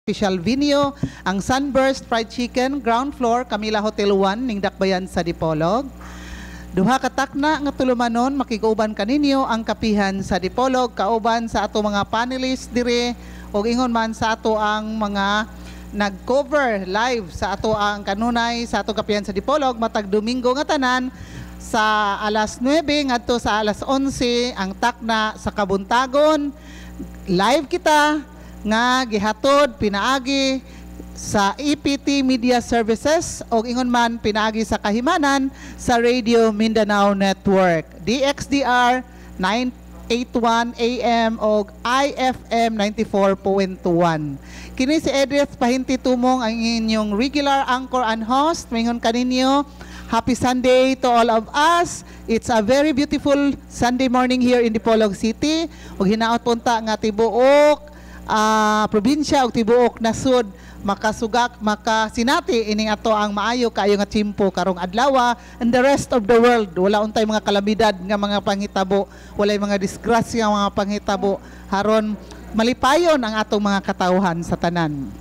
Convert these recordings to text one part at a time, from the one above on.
official venue, ang Sunburst Fried Chicken, ground floor, Camila Hotel 1, ning Dakbayan sa Dipolog. Duha ka takna nga tulumanon, makiguban kaninyo ang kapihan sa Dipolog, kauban sa ato mga panelists dire, o ingon man sa ato ang mga nag-cover live sa ato ang kanunay sa ato kapihan sa Dipolog, matag Domingo nga tanan, sa alas 9 ngadto sa alas 11 ang takna sa Kabuntagon. Live kita nga gihatod pinaagi sa EPT Media Services o ingon man pinaagi sa kahimanan sa Radio Mindanao Network, DXDR 981 AM o IFM 94.1. Kini si Edith Pahinti Tumong ang inyong regular anchor and host. Mingon kaninyo, happy Sunday to all of us. It's a very beautiful Sunday morning here in Dipolog City. Ug hinaot punta nga tibuok probinsya ug tibuok nasud makasugak makasinati ining ato ang maayo kaayo nga tiyempo karong adlaw and the rest of the world. Wala untay mga kalamidad nga mga panghitabo, walay mga disgrasya nga mga panghitabo haron malipayon ang atong mga katawhan sa tanan.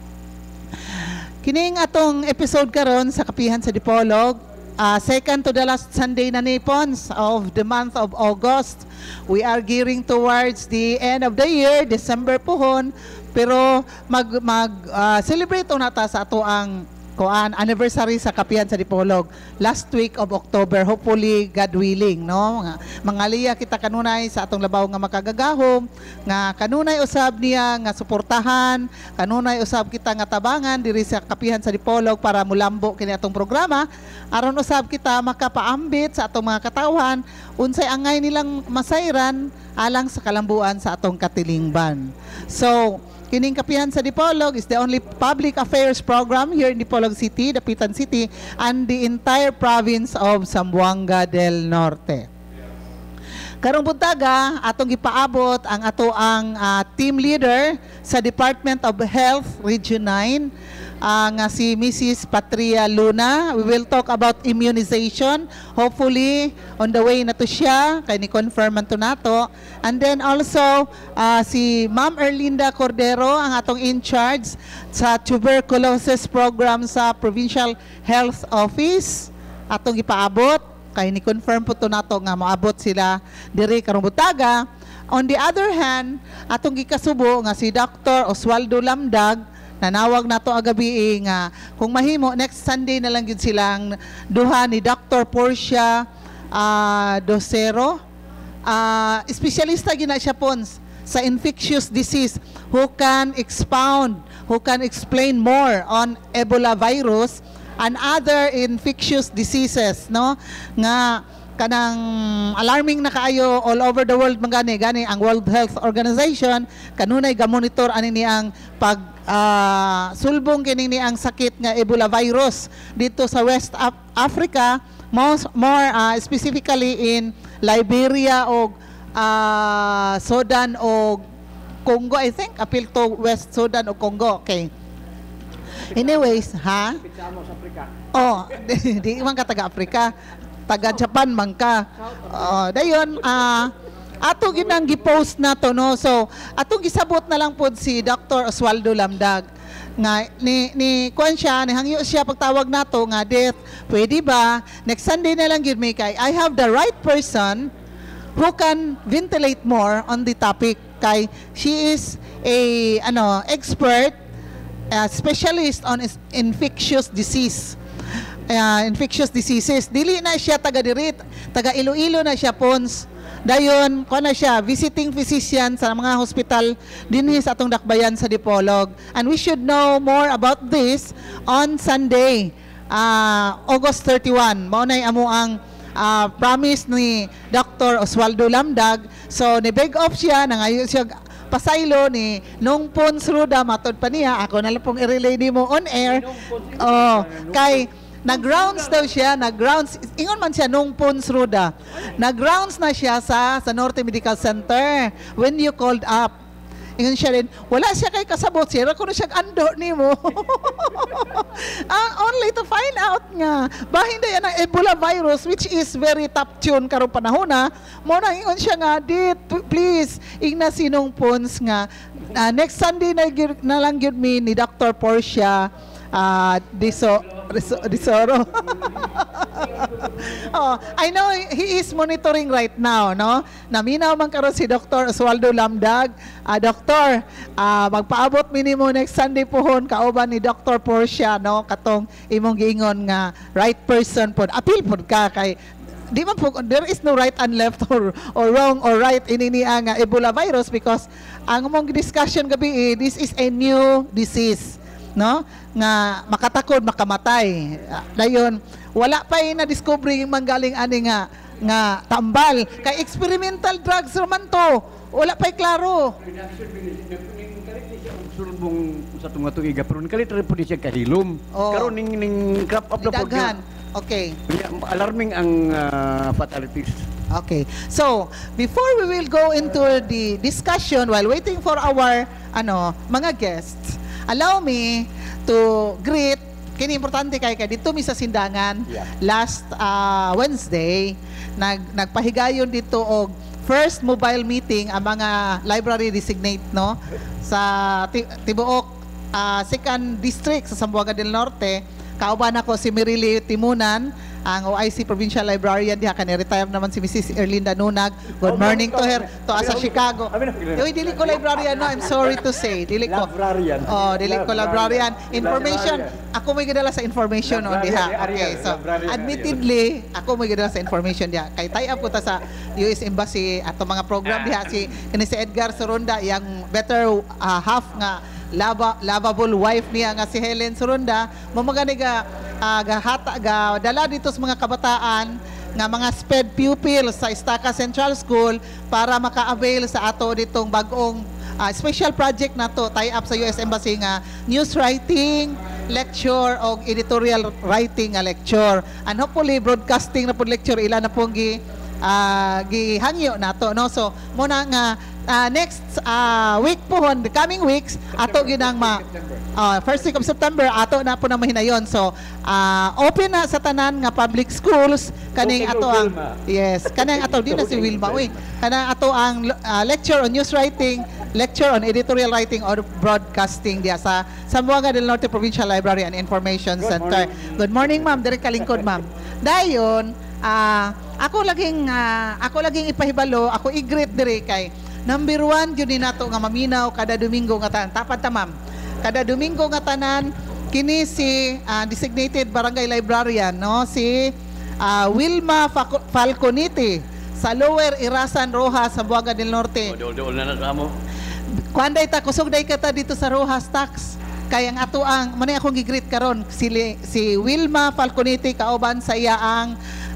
Kining atong episode karon sa kapihan sa Dipolog, second to the last Sunday na nipons of the month of August. We are gearing towards the end of the year, December pohon, pero celebrate nata sa ato ang anniversary sa kapihan sa Dipolog last week of October, hopefully God willing, no? Mangaliya kita kanunay sa atong labaw nga makagagahom, nga kanunay usab niya nga suportahan, kanunay usab kita nga tabangan diri sa kapihan sa Dipolog para mulambo kini atong programa, aron usab kita makapaambit sa atong mga katawhan unsay angay nilang masayran alang sa kalambuan sa atong katilingban. So kining kapihan sa Dipolog is the only public affairs program here in Dipolog City, Dapitan City, and the entire province of Zamboanga del Norte. Karong buntaga, atong gipaabot ang ato ang team leader sa Department of Health Region 9, nga si Mrs. Patria Luna. We will talk about immunization. Hopefully, on the way na to siya, kay ni-confirm man to nato. And then also, si Ma'am Erlinda Cordero, ang atong in charge sa tuberculosis program sa Provincial Health Office. Atong ipaabot, kay ni-confirm po to nato nga maabot sila diri karong butaga. On the other hand, atong gikasubo nga si Dr. Oswaldo Lamdag, nanawag nato agabi nga kung mahimo next Sunday na lang gid silang duha ni Dr. Portia Docero, espesyalista gina siya pons sa infectious disease, who can explain more on Ebola virus and other infectious diseases, no, nga kanang alarming na kaayo all over the world gani ang World Health Organization kanunay gamonitor ani ni ang pag sulbong kining ni ang sakit nga Ebola virus dito sa West Africa, more specifically in Liberia o Sudan o Congo, I think appeal to West Sudan o Congo. Okay. Anyways, ha? Oh, di man ka taga-Afrika, taga-Japan man ka. Dayon, ato ginang gi-post na to, no? So, ato gisabot na lang pod si Dr. Oswaldo Lamdag. Nga, ni kuan siya, ni hangyo siya pagtawag nato nga, Death, pwede ba? Next Sunday na lang yun, may kay, I have the right person who can ventilate more on the topic. Kay, she is a, expert, specialist on infectious diseases. Dili na siya taga-dirit, taga-Iloilo na siya pons. Dayon, kuha na siya, visiting physician sa mga hospital dinhi sa atong dakbayan sa Dipolog. And we should know more about this on Sunday, August 31. Mao nay amo ang promise ni Dr. Oswaldo Lamdag. So, ni-beg off siya, nangayo siya pasaylo ni Nung Pons Ruda, matod pa niya, ako na lang pong i-relay ni mo on air. Kay nag-grounds daw siya, ingon man siya Nung Pons Ruda, nag-grounds na siya sa Norte Medical Center when you called up. Ingon siya rin, wala siya kay kasabot siya, kung siya ando ni mo. Only to find out nga, bahin na yan ang Ebola virus, which is very top tune karong panahon na, mo nang ingon siya nga, please, igna sinong pons nga, Next Sunday na lang yun ni Dr. Portia Disoro. Oh, I know he is monitoring right now, no? Naminaw man karon si Dr. Oswaldo Lamdag. Doktor, magpaabot minimo next Sunday pohon kauban ni Dr. Portia, no? Katong imong giingon nga right person pod. Appeal pod ka kay di man po, there is no right and left or wrong or right ininiya nga Ebola virus because ang mong discussion gabi this is a new disease, no? Nga makatakod, makamatay. Dayon, wala pa na-discover yung manggaling ani nga tambal. Kay experimental drugs naman to. Wala pa klaro. Sulbong sa tunga tuiga pero kalit ra pud siya kahilom. Karon ning crop of the daghan. Okay. Alarming ang fatalities. Okay. So, before we will go into the discussion while waiting for our mga guests, allow me to greet kini importante kay dito mi sa Sindangan last Wednesday nagpahigayon dito og first mobile meeting ang mga library designate, no, sa tibuok second district sa Zamboanga del Norte. Kauban ako si Mirili Timunan, ang OIC Provincial Librarian diha kani retire naman si Mrs. Erlinda Nunag. Good morning to her to asa Chicago. Uy, dili ko librarian, no, I'm sorry to say. Dili ko. Dili ko librarian. Information, ako may gidala sa information on diha. Okay, so admittedly, ako may gidala sa information diha. Kay tie-up ko ta sa US Embassy ato mga program diha si Edgar Soronda, yang better half nga lovable wife niya nga si Helen Soronda, mamagani ga dala dito sa mga kabataan nga mga SPED pupils sa Estaca Central School para maka-avail sa ato ditong bagong special project na to tie up sa US Embassy nga news writing lecture o editorial writing nga lecture, and hopefully broadcasting na pud lecture ila na pong gihangyo nato, no? So muna nga next week pohon, the coming weeks ato ginang first week of September ato na po na mahinayon. So open na sa tanan nga public schools kaning ato ang kanang ato din na si Wilma kanang ato ang lecture on news writing, lecture on editorial writing or broadcasting diya sa Zamboanga del Norte Provincial Library and Information Center. Good morning, ma'am. Dire kalingkod, ma'am. Dayon ako laging ipahibalo, ako i-greet dire kay number 1 yun nato nga maminaw kada Domingo nga tanan. Tapat ta, ma'am. Kada Domingo nga tanan kini si designated barangay librarian, no, si Wilma Falconiti sa Lower Irasan, Rojas, Zamboanga del Norte. Dol na mo. Kuanday ta kusog day kata dito sa Rojas Tax. Kaya ang ato ang manay akong gigreet karon si Wilma Falconiti kauban sa iya ang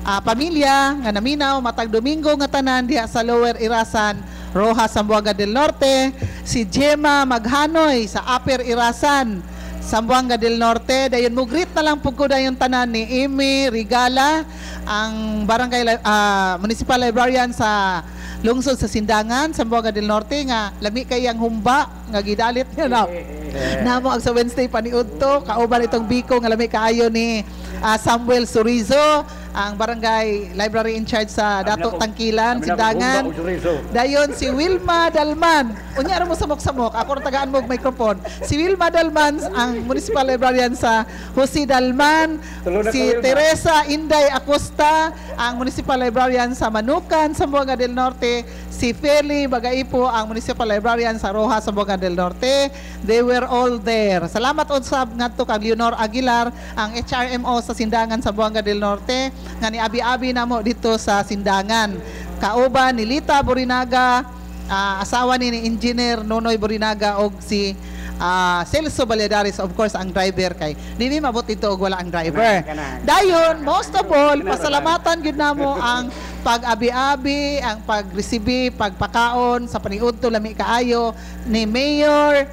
pamilya nga naminaw matag Domingo nga tanan diha sa Lower Irasan, Rojas, Zamboanga del Norte. Si Gemma Maghanoy sa Upper Irasan, Zamboanga del Norte. Dayon mo greet na lang pud ko dayon tanan ni Amy Rigala, ang barangay municipal librarian sa lungsod sa Sindangan, Zamboanga del Norte, nga lami kay ang humba nga gidalit niya na. Namo ang sa Wednesday paniudto kauban itong biko nga lami kaayo ni Samuel Surizo, ang barangay library in charge sa Dato Tangkilan, Sindangan. Dayon si Wilma Dalman. Unya ra mo samok-samok, ako tagaan mo og microphone. Si Wilma Dalman, ang municipal librarian sa Jose Dalman. Si Teresa Inday Acosta, ang municipal librarian sa Manukan, Zamboanga del Norte. Si Feli Bagaipo, ang municipal librarian sa Rojas, Zamboanga del Norte. They were all there. Salamat usab ngadto kang Leonor Aguilar, ang HRMO sa Sindangan, Zamboanga del Norte, nga ni abi-abi namo dito sa Sindangan. Kauban ni Lita Borinaga, asawa ni Engineer Nonoy Borinaga, og si Celso Valladares, of course ang driver kay dili mabot ito og wala ang driver. Dayon most of all pasalamatan gyud namo ang pag-abi-abi, ang pag-resibi, pagpakaon sa paniudto lami kaayo ni Mayor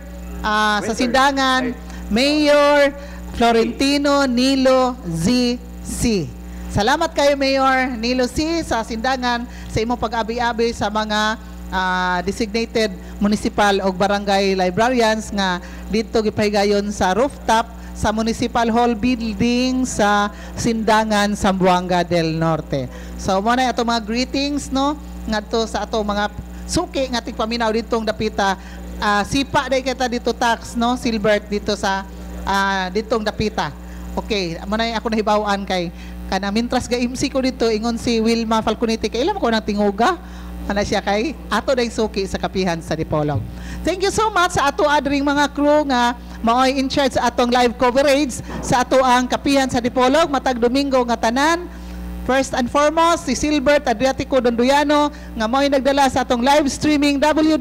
sa Sindangan, Mayor Florentino Nilo Z.C. Salamat kayo, Mayor Nilo C. sa Sindangan sa imong pag-abi-abi sa mga designated municipal o barangay librarians nga dito gipahigayon sa rooftop sa Municipal Hall Building sa Sindangan, Zamboanga del Norte. So mo na ato mga greetings, no, ngadto sa ato mga suki nga tigpaminaw ditong dapita sipa day kita dito tax no Silbert dito sa ditong dapita. Okay, amo na ako nahibawaan kay kana mintras ga MC ko dito ingon si Wilma Falconete kay ilam ko nang tinguga ana siya kay ato day suki sa kapihan sa Dipolog. Thank you so much sa ato adring mga crew nga maoy in charge sa atong live coverage sa ato ang kapihan sa Dipolog matag Domingo nga tanan. First and foremost, si Silbert Adriatico Donduyano nga mo'y nagdala sa atong live streaming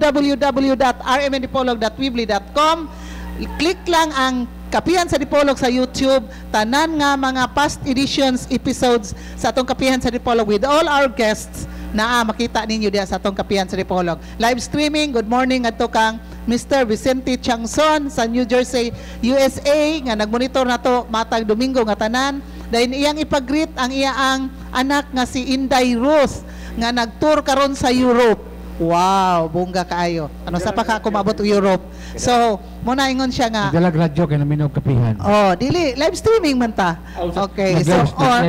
www.rmndipolog.weebly.com. Click lang ang Kapihan sa Dipolog sa YouTube, tanan nga mga past editions episodes sa atong Kapihan sa Dipolog with all our guests na makita ninyo diya sa atong Kapihan sa Dipolog. Live streaming, good morning adto kang Mr. Vicente Changson sa New Jersey, USA nga nagmonitor nato matag Domingo nga tanan. Dahil iyang ipag-greet ang iyaang anak nga si Inday Ruth nga nag-tour karon sa Europe. Wow, bongga kaayo. Ano sa pa ka kumabot Europe. So, muna ingon siya nga. Dalag radyo kay naminog kapihan. Oh, dili live streaming man ta. Okay. So,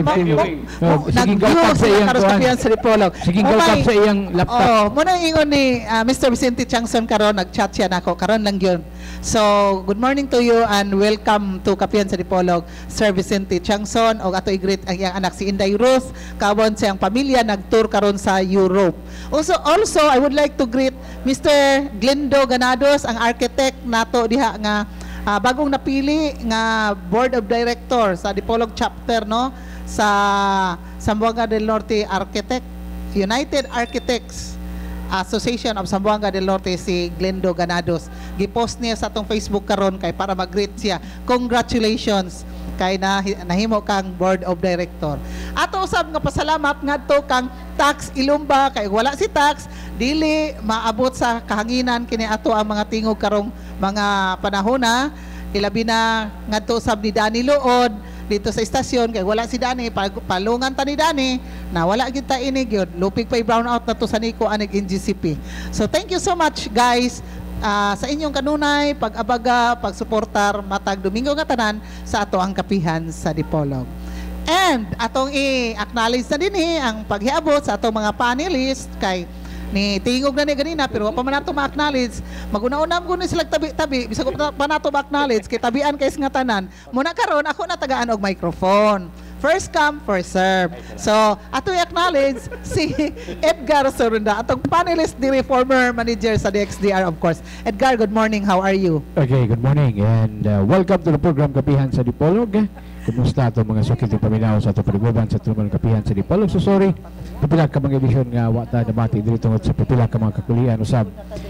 nag-view sa karon kapihan sa Dipolog. Sige, galkap sa iyang laptop. Oh, muna ingon ni Mr. Vicente Changson karon nag-chat siya nako. Karon lang yun. So, good morning to you and welcome to Kapihan sa Dipolog, Sir Vicente Changson. O ato i-greet ang iyang anak si Inday Ruth. Kawon sa iyang pamilya, nag-tour karon sa Europe. Also, I would like to greet Mr. Glendo Ganados, ang architect nato diha nga bagong napili nga Board of Director sa Dipolog chapter no sa Zamboanga del Norte Architect, United Architects Association of Zamboanga del Norte, si Glendo Ganados. Gipost niya sa atong Facebook karon kay para mag-greet siya. Congratulations kay nahimo kang Board of Director. Ato usab nga pasalamat ngadto kang Tax Ilumba kay wala si Tax dili maabot sa kahanginan kini ato ang mga tingog karong mga panahona. Ilabi na ngadto usab ni Danny Luod dito sa istasyon kay wala si Dani palungan ta ni Dani na wala gyud ta ini gyud lupig pa brown out na to sa Nico anig NGCP. So thank you so much guys sa inyong kanunay pag-abaga pagsuportar matag Domingo nga tanan sa ato ang kapihan sa Dipolog. And atong i-acknowledge na dinhi ang paghiabot sa atong mga panelists kay ni tingog na ni ganina pero wa pa man nato ma-acknowledge. Maguna-una ko ni sila tabi-tabi bisag pa nato ma-acknowledge kay tabian kay nga tanan. Muna karon ako na tagaan og microphone. First come, first serve. So, ato i-acknowledge si Edgar Sorunda, atong panelist diri former manager sa DXDR of course. Edgar, good morning. How are you? Okay, good morning and welcome to the program Kapihan sa Dipolog. Kumusta ato mga sukil paminaw sa ato paliguban sa tulungan Kapihan sa Dipolog. So sorry, pipila ka mga edisyon nga wata nabati diri tungod sa pipila ka mga kakulian usab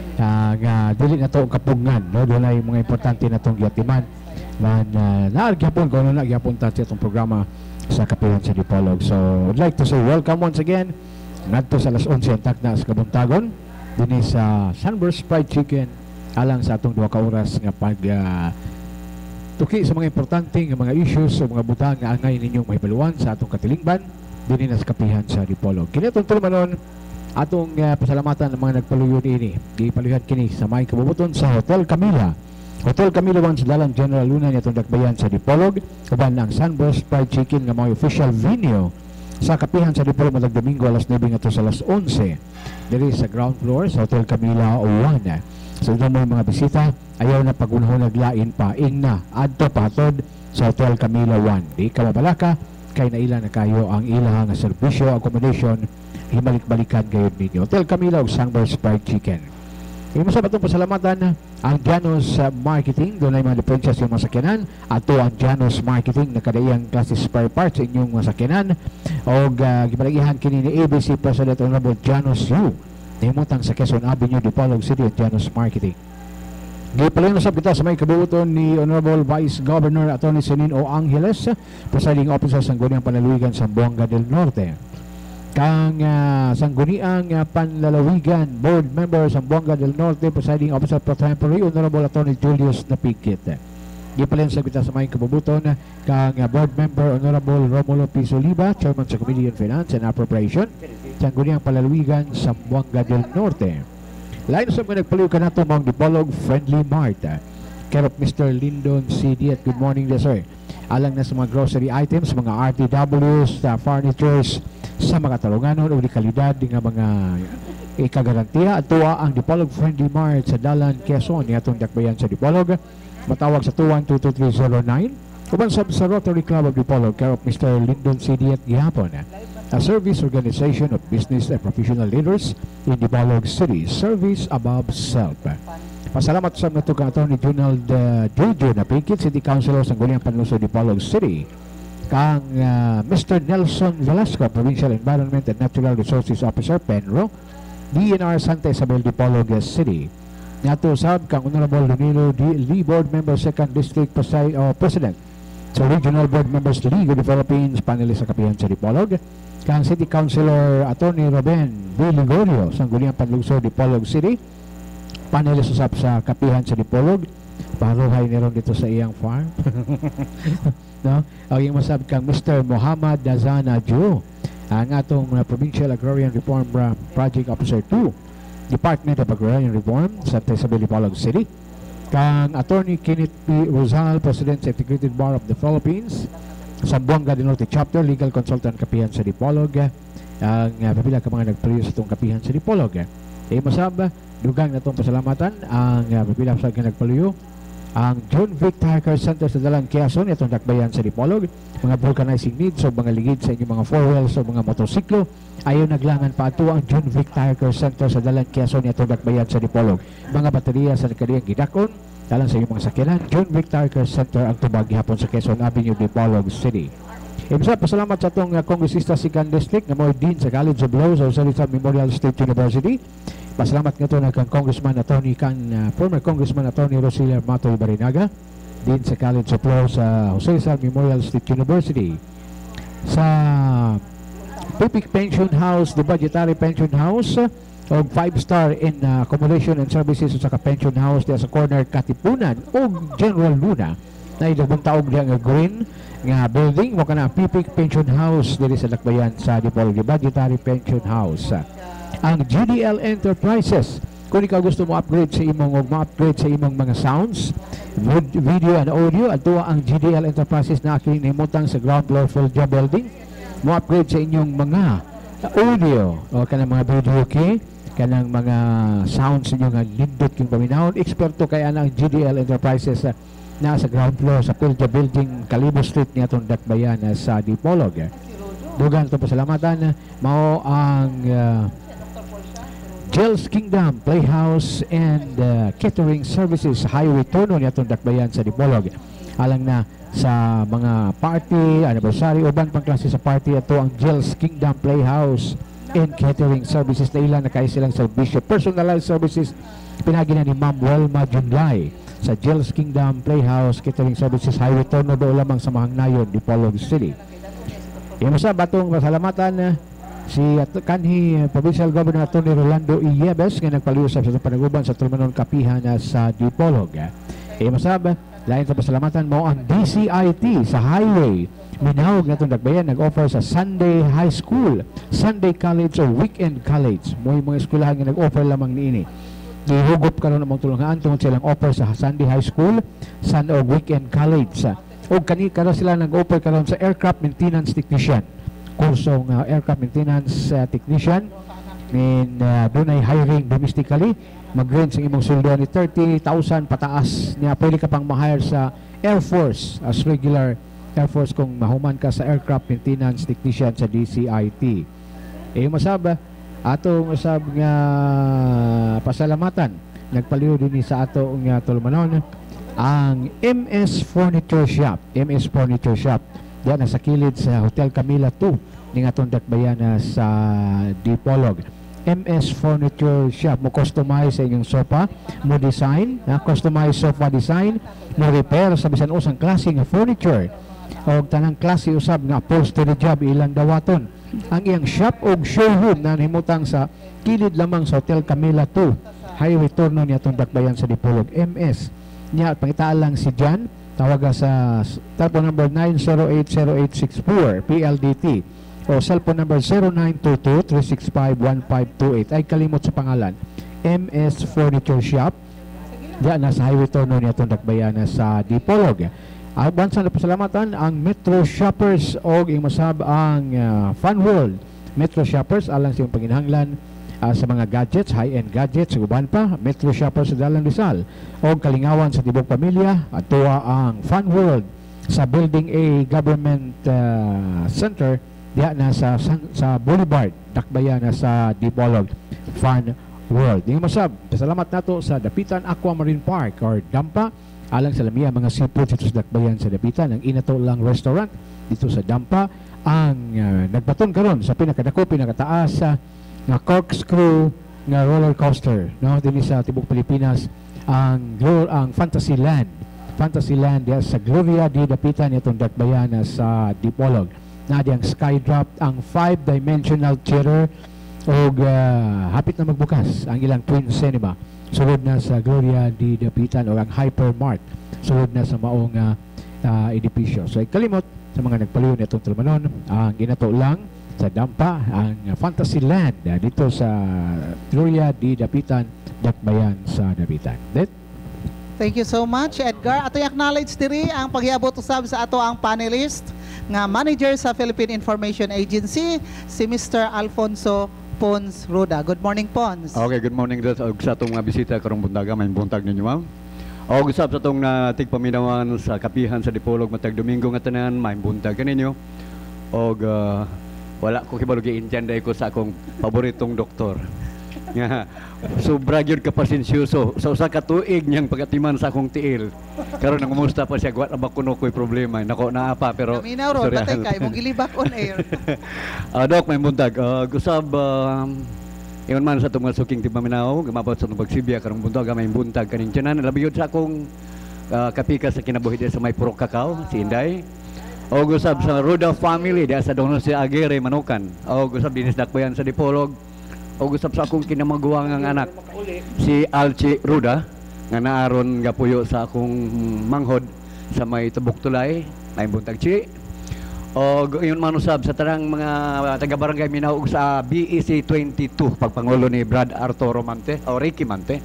nga dili na to kapungan no dunay mga importante na tong giatiman man naargyapon ko ano na gyapon ta sa itong programa sa Kapihan sa Dipolog. So I'd like to say welcome once again ngadto sa alas 11 ang takna sa kabuntagon dinhi sa Sunburst Fried Chicken alang sa atong 2 ka oras nga pag tuki sa mga importante nga mga issues o mga butang nga angay ninyong mahibaluan sa atong katilingban dinhi na sa Kapihan sa Dipolog. Kini atong tulumanon atong pasalamatan ng mga nagpaluyon ini. Gipaluhan kini sa may kabubuton sa Hotel Camila. Hotel Camila 1 sa Dalan General Luna nitong dakbayan sa Dipolog. Uban ang Sunburst Fried Chicken nga mga official venue sa Kapihan sa Dipolog matag Domingo alas 9 ngadto sa alas 11. Diri sa ground floor sa Hotel Camila 1. So ito mga bisita, ayaw na pagunahon naglain pa, ing na, adto patod sa Hotel Camila 1. Di ka mabalaka, kay naila na kayo ang ilang nga serbisyo, accommodation, himalik-balikan kayo ninyo. Hotel Camila o Sunburst Fried Chicken. Yung sa batong pasalamatan, ang Janos Marketing, doon ay mga diferensya sa mga sakyanan, ato ang Janos Marketing, nakadaiyang klase spare parts sa inyong mga sakyanan, o gimalagihan kini ni ABC President Honorable Janos Yu, nahimutang sa Quezon Avenue, Dipolog City at Janos Marketing. Gipaling nasab kita sa may kabubuton ni Honorable Vice Governor Atty. Senin O. Angeles, presiding officer sa Sangguniang Panlalawigan sa Zamboanga del Norte. Kang Sangguniang Panlalawigan Board Member sa Zamboanga del Norte, presiding officer pro tempore Honorable Atty. Julius Napikit. Gipaling nasab kita sa may kabubuton kang Board Member Honorable Romulo P. Soliva, Chairman sa Committee on Finance and Appropriation, Sangguniang Panlalawigan sa Zamboanga del Norte. Lain sa mga nagpaliw ka na ito mga Dipolog Friendly Mart. Care of Mr. Lyndon C.D. at good morning there, sir. Alang na sa mga grocery items, mga RTWs, furnitures, sa mga talunganon o di kalidad, di nga mga ikagarantiya at tuwa ang Dipolog Friendly Mart sa Dalan, Quezon ni atong dakbayan sa Dipolog. Matawag sa 2122309 uban sa Rotary Club of Dipolog care of Mr. Lyndon C. Diet Gihapon, a service organization of business and professional leaders in Dipolog City. Service above self. Pasalamat sa mga tugang Atty. Donald Jojo na pikit City Councilor sa Guliang Panluso Dipolog City, kang Mr. Nelson Velasco, Provincial Environment and Natural Resources Officer, Penro, DNR Santa Isabel Dipolog City. Nato sab kang Honorable Danilo D. Lee, Board Member 2nd District President sa Regional Board Members League of the Philippines, panelist sa kapihan sa Dipolog, kang City Councilor Atty. Ruben B. Ligorio sa Guliang Panluso Dipolog City, panelist usap sa kapihan sa Dipolog. Paruhay niron dito sa iyang farm. No? Ang iyong masab kang Mr. Muhammad Dazana Jo, ang atong Provincial Agrarian Reform Project Officer 2, Department of Agrarian Reform, Santa Isabel Dipolog City, kang Attorney Kenneth P. Rosal, President sa Integrated Bar of the Philippines, Sambuanga del Norte Chapter, Legal Consultant kapihan sa Dipolog, ang pipila ka mga nagpaliyo sa itong kapihan sa Dipolog. Masab, dugang na itong pasalamatan ang pipila sa nagpaliyo ang John Vic Tire Care Center sa Dalan, Quezon, itong dakbayan sa Dipolog. Mga vulcanizing needs o mga ligid sa inyong mga four wheels o mga motosiklo, ayaw naglangan pa ato ang John Vic Tire Care Center sa Dalan, Quezon, itong dakbayan sa Dipolog. Mga baterya sa nakadiyang gidakon dalan sa inyong mga sakyanan, John Vic Tire Care Center ang tubag gihapon sa Quezon Avenue, Dipolog City. Imsa, pasalamat sa itong Kongresista 2nd District na mo Dean sa College of Law sa Salita Memorial State University. Pasalamat nga ito na kang Congressman Atty. Former Congressman Atty. Rosilia Matoy Barinaga, din sa College of Law sa Jose Rizal Memorial State University. Sa Pupic Pension House, the Budgetary Pension House, o 5-star in accommodation and services sa pension house diya sa corner Katipunan o General Luna na idagong taog diya nga green nga building mo kana Pupic Pension House diri sa Lakbayan sa Dipolog, the Budgetary Pension House. Ang GDL Enterprises, kung ikaw gusto mo upgrade sa imong ma-upgrade sa imong mga sounds, video and audio, at tuwa ang GDL Enterprises na aking nimutang sa ground floor full job building, mo upgrade sa inyong mga audio o kanang mga video key, kanang mga sounds ninyo nga lindot king paminahon. Eksperto kaya ang GDL Enterprises na sa ground floor sa full job building Calibo Street ni atong dakbayan sa Dipolog. Dugang itong pasalamatan mao ang Jell's Kingdom Playhouse and Catering Services Highway Tono ni atong dakbayan sa Dipolog. Alang na sa mga party, anniversary, uban pang klase sa party, ato ang Jell's Kingdom Playhouse and Catering Services na ilan na kayo silang serbisyo. Personalized services pinagi na ni Ma'am Welma Junlay sa Jell's Kingdom Playhouse Catering Services Highway Tono do lamang sa Mahangnayon, Dipolog City. Yung sa batong pasalamatan si kanhi Provincial Governor Atty. Rolando Iyebes nga nagpaliusap sa panaguban sa Tulmanon Kapihan sa Dipolog. Masab, lain sa pasalamatan mo ang DCIT sa highway. Minahog na itong dakbayan, nag-offer sa Sunday High School, Sunday College o Weekend College. Mga eskwelahan nga nag-offer lamang niini. Gihugop karon ang tulungan tungod silang offer sa Sunday High School, Sunday o Weekend College. O kani karon sila nag-offer karon sa Aircraft Maintenance Technician. Kursong aircraft maintenance technician and dunay hiring domestically, mag-range ang imong sweldo ni 30,000 pataas niya. Pwede ka pang ma-hire sa Air Force as regular Air Force kung mahuman ka sa aircraft maintenance technician sa DCIT. Masab atong usab nga pasalamatan nagpaliw din sa ato nga Tulmanon ang MS Furniture Shop. MS Furniture Shop diyan sa kilid sa Hotel Camila 2 ning atong dakbayan sa Dipolog. MS Furniture Shop, mo customize sa inyong sofa, mo design, customize sofa design, mo repair sa bisan usang klase nga furniture o tanang klase usab nga upholstery job ilang dawaton. Ang iyang shop o showroom na nahimutang sa kilid lamang sa Hotel Camila 2 highway turno ni atong dakbayan sa Dipolog. MS niya, pangitaan lang si John, tawaga sa telephone number 9080864 PLDT o cellphone number 0922-365-1528. Ay kalimot sa pangalan MS Furniture Shop diyan na sa highway turno ni atong dakbayan sa Dipolog. Aban sa pasalamatan ang Metro Shoppers o masab ang Fun World Metro Shoppers alang sa panginahanglan sa mga gadgets, high-end gadgets, uban pa, Metro Shopper sa Dalan Rizal, o kalingawan sa tibok pamilya, at tuwa ang Fun World sa Building A Government Center, diya na sa Boulevard, Dakbayan na sa Dipolog, Fun World. Di masab, salamat nato sa Dapitan Aquamarine Park or Dampa, alang sa lamiya mga seafood dito sa Dakbayan sa Dapitan, ang Inato Lang Restaurant dito sa Dampa, ang nagbaton karon sa pinakadako, pinakataas nga corkscrew nga roller coaster, no, dinhi sa tibok Pilipinas, ang Fantasyland diya sa Gloria di Dapitan itong Dakbayan sa Dipolog. Na diyang Skydrop, ang 5-dimensional theater, o hapit na magbukas ang ilang twin cinema sulod na sa Gloria di Dapitan, o ang Hypermart sulod na sa maong edipisyo. So ikalimot sa mga nagpaliw na itong Tulmanon, ang Inato Lang sa Dampa, ang Fantasyland dito sa Gloria di Dapitan, Dakbayan sa Dapitan. Thank you so much, Edgar. Ato i-acknowledge diri ang paghiabot usab sa ato ang panelist nga manager sa Philippine Information Agency, si Mr. Alfonso Pons Ruda. Good morning, Pons. Okay, good morning sa atong mga bisita karong buntaga, may buntag ninyo, ma'am. O gusap sa atong tigpaminawan sa kapihan sa Dipolog matag Domingo nga tanan, may buntag kaninyo. O wala ko kibalog i-intyanday ko sa akong paboritong doktor. Nga sobra gyud ka pasensyoso sa usa ka tuig niyang pagatiman sa akong tiil. Karon nangumusta pa siya, wa ba kuno ko'y problema. Nako naa pa pero Naminaw ron, batay kay mong gilibak on air. Dok, may buntag. Gusab ingon man sa itong mga suking tipaminaw, gamapot sa itong pagsibya karong buntag, may buntag kaning tiyanan. Labi yun sa akong kapika sa kinabuhi sa may Purok Kakao, si Inday. O gusab sa Ruda family, diya sa doon si Aguirre Manukan. O gusab dinis Dakbayan sa Dipolog. O gusab sa akong kinamaguwang ang anak, si Alci Ruda, nga naaron gapuyo sa akong manghod sa may Tubok Tulay, may buntag Chi. O yun manusab sa tarang mga taga-barangay Minaug sa BEC 22, pagpangulo ni Brad Arturo Mante, o Ricky Mante.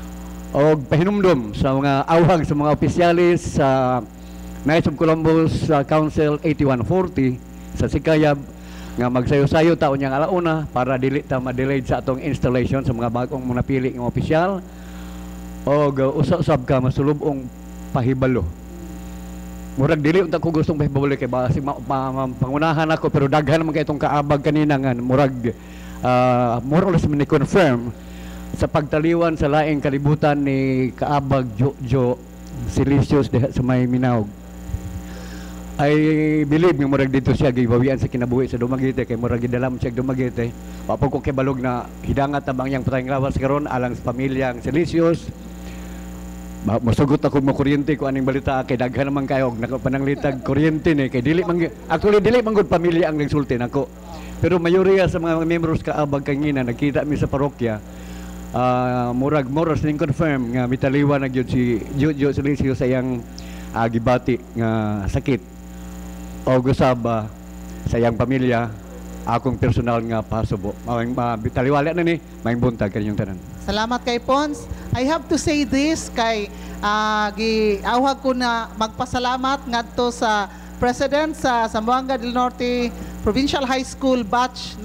O pahinumdum sa mga awhag sa mga opisyalis sa Knights of Columbus Council 8140 sa Sikayab, nga magsayo-sayo taon niyang alauna para dili ta ma-delayed sa atong installation sa mga bagong mga pili ng opisyal, o usab ka masulubong pahibalo. Murag dili unta ko gustong pahibalo kay basi pangunahan ako, pero daghan man kay itong kaabag kanina nga murag more or less man confirm sa pagtaliwan sa laing kalibutan ni kaabag Jo Silicious sa may Minaug. I believe nga murag dito siya gibawian sa kinabuhi sa Dumaguete, kay murag gidalam siya Dumaguete. Papo ko kay balog na hidangat tabang yang patayng lawas karon alang sa pamilyang Silicious. Masugot ako mo kuryente ko aning balita kay daghan naman kayo nakapananglitag kuryente ni kay dili man actually dili man gud pamilya ang nagsulti nako. Pero mayoriya sa mga members kaabag kangina nakita mi sa parokya, murag ning confirm nga mitaliwan na gyud si Jo Silicious sa iyang gibati nga sakit. O gusab sa iyang pamilya, akong personal nga pasubo. Taliwala na ni, may buntag kanyang tanan. Salamat kay Pons. I have to say this kay giawhag ko na magpasalamat ngadto sa President sa Zamboanga del Norte Provincial High School Batch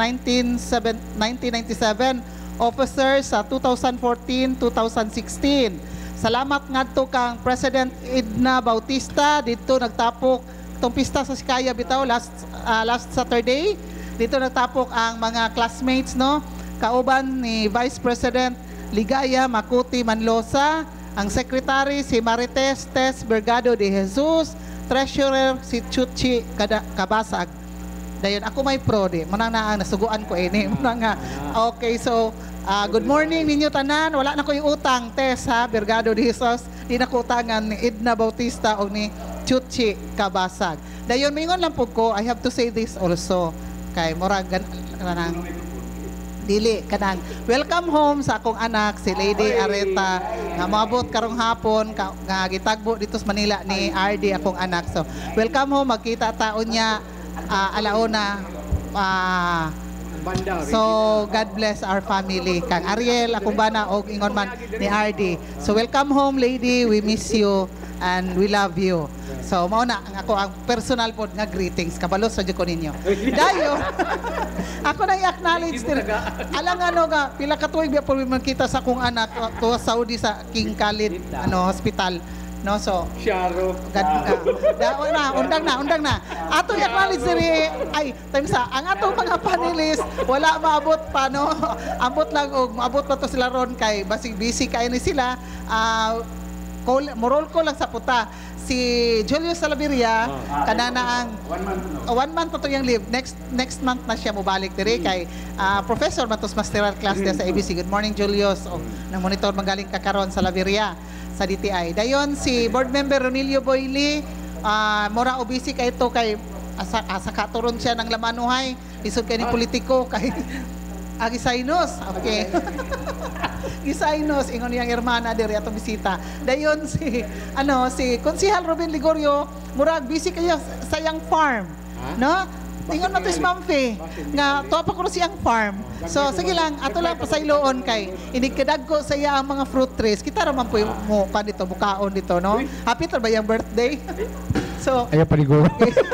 1997, officer sa 2014-2016. Salamat ngadto kang President Edna Bautista, dito nagtapok itong pista sa Sikaya bitaw last Saturday. Dito nagtapok ang mga classmates, no? Kauban ni Vice President Ligaya Makuti Manlosa, ang Secretary si Marites Tess Bergado de Jesus, Treasurer si Chuchi Kabasag. Dayon ako may pro di, manang na nasuguan ko ini. Manang okay, so good morning ninyo tanan. Wala na ko yung utang, Tess ha, Bergado de Jesus. Di na ko utangan ni Edna Bautista o ni Chuchi Kabasag. Dayon mingon lang po ko, I have to say this also. Kay murag kanang dili kanang welcome home sa akong anak si Lady Areta nga moabot karong hapon nga gitagbo dito sa Manila ni RD akong anak. So welcome home, magkita taon niya alauna. So God bless our family, kang Ariel akong bana og ingon man ni RD. So welcome home, lady, we miss you and we love you. So mao na ang ako ang personal pod nga greetings kabalo sa jud ko ninyo. Dayon. Ako na i-acknowledge din. Alang nga pila ka tuig biya po makita sa akong anak to Saudi sa King Khalid hospital. No, so Sharo. Undang na. Ato i-acknowledge diri ay time sa ang atong mga panelist wala maabot pa no. Ambot lang og maabot pa to sila ron kay basig busy kay ni sila. Morol ko lang sa puta. Si Julio Salaveria kanana ang 1 month pa to yung leave. Next month na siya mobalik diri kay professor matos masteral class dia sa ABC. Good morning Julius. Nang monitor magaling ka karon sa Salaveria sa DTI. Dayon si board member Ronilio Boyli, mora obisi kay ito kay asa katuron siya ng lamanuhay. Isod kay ni politiko kay Gisainos. Okay. Gisainos ingon niyang hermana diri atong bisita. Dayon si Konsehal Ruben Ligorio, murag busy kayo sa yang farm. No? Ingon na to si Ma'am Fe, nga tuwa pa ko siyang farm. So, sige lang, ato lang pasayloon kay inigkadag ko sa iya ang mga fruit trees. Kita raman po yung mukaon dito, mukaon dito, no? Happy to ba yung birthday? So, Ayaw paligo.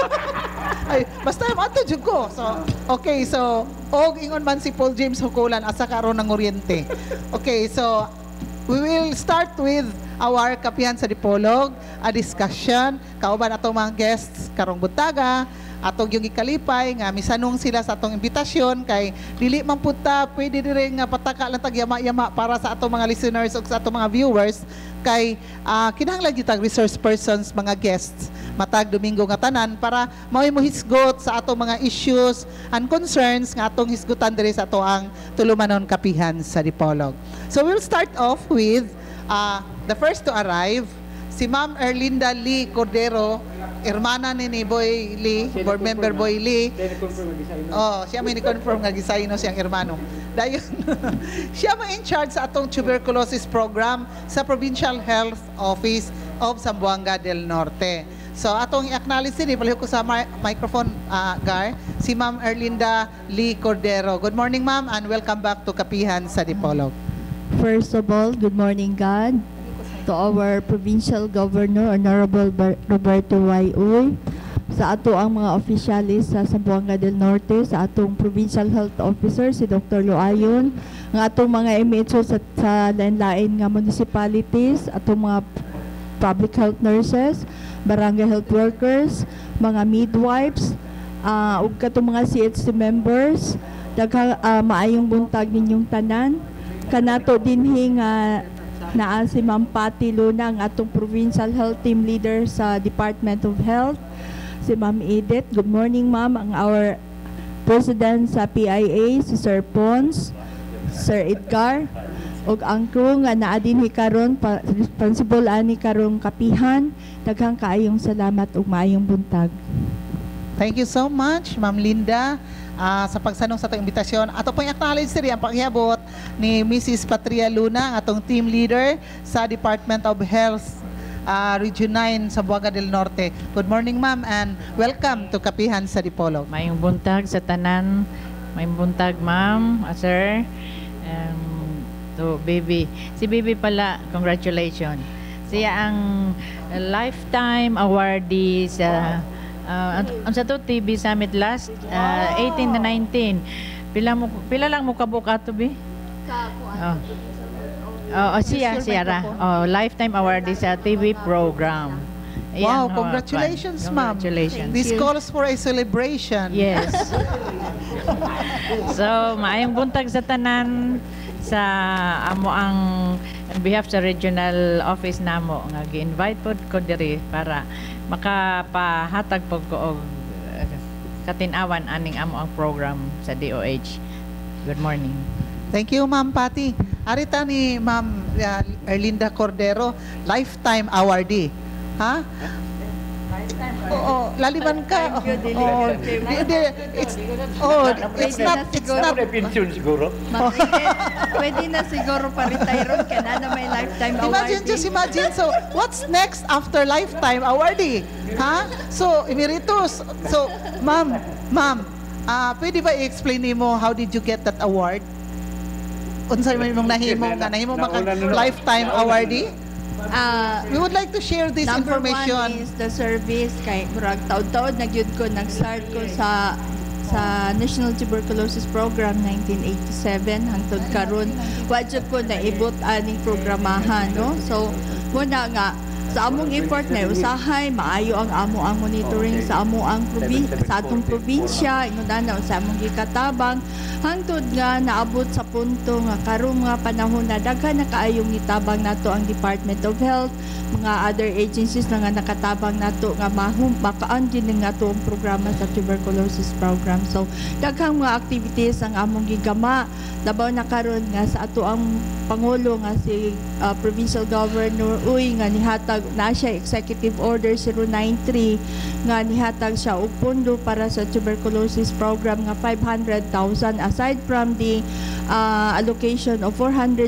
ay, basta yung ato jud ko. So, okay, so, ingon man si Paul James Hukulan, asa karon ng Oriente. Okay, so, we will start with our Kapihan sa Dipolog, a discussion, kauban atong mga guests karong buntaga, atong yung ikalipay nga misanong sila sa atong imbitasyon kay dili man punta pwede dire nga pataka lang tag yama-yama para sa atong mga listeners ug sa atong mga viewers kay kinahanglan gyud tag resource persons mga guests matag Domingo nga tanan para mao'y mohisgot sa atong mga issues and concerns nga atong hisgutan dire sa atoang tulumanon Kapihan sa Dipolog. So we'll start off with the first to arrive, si Ma'am Erlinda Lee Cordero, hermana ni Boy Lee, board member Boy Lee. Siya may ni-confirm nga gisayno siyang hermano. Dayon, siya may in charge sa atong tuberculosis program sa Provincial Health Office of Zamboanga del Norte. So atong i-acknowledge din, palihog ko sa microphone, Gar, si Ma'am Erlinda Lee Cordero. Good morning, Ma'am, and welcome back to Kapihan sa Dipolog. First of all, good morning, God, to our Provincial Governor, Honorable Roberto Y. Uy, sa ato ang mga opisyalis sa Zamboanga del Norte, sa atong Provincial Health Officer, si Dr. Loayon, ng atong mga MHO sa lain-lain nga municipalities, atong mga public health nurses, barangay health workers, mga midwives, ug katong mga CHC members, maayong buntag ninyong tanan. Kanato dinhi nga naa si Ma'am Patty Luna, ang atong Provincial Health Team Leader sa Department of Health. Si Ma'am Edith, good morning Ma'am, ang our President sa PIA, si Sir Pons, Sir Edgar, ug ang crew nga naa dinhi karon responsible ani karong Kapihan. Daghang kaayong salamat ug maayong buntag. Thank you so much, Ma'am Linda. Sa pagsanong sa itong imbitasyon. Ato pong acknowledge rin ang paghihapot ni Mrs. Patria Luna, atong team leader sa Department of Health Region 9 sa Zamboanga del Norte. Good morning, ma'am, and welcome to Kapihan sa Dipolog. Mayong buntag sa tanan. Mayong buntag, ma'am, sir. To baby. Si baby pala, congratulations. Siya ang lifetime awardee sa ang sa to TV Summit last 18 na 19. Pila lang mo kabuk ato bi? Siya ra. Lifetime awardee sa TV program. Ayan, wow, congratulations, ma'am. Congratulations. This calls for a celebration. Yes. So, maayong buntag sa tanan sa amo ang on behalf sa regional office namo nga gi-invite pod ko diri para makapahatag po ko og katinawan aning amo ang program sa DOH. Good morning. Thank you, Ma'am Patty. Arita ni Ma'am Erlinda Cordero, lifetime awardee. Ha? Oo, laliban ka. It's not. pension siguro. Pwede na siguro pa-retire ka na may lifetime award. Just imagine. So, what's next after lifetime awardee? Ha? So, emeritus. So, ma'am, pwede ba i-explain mo how did you get that award? Unsa may mong nahimo maka lifetime awardee? We would like to share this Number information. one is the service. Kay murag taon-taon nagyud ko, nag-start ko sa National Tuberculosis Program 1987 hangtod karon wa jud ko naibot aning programahan, no? So muna nga sa among effort na usahay maayo ang monitoring sa atong probinsya ingon na sa among gikatabang hangtod nga naabot sa punto nga karon nga panahon na daghan na kaayong nitabang nato ang Department of Health, mga other agencies na nga nakatabang nato nga makaan din nga to ang programa sa tuberculosis program. So daghang mga activities ang among gigama labaw na karon nga sa ato ang pangulo nga si Provincial Governor Uy nga nihatag na siya Executive Order 093 nga nihatag siya og pondo para sa tuberculosis program nga 500,000 aside from the allocation of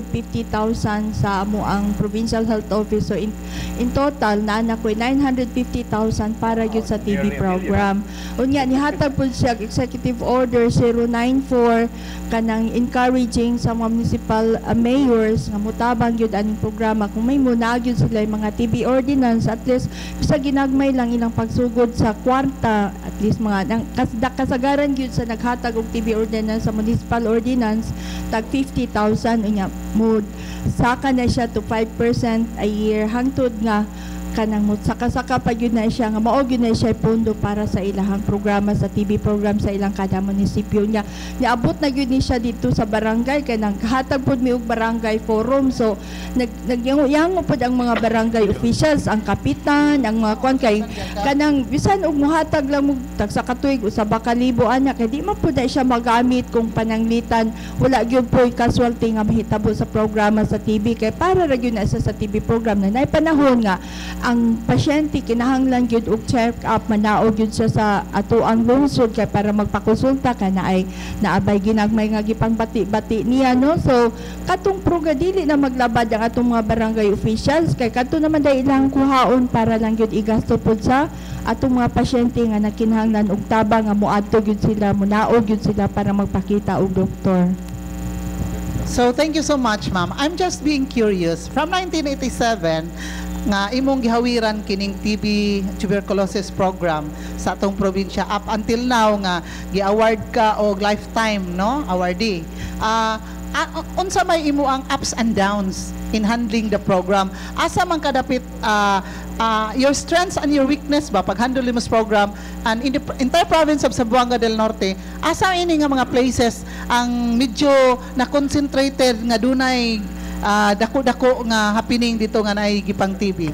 450,000 sa amo ang Provincial Health Office. So in total na ko 950,000 para gyud sa TB program. Unya nihatag pud siya Executive Order 094 kanang encouraging sa mga municipal mayors nga mutabang gyud aning programa kung may muna gyud sila yung mga TB ordinance at least sa ginagmay lang ilang pagsugod sa kwarta at least mga kasagaran gyud sa naghatag og TB ordinance sa municipal ordinance tag 50,000 unya mood saka na siya to 5% a year hangtod nga kanang saka-saka pa yun na siya nga mao gyud na siya pondo para sa ilahang programa sa TB program sa ilang kada munisipyo niya. Niabot na gyud ni siya dito sa barangay kay naghatag pud mi og barangay forum. So nagyango pud ang mga barangay officials, ang kapitan, ang mga kon kay kanang bisan og mohatag lang mo tag sa katuig usa ka libo anya kay di man pud na siya magamit kung pananglitan wala gyud po casualty nga mahitabo sa programa sa TB kay para ra gyud na sa TB program na nay panahon nga ang pasyente kinahanglan gyud og check up manaog gyud siya sa ato ang lungsod kay para magpakonsulta ka na ay naabay ginagmay nga gipangbati-bati niya, no? So katong proga dili na maglabad ang atong mga barangay officials kay kadto naman dai ilang kuhaon para lang gyud igasto pud sa atong mga pasyente nga nakinahanglan og tabang nga moadto gyud sila munaog gyud sila para magpakita og doktor. So thank you so much, ma'am. I'm just being curious. From 1987 nga imong gihawiran kining TB tuberculosis program sa atong probinsya up until now nga gi-award ka og lifetime, no, awardee. Unsa may imo ang ups and downs in handling the program? Asa man kadapit your strengths and your weakness ba pag handle mo sa program and in the entire province of Zamboanga del Norte, asa ini nga mga places ang medyo na concentrated nga dunay dako-dako nga happening dito nga naay gipang TB?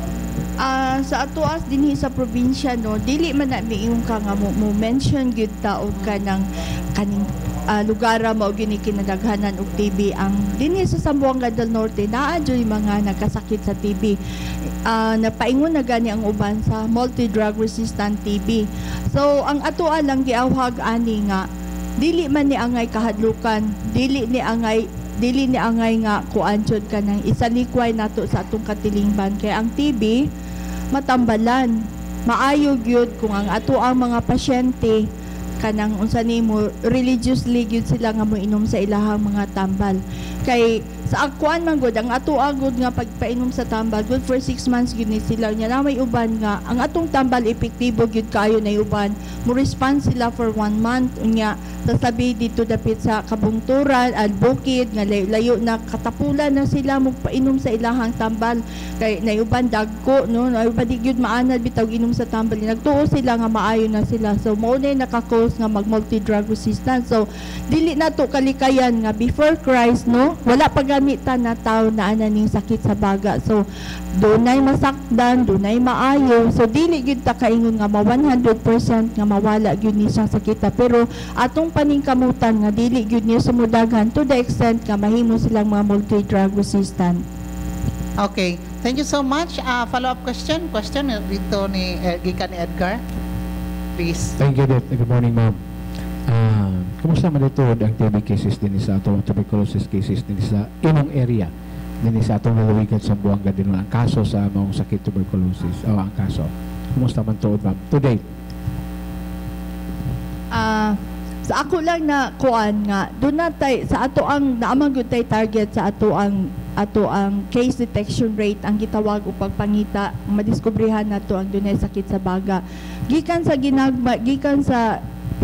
Sa atuas dinhi sa probinsya, no, dili man na miingon ka nga mo mention gyud ta og kanang kaning lugar mao gini kinadaghanan og TB ang dinhi sa Zamboanga del Norte naa joy mga nagkasakit sa TB. Napaingon na gani ang uban sa multi-drug resistant TB. So ang atoa lang giawhag ani nga dili man ni angay kahadlukan, dili ni angay nga kuanchod ka ng isalikway nato sa atong katilingban kay ang TB matambalan maayo gyud kung ang ato ang mga pasyente kanang unsa nimo religiously gyud sila nga moinom sa ilahang mga tambal kay sa akuan man gud ang ato agud nga pagpainom sa tambal good for 6 months gyud ni sila nya na may uban nga ang atong tambal epektibo gyud kayo na uban mo respond sila for 1 month unya sasabi dito dapit sa kabungturan at bukid nga layo na katapulan na sila magpainom sa ilahang tambal kay nayuban dagko, no, nayuban di gyud maanad bitaw inom sa tambal nagtuo sila nga maayo na sila so mao na nakakos nga mag multi drug resistance. So dili nato kalikayan nga before Christ, no, wala pa gamitan na tao na ananing sakit sa baga. So dunay masakdan, dunay maayo, so dili gyud ta kaingon nga 100% nga mawala gyud ni sa sakita, pero atong paningkamutan nga dili gyud niya sumudaghan to the extent nga mahimo silang mga multi-drug resistant. Okay, thank you so much. Follow-up question dito ni gikan ni Edgar. Please. Thank you, Good morning, ma'am. Kumusta man ito ang TB cases din sa atong tuberculosis cases din sa imong area? Din sa atong lalawigan sa Zamboanga din ang kaso sa among sakit tuberculosis o ang kaso. Kumusta man to, ma'am? To date. Sa ako lang na kuan nga doon natay sa ato ang naamang gyud tay target sa ato ang ato ang case detection rate ang gitawag upang pangita madiskubrihan nato ang dunay sakit sa baga. Gikan sa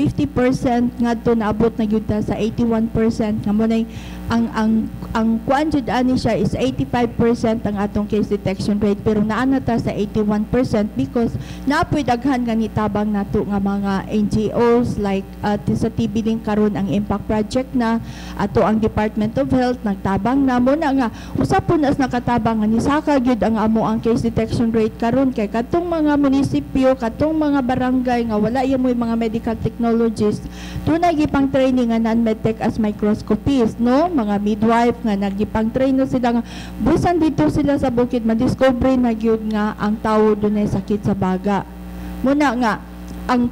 50% ngadto naabot na gyud ta sa 81% nga mo nay ang kuan jud ani siya is 85% ang atong case detection rate, pero naana ta sa 81% because naapoy daghan nga nitabang nato nga mga NGOs like sa TB Link karon ang Impact Project na ato ang Department of Health nagtabang na mo na nga usapon as nakatabang nga nisaka gyud ang amo ang case detection rate karon kay katong mga munisipyo, katong mga barangay nga wala yung mga medical technologists tunay gipang training nga non-medtech as microscopist, no, mga midwife nga nagipang train no sila nga bisan dito sila sa bukid madiscover na gyud nga ang tawo dunay sakit sa baga. Muna nga ang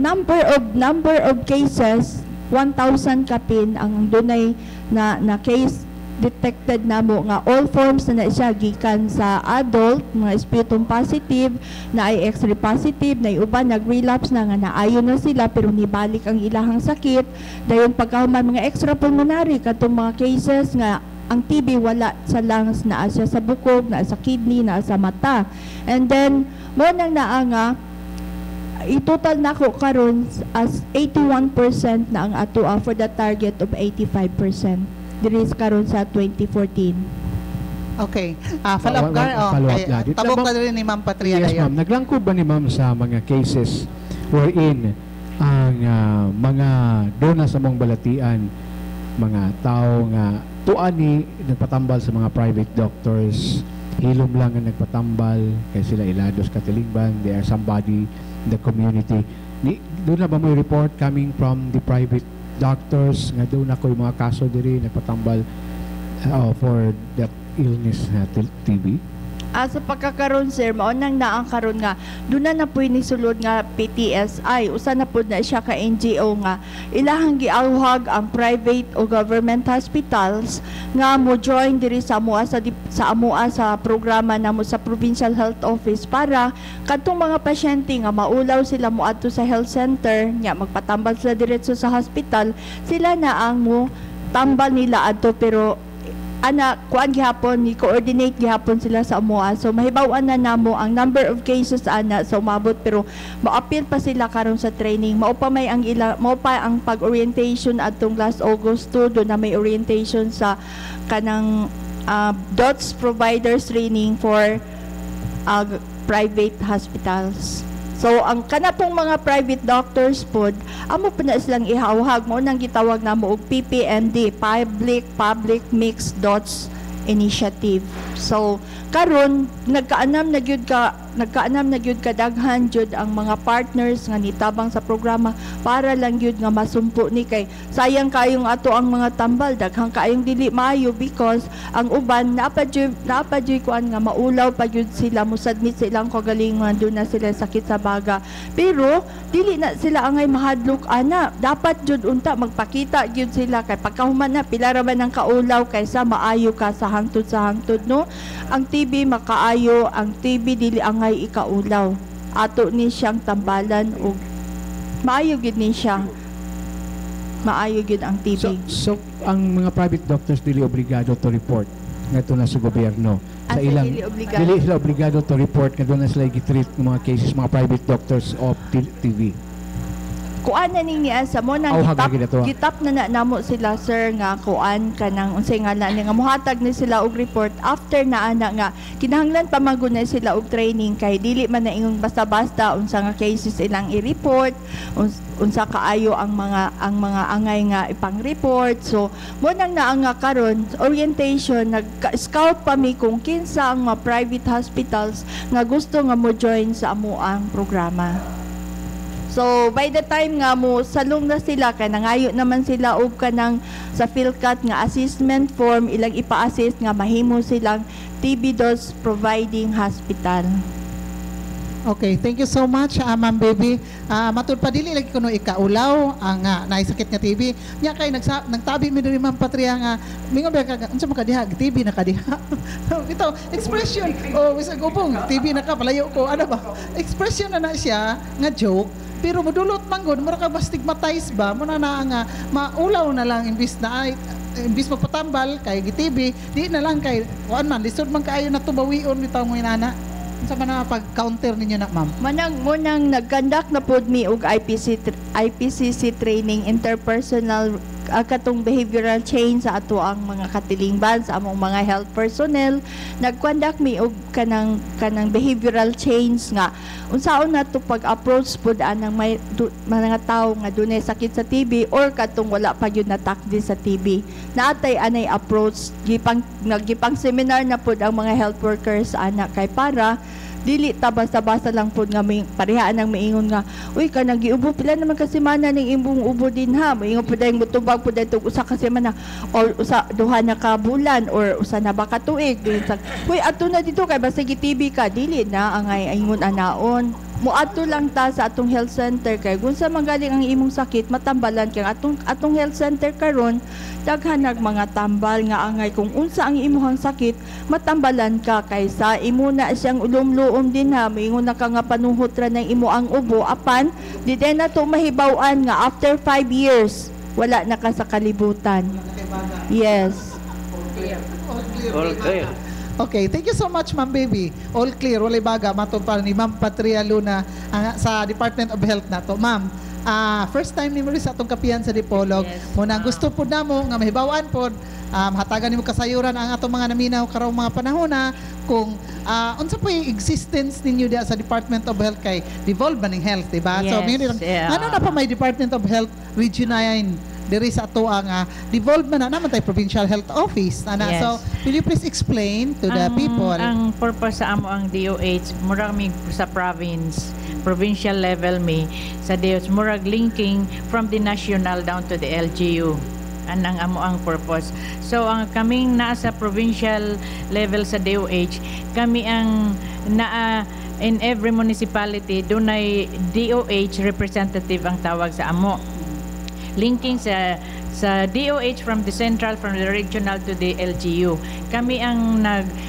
number of cases 1,000 kapin ang dunay na case detected namo nga all forms na siya gikan sa adult mga sputum positive na ay X-ray positive na uban nag-relapse na nga naayon na sila pero nibalik ang ilahang sakit dayon pagkahuman mga extrapulmonary katong mga cases nga ang TB wala sa lungs na siya sa bukog na sa kidney na sa mata and then mo nang naa nga i-total nako karon as 81% na ang ato for the target of 85%. Diri karon sa 2014. Okay. Follow-up Follow-up tabok na rin ni Ma'am Patria. Yes, ma'am. Naglangkob ba ni ma'am sa mga cases wherein ang mga dona sa mong balatian, mga tao nga tuani nagpatambal sa mga private doctors, hilom lang ang nagpatambal kay sila ilados katilingban, they are somebody in the community. Doon na ba may report coming from the private doctors nga doon ako yung mga kaso diri nagpatambal for that illness na TB? Sa pagkakaroon sir, maunang naang karon nga doon na po ni sulod nga PTSI usa na po na siya ka NGO nga ilahang giawhag ang private o government hospitals nga mo join diri sa amoa sa programa namo sa Provincial Health Office para kadtong mga pasyente nga maulaw sila moadto sa health center nya magpatambal sila diretso sa hospital, sila na ang mo tambal nila adto pero kuan gihapon ni coordinate gihapon sila sa amoa. So mahibaw-an na namo ang number of cases ana sa umabot pero maapil pa sila karon sa training. Mao pa ang pag-orientation atong last August 2 do na may orientation sa kanang DOTS providers training for private hospitals. So ang kanapong mga private doctors pod amo pa na silang ihawhag mo nang gitawag namo og PPMD, Public Mixed Dots Initiative. So karon nagkaanam na gyud ka daghan jud ang mga partners nga nitabang sa programa para lang gyud nga masumpo ni kay sayang kayong ato ang mga tambal daghang kayong dili maayo because ang uban napadyoy kuan nga maulaw pa gyud sila musadmit sa ilang kagalingon doon na sila sakit sa baga pero dili na sila angay mahadlok ana dapat jud unta magpakita gyud sila kay pagkahuman na pila ra man ang kaulaw kaysa maayo ka sa hangtod no ang TB makaayo ang TB dili angay ikaulaw ato ni siyang tambalan og maayo gid ni siya maayo gid ang TB. So ang mga private doctors dili obligado to report ngadto na sa gobyerno sa ilang dili sila obligado to report ngadto na sila gitreat ng mga cases mga private doctors of TB. Kuan na ning niasa mo nang gitap na namo sila sir nga kuan kanang unsay ngalan nga mohatag ni sila og report after na ana nga kinahanglan pa magunay sila og training kay dili man na ingong basta-basta unsa nga cases ilang i-report unsa kaayo ang mga angay nga ipang-report. So mo nang naa nga karon orientation nagka-scout pa mi kung kinsa ang mga private hospitals nga gusto nga mo join sa amuang programa. So by the time nga mo salong na sila kay nangayo naman sila og kanang sa PhilCat nga assessment form ilang ipa-assist nga mahimo silang TB dose providing hospital. Okay, thank you so much, Ma'am Baby. Matud pa dili lagi kuno ikaulaw ang naisakit nga TB. Nya kay nagtabi mi diri Ma'am Patria nga mingon ba ka unsa man kadiha TB na kadiha. Ito expression bisag ubong TB na ka palayo ko ano ba? Expression na siya nga joke. Pero modulot manggod mura ka ba stigmatize ba mo na nga maulaw na lang imbis na ay imbis magpatambal kay GTV, di na lang kay kuan man lisod man kaayo na tubawion bitaw mo inana. Unsa man na pag-counter ninyo na, ma'am? Munang nag-conduct na pod mi og IPCC training interpersonal katong behavioral change sa ato ang mga katilingban sa among mga health personnel. Nag-conduct mi og kanang behavioral change nga unsaon na to pag-approach pod anang mga tao nga dunay sakit sa TB or katong wala pa gyud natakdi sa TB. Naatay anay approach gipang seminar na pod ang mga health workers ana kay para dili ta basta-basta lang pod nga may parehaan nang maingon nga uy ka nagiubo pila naman ka semana ning imbong ubo din ha maingon pod ang mutubag pod itong usa ka semana or usa duha na ka bulan or usa na ba ka tuig uy ato na dito kay basta GTB ka dili na angay ingon anaon muadto lang ta sa atong health center kay kung sa magaling ang imong sakit matambalan kay atong health center karon daghan nag mga tambal nga angay kung unsa ang imong sakit matambalan ka kaysa imo na siyang ulom-luom din ha moingon na ka nga panuhot ra ng imo ang ubo apan di na to mahibaw-an nga after 5 years wala na ka sa kalibutan. Yes. All clear. Okay, thank you so much, Ma'am Baby. All clear, walay baga, matod pa ni Ma'am Patria Luna sa Department of Health na to. Ma'am, first time ni Maurice sa atong kapihan sa Dipolog. Yes. Muna gusto po na mo nga mahibawaan po, hatagan nimo kasayuran ang atong mga naminaw karong mga panahon na kung unsa po yung existence ninyo diya sa Department of Health kay devolve man ng health, diba? So, Yes, yeah. ano na pa may Department of Health Region 9 diri sa ato ang devolved man na naman tayo Provincial Health Office. Ana. Yes. So, will you please explain to the people? Ang purpose sa amo ang DOH, murag mi sa province, provincial level mi, sa DOH, murag linking from the national down to the LGU. Anang amo ang purpose. So, ang kaming nasa provincial level sa DOH, kami ang in every municipality, dunay DOH representative ang tawag sa amo. Linking sa DOH from the central, from the regional to the LGU. Kami ang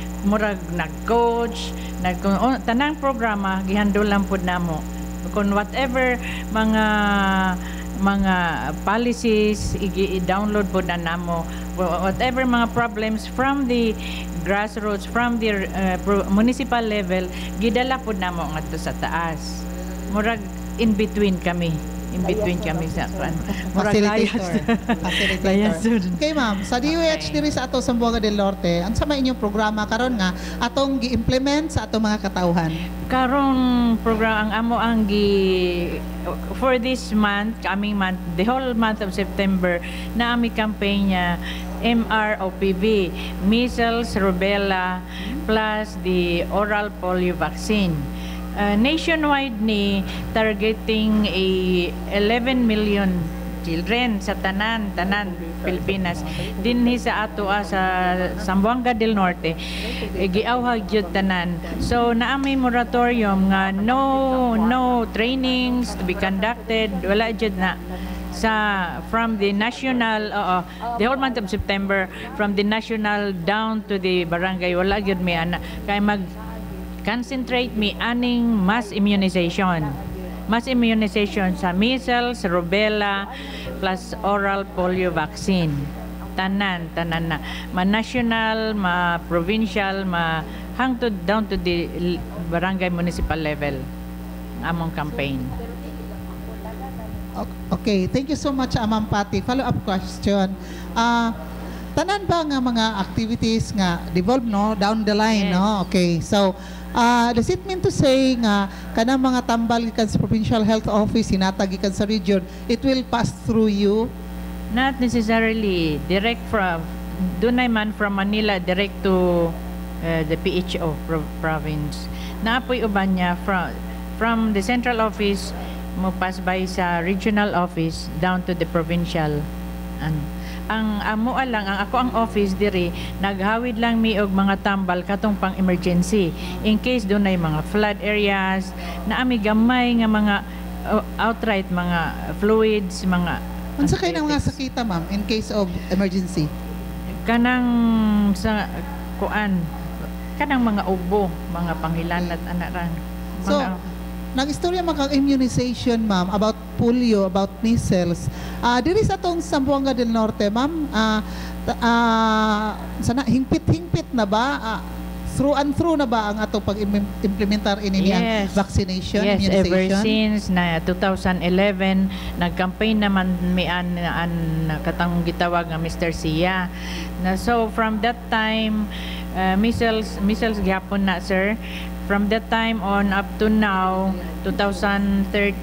nag-coach, tanang programa, gihandol lang po namo. Kung whatever mga policies, i-download po na namo. Whatever mga problems from the grassroots, from the municipal level, gidala po namo ngadto sa taas. Murag in between kami. In between kami sa Facilitator. Okay, ma'am. Sa DOH diri sa ato sa Sambuanga del Norte, ang sama inyong programa karon nga atong gi-implement sa atong mga katauhan? Karon program ang amo ang for this month, coming month, the whole month of September, na ami kampanya MROPV, measles, rubella, plus the oral polio vaccine. Nationwide ni targeting 11 million children sa tanan Pilipinas dinhi sa ato sa Zamboanga del Norte giawhag jud tanan. So naamay moratorium nga no trainings to be conducted, wala jud na from the national the whole month of September, from the national down to the barangay, wala jud may ana kay concentrate mi aning mass immunization sa measles, rubella, plus oral polio vaccine. Tanan na. Ma-national, ma-provincial, hangtod down to the barangay municipal level. Among campaign. Okay, thank you so much, Ma'am Patty. Follow-up question. Tanan ba nga mga activities nga devolve no down the line? Yes. No? Okay, so does it mean to say nga kanang mga tambal gikan sa Provincial Health Office hinatag gikan sa region, it will pass through you? Not necessarily direct from dunay man from Manila direct to the PHO province. Naapoy uban niya from the central office mo pass by sa regional office down to the provincial. Ang amo lang ang ako ang office diri naghawid lang mi og mga tambal katong pang emergency in case dunay mga flood areas na ami gamay nga mga outright mga fluids mga unsa kay nang mga sakita, ma'am, in case of emergency? Kanang sa kuan kanang mga ubo, mga panghilanat anaran. So nag-istorya mga immunization, ma'am, about polio, about measles. Diri sa atong Zamboanga del Norte, ma'am, sana hingpit-hingpit na ba? Through and through na ba ang atong pag-implementar ini ang vaccination, yes, ever immunization? since na 2011 nag-campaign naman mi an katang gitawag nga Mr. Sia. Na so from that time measles gyapon na, sir. From that time on up to now 2013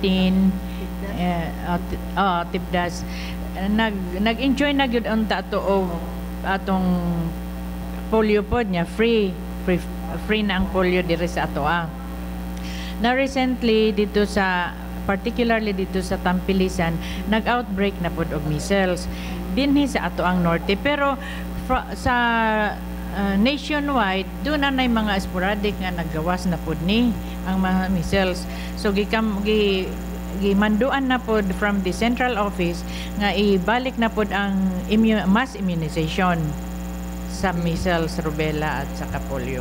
tipdas nag-enjoy na gyud unta to og atong polio pod niya free na ang polio diri sa atoa. Na recently dito sa particularly dito sa Tampilisan nag-outbreak na pod og measles dinhi sa atoang norte, pero sa nationwide doon na mga sporadic nga naggawas na pod ni ang mga measles. So gimanduan na pod from the central office nga ibalik na pod ang mass immunization sa measles, rubella at saka polio.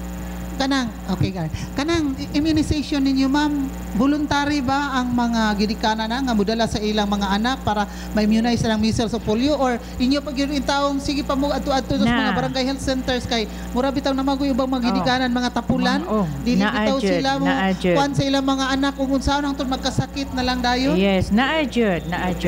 Kanang immunization ninyo, ma'am, voluntary ba ang mga gidikana na nga mudala sa ilang mga anak para ma-immunize ng measles o polio, or inyo pag yun taong sige pa mo ato-ato sa mga barangay health centers kay mura bitaw na magoy ubang mga gidikanan, mga tapulan, dili bitaw sila mo kuan sa ilang mga anak kung unsaon ang magkasakit na lang dayon? Yes, naajud.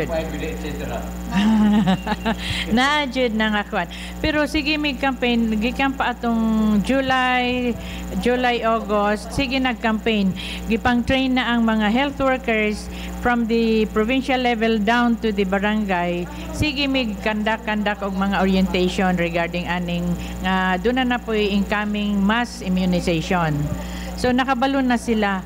Naajud na nga kuan. Pero sige, may campaign gikan pa atong July, August, sige nag-campaign. Gipang-train na ang mga health workers from the provincial level down to the barangay. Sige mig kandak og mga orientation regarding aning nga doon na po incoming mass immunization. So nakabalo na sila.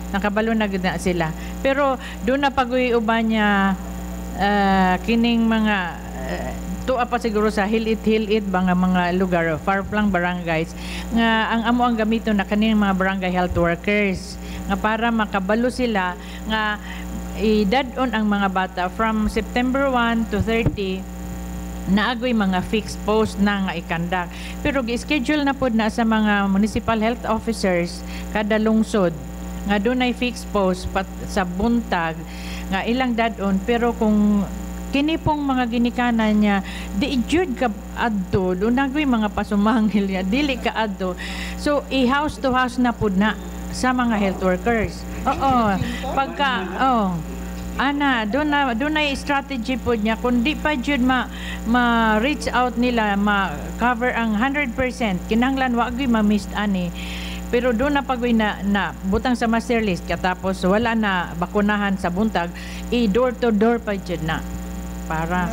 Pero doon na pag-uwi uban niya kining mga tuwa pa siguro sa hilit mga lugar, far flung barangays nga ang amo ang gamito na kaning mga barangay health workers nga para makabalo sila nga idadon ang mga bata from September 1 to 30 naagoy mga fixed post na nga ikandak. Pero gi-schedule na pod na sa mga municipal health officers kada lungsod nga dunay fixed post sa buntag nga ilang dadon, pero kung kini pong mga ginikanan niya di jud ka adto do nagway mga pasumangil niya dili ka adto, so house to house na pud na sa mga health workers. Pagka doon na strategy po niya kundi pa jud ma-reach out nila, ma-cover ang 100%, kinahanglan wa gyud ma-missed ani. Pero doon na pagway na butang sa master list katapos wala na bakunahan sa buntag, door to door pa jud na para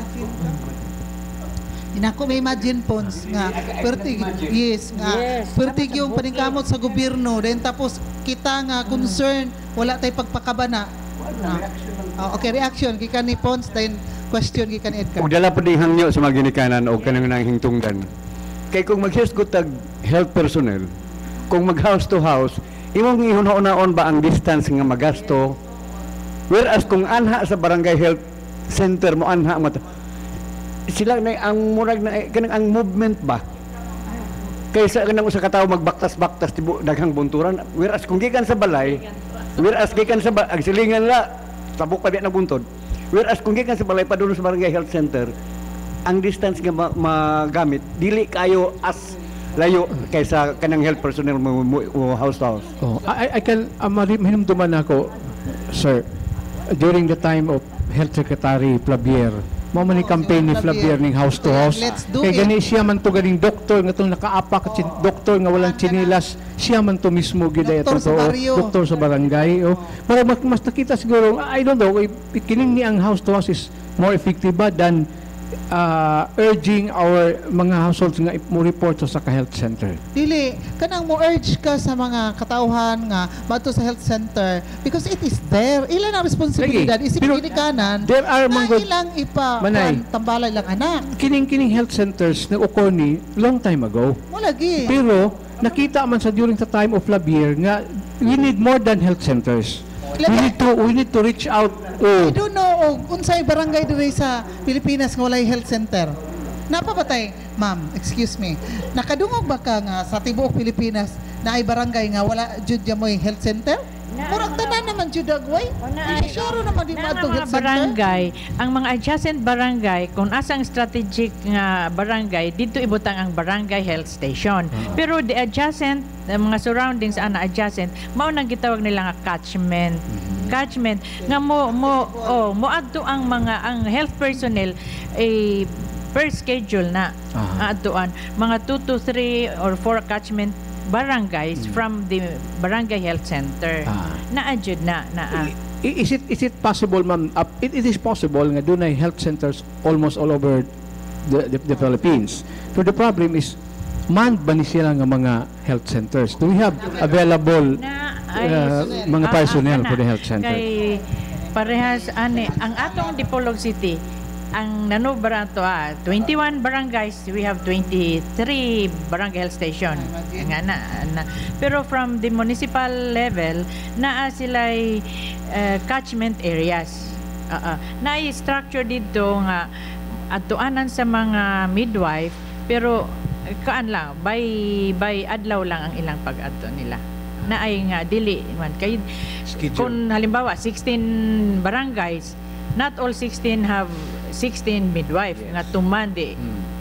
Inako may imagine pons nga pertig pertig yung paningkamot sa gobyerno, then tapos kita nga concern wala tay pagpakabana. Okay, reaction gikan ni Pons, then question gikan ni Edgar. Ug dala pud hangyo sa mga ginikanan o kanang nang hingtungdan. Kay kung mag-hisgot tag health personnel, kung mag-house to house, imong ihunahon ba ang distance nga magasto, whereas kung anha sa barangay health center mo anha mo sila na ang murag na kanang ang movement ba kaysa kanang usa ka tawo magbaktas-baktas tibo daghang bunturan, whereas kung gikan sa balay, agsilingan la tabok pa di na buntod, whereas kung gikan sa balay padulong sa barangay health center ang distance nga magamit dili kayo as layo kaysa kanang health personnel mo house to house. I can hinumduman ako, sir, during the time of Health Secretary Flavier, mo man ni campaign ni Flavier ning house to house. Kay gani siya man to ganing doktor nga tong nakaapak doktor nga walang chinilas, siya man to mismo gid ay doktor sa barangay. Para mas nakita siguro, I don't know, kining ni ang house to house is more effective ba than urging our mga households nga mo report sa health center. Dili kanang mo urge ka sa mga katauhan nga madto sa health center because it is there. Ilan ang responsibilidad isip ginikanan. There are mga ilang tambalay lang anak. Kining health centers na ukoni long time ago. Lagi. Pero nakita man sa during the time of Flavier nga we need more than health centers. We need to reach out. I don't know unsay barangay diri sa Pilipinas nga walay health center. Napapatay, ma'am, excuse me. Nakadungog ba ka nga sa tibuok Pilipinas na ay barangay nga wala jud moy health center? Murag tanan naman jud dagway. Sure naman di na maadtong mga health center. barangay, ang mga adjacent barangay, kung asang strategic nga barangay, dito ibutang ang barangay health station. Pero the adjacent, mga surroundings ana adjacent, mao nang gitawag nila nga catchment. Catchment nga mo adto ang mga ang health personnel per schedule na adtuan mga 2 to 3 or 4 catchment barangays from the barangay health center na adjud na Is it possible, ma'am? It is possible nga dunay health centers almost all over the Philippines. So the problem is, manned ba ni sila nga mga health centers? Do we have available mga personnel for the health center? Kay parehas ani ang atong Dipolog City ang nanubra to 21 barangays, we have 23 barangay health station nga na. Pero from the municipal level naa sila'y catchment areas. Naay structure dito nga adtuanan sa mga midwife, pero kaan lang by adlaw lang ang ilang pag-adto nila. Naay nga dili man kay kung halimbawa 16 barangays, not all 16 have 16 midwife nga tumandi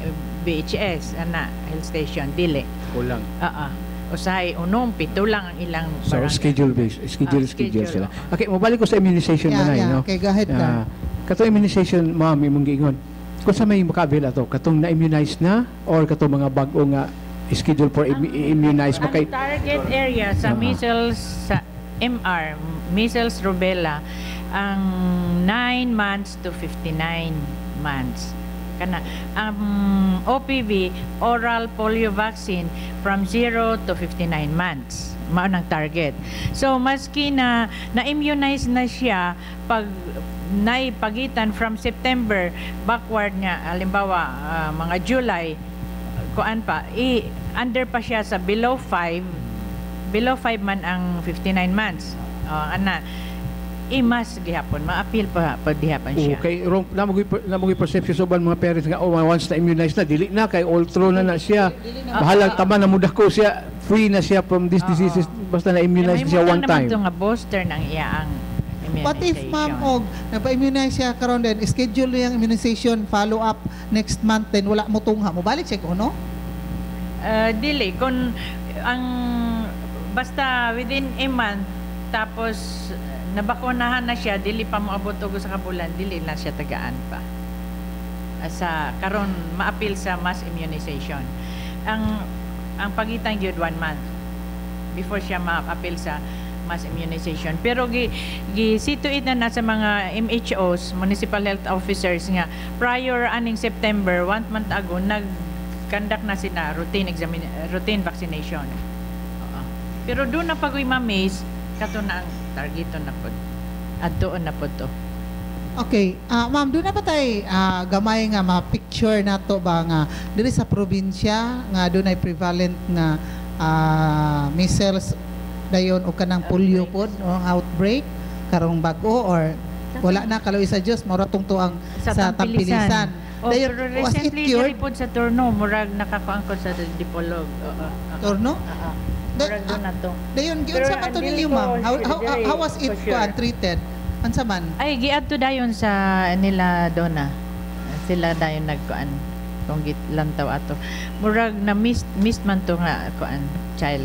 BHS ana health station dili Kulang. usahay unong pito lang ang ilang So barangay. schedule based, schedule sila. Okay, mabalik ko sa immunization na no. Okay, go ahead ka. Katong immunization, ma'am, imong giingon. Kung sa may makabil ato, katong na-immunize na or katong mga bag-o nga schedule for immunize Ang makay target area sa measles sa MR, measles rubella, ang 9 months to 59 months. Kana ang OPV, oral polio vaccine, from 0 to 59 months. Mao nang target. So maski na na-immunize na siya pag naipagitan from September backward nga, halimbawa mga July, kuan pa, under pa siya sa below 5 man ang 59 months. Imas gihapon, ma-appeal pa gihapon siya. Okay, namoy perception sa mga parents nga once na immunize na dili na kay all through na siya. Bahala tama na muda ko siya, free na siya from these diseases basta na immunize siya one time. May nga booster ng iyaang immunization. What if ma'am og nagpa-immunize siya karon din, schedule yung immunization follow up next month then wala mo tungha mo balik siya kuno? Dili kung ang basta within a month tapos nabakunahan na siya, dili pa mo abot og sa kabulan, dili na siya tagaan pa. Sa karon ma-appeal sa mass immunization. Ang pagitan gyud 1 month before siya ma-appeal sa mass immunization. Pero situate na sa mga MHOs, municipal health officers nga prior aning September 1 month ago nag-conduct na sila routine vaccination. Pero doon na pag-uwi ma-miss kato na ang targeto na po. Adtoon na po to. Okay, ma'am, doon na ba tayo gamay nga ma-picture na to ba nga diri sa probinsya nga doon ay prevalent nga measles dayon o kanang polio pod o outbreak karong bag-o or wala na kalawi sa Dios mura tungtuang sa Tampilisan. Dayon was it recently cured? po sa Turno, murag nakakuangkod sa Dipolog. Turno? Murag doon na to. Dayon giun Pero sa man to dili ninyo ko ma'am? How was it for sure. treated? Ansa man? Ay, giadto dayon sa nila dona. Sila dayon nagkuan kung lantaw ato. Murag na missed man to nga kuan child.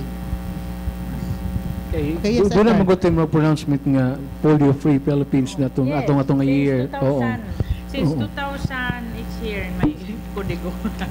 Okay, yes, Doon na sir. magutin mo pronouncement nga polio-free Philippines na itong atong year. Oo. Since Oo. 2000, it's here in my kodigo.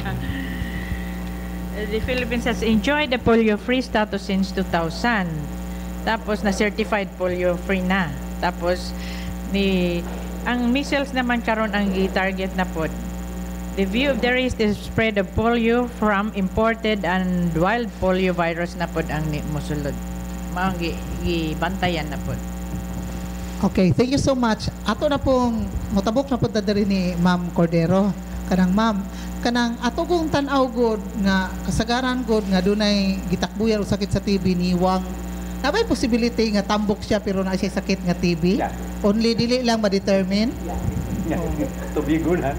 The Philippines has enjoyed the polio-free status since 2000. Tapos na-certified polio-free na. Tapos ang measles naman karon ang i-target na pod. The view of there is the spread of polio from imported and wild polio virus na pod ang mosulod. Maong gibantayan na pod. Okay, thank you so much. Ato na pong mutabok na punta diri ni Ma'am Cordero. Kanang ma'am, kanang ato kong tan-aw god nga kasagaran god nga dunay gitakbuyan og sakit sa TB niwang. Nabay possibility nga tambok siya pero na siya sakit nga TB? Yeah. Only dili lang ma-determine? Tubigo na.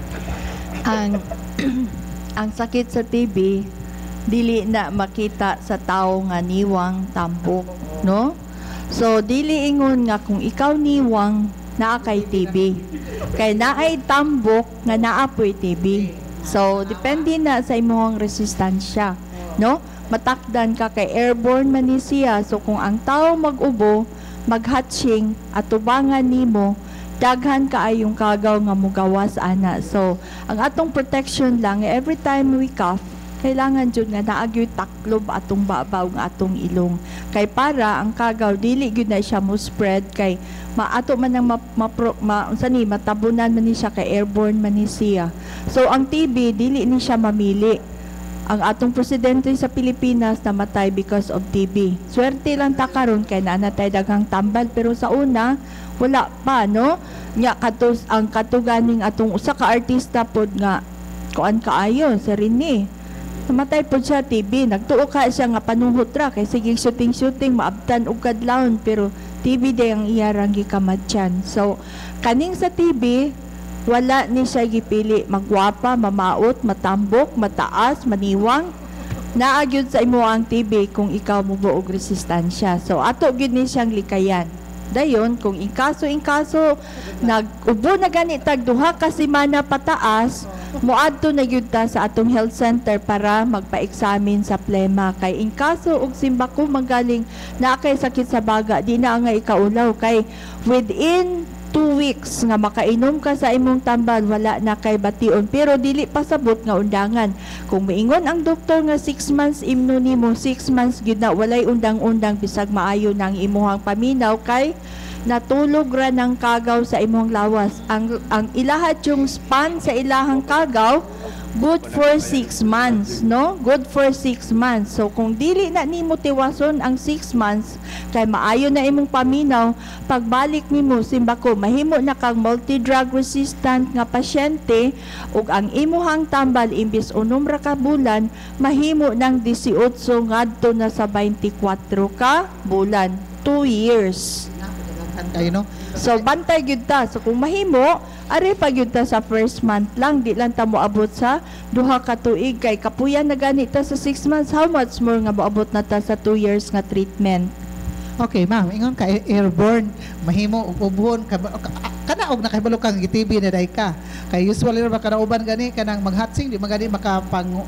Ang sakit sa TB dili na makita sa tao nga niwang tambok, no? So dili ingon nga kung ikaw niwang naa kay TB. Kay naay tambok nga naapoy TB. So depende na sa imong resistensya, no? Matakdan ka kay airborne man ni siya. So kung ang tao mag-ubo, mag-hatching at tubangan nimo, daghan kaayong kagaw nga mugawas ana. So ang atong protection lang every time we cough, kailangan jud nga naagyoy taklob atong babaw nga atong ilong. Kay para ang kagaw dili gyud na siya mo spread kay maato man nang matabunan man ni siya kay airborne man ni siya. So ang TB dili ni siya mamili. Ang atong presidente sa Pilipinas namatay because of TB. Swerte lang ta karon kay naanatay daghang tambal pero sa una wala pa, no? Nya ang katuganing atong usa ka artista pod nga kuan kaayo si Rene. Namatay po siya TB. Nagtuo ka siya nga panuhot ra kay sige shooting maabtan og kadlawon pero TB day ang iyarang gikamadyan. So kaning sa TB wala ni siya gipili magwapa, mamaot, matambok, mataas, maniwang. Naagyod sa imo ang TB kung ikaw mubuog resistensya. So ato gyud ni siyang likayan. Dayon kung inkaso nag-ubo na gani tag duha ka semana pataas, moadto na gyud ta sa atong health center para magpa-examine sa plema kay in kaso og simbako magaling na kay sakit sa baga di na nga ikaulaw kay within 2 weeks nga makainom ka sa imong tambal wala na kay bation pero dili pasabot nga undangan kung moingon ang doktor nga 6 months imno nimo 6 months gyud na walay undang-undang bisag maayo nang imuhang paminaw kay natulog ra ng kagaw sa imong lawas. Ang ilahat yung span sa ilahang kagaw, good for 6 months, no? Good for 6 months. So, kung dili na nimo tiwason ang 6 months, kay maayo na imong paminaw, pagbalik nimo, simbako, mahimo na kang multi-drug resistant nga pasyente, ug ang imuhang tambal, imbis 6 ra ka bulan, mahimo ng 18 ngadto na sa 24 ka bulan. 2 years. Kayo, no? So bantay gyud ta. So kung mahimo, ari pa gyud ta sa first month lang, di lang ta moabot sa duha ka tuig kay kapuyan na gani ta sa 6 months. How much more nga moabot na ta sa 2 years nga treatment? Okay, ma'am, ingon ka airborne, mahimo ug ubuhon kana og nakahibalo kang gitibi na day ka. Kay usually ra kanauban gani kanang maghatsing di magani makapang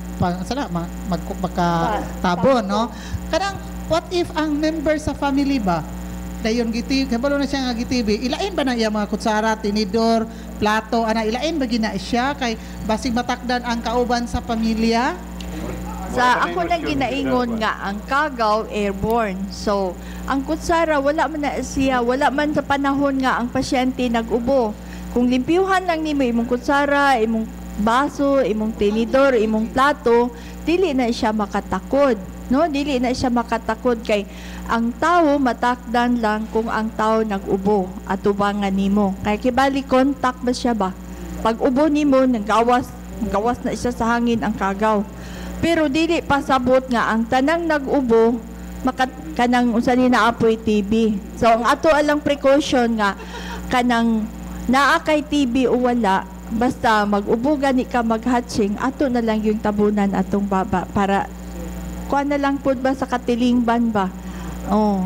makatabon, no? Kanang what if ang member sa family ba dayon gitibi, kabalo na siya nga gitibi, ilain ba na iya mga kutsara, tinidor, plato, ana ilain ba gina siya kay basig matakdan ang kauban sa pamilya? Sa ako nang ginaingon nga ang kagaw airborne. So ang kutsara wala man na siya, wala man sa panahon nga ang pasyente nag-ubo. Kung limpyuhan lang nimo imong kutsara, imong baso, imong tinidor, imong plato, dili na siya makatakod. No, dili na siya makatakod kay ang tao matakdan lang kung ang tao nag-ubo at tubangan nimo. Kay kibali contact ba siya ba? Pag ubo nimo nagawas na siya sa hangin ang kagaw. Pero dili pasabot nga ang tanang nag-ubo kanang unsa ni naapoy TB. So ang ato alang precaution nga kanang naa kay TB o wala, basta mag-ubo gani ka mag-hatching, ato na lang yung tabunan atong baba para kuha na lang po ba sa katilingban ba? Oh.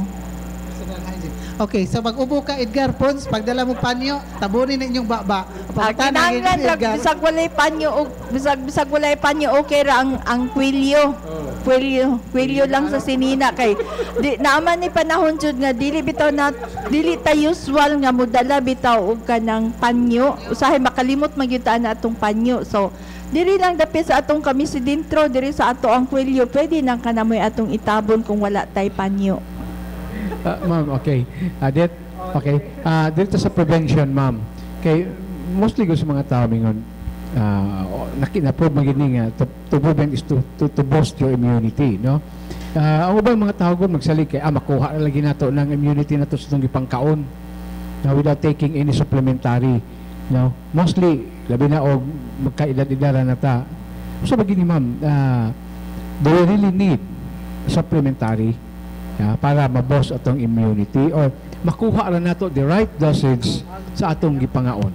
Okay, so mag-ubo ka Edgar Pons, pagdala mo panyo, tabunin na inyong baba. Kinahanglan lang bisag walay panyo o bisag walay panyo okay ra ang kwilyo. Kwilyo lang sa sinina kay di naaman ni panahon jud nga dili ta usual nga modala bitaw og kanang panyo. Usahay makalimot magyud ta na atong panyo. So diri lang dapit sa atong kami si dentro, diri sa ato ang kwilyo, pwede nang kanamoy atong itabon kung wala tay panyo. Ma'am, okay. Dito sa prevention, ma'am. Okay, mostly gusto mga tao mingon, na-prove magiging to prevent is to boost your immunity, no? Ang ubang mga tao ko magsali kay makuha lagi nato ng immunity nato sa itong ipangkaon without taking any supplementary, no? Mostly labi na og magkaedad-edaran na ta. So bagini ma'am, do we really need supplementary para ma-boost atong immunity or makuha ra nato the right dosage sa atong gipangaon?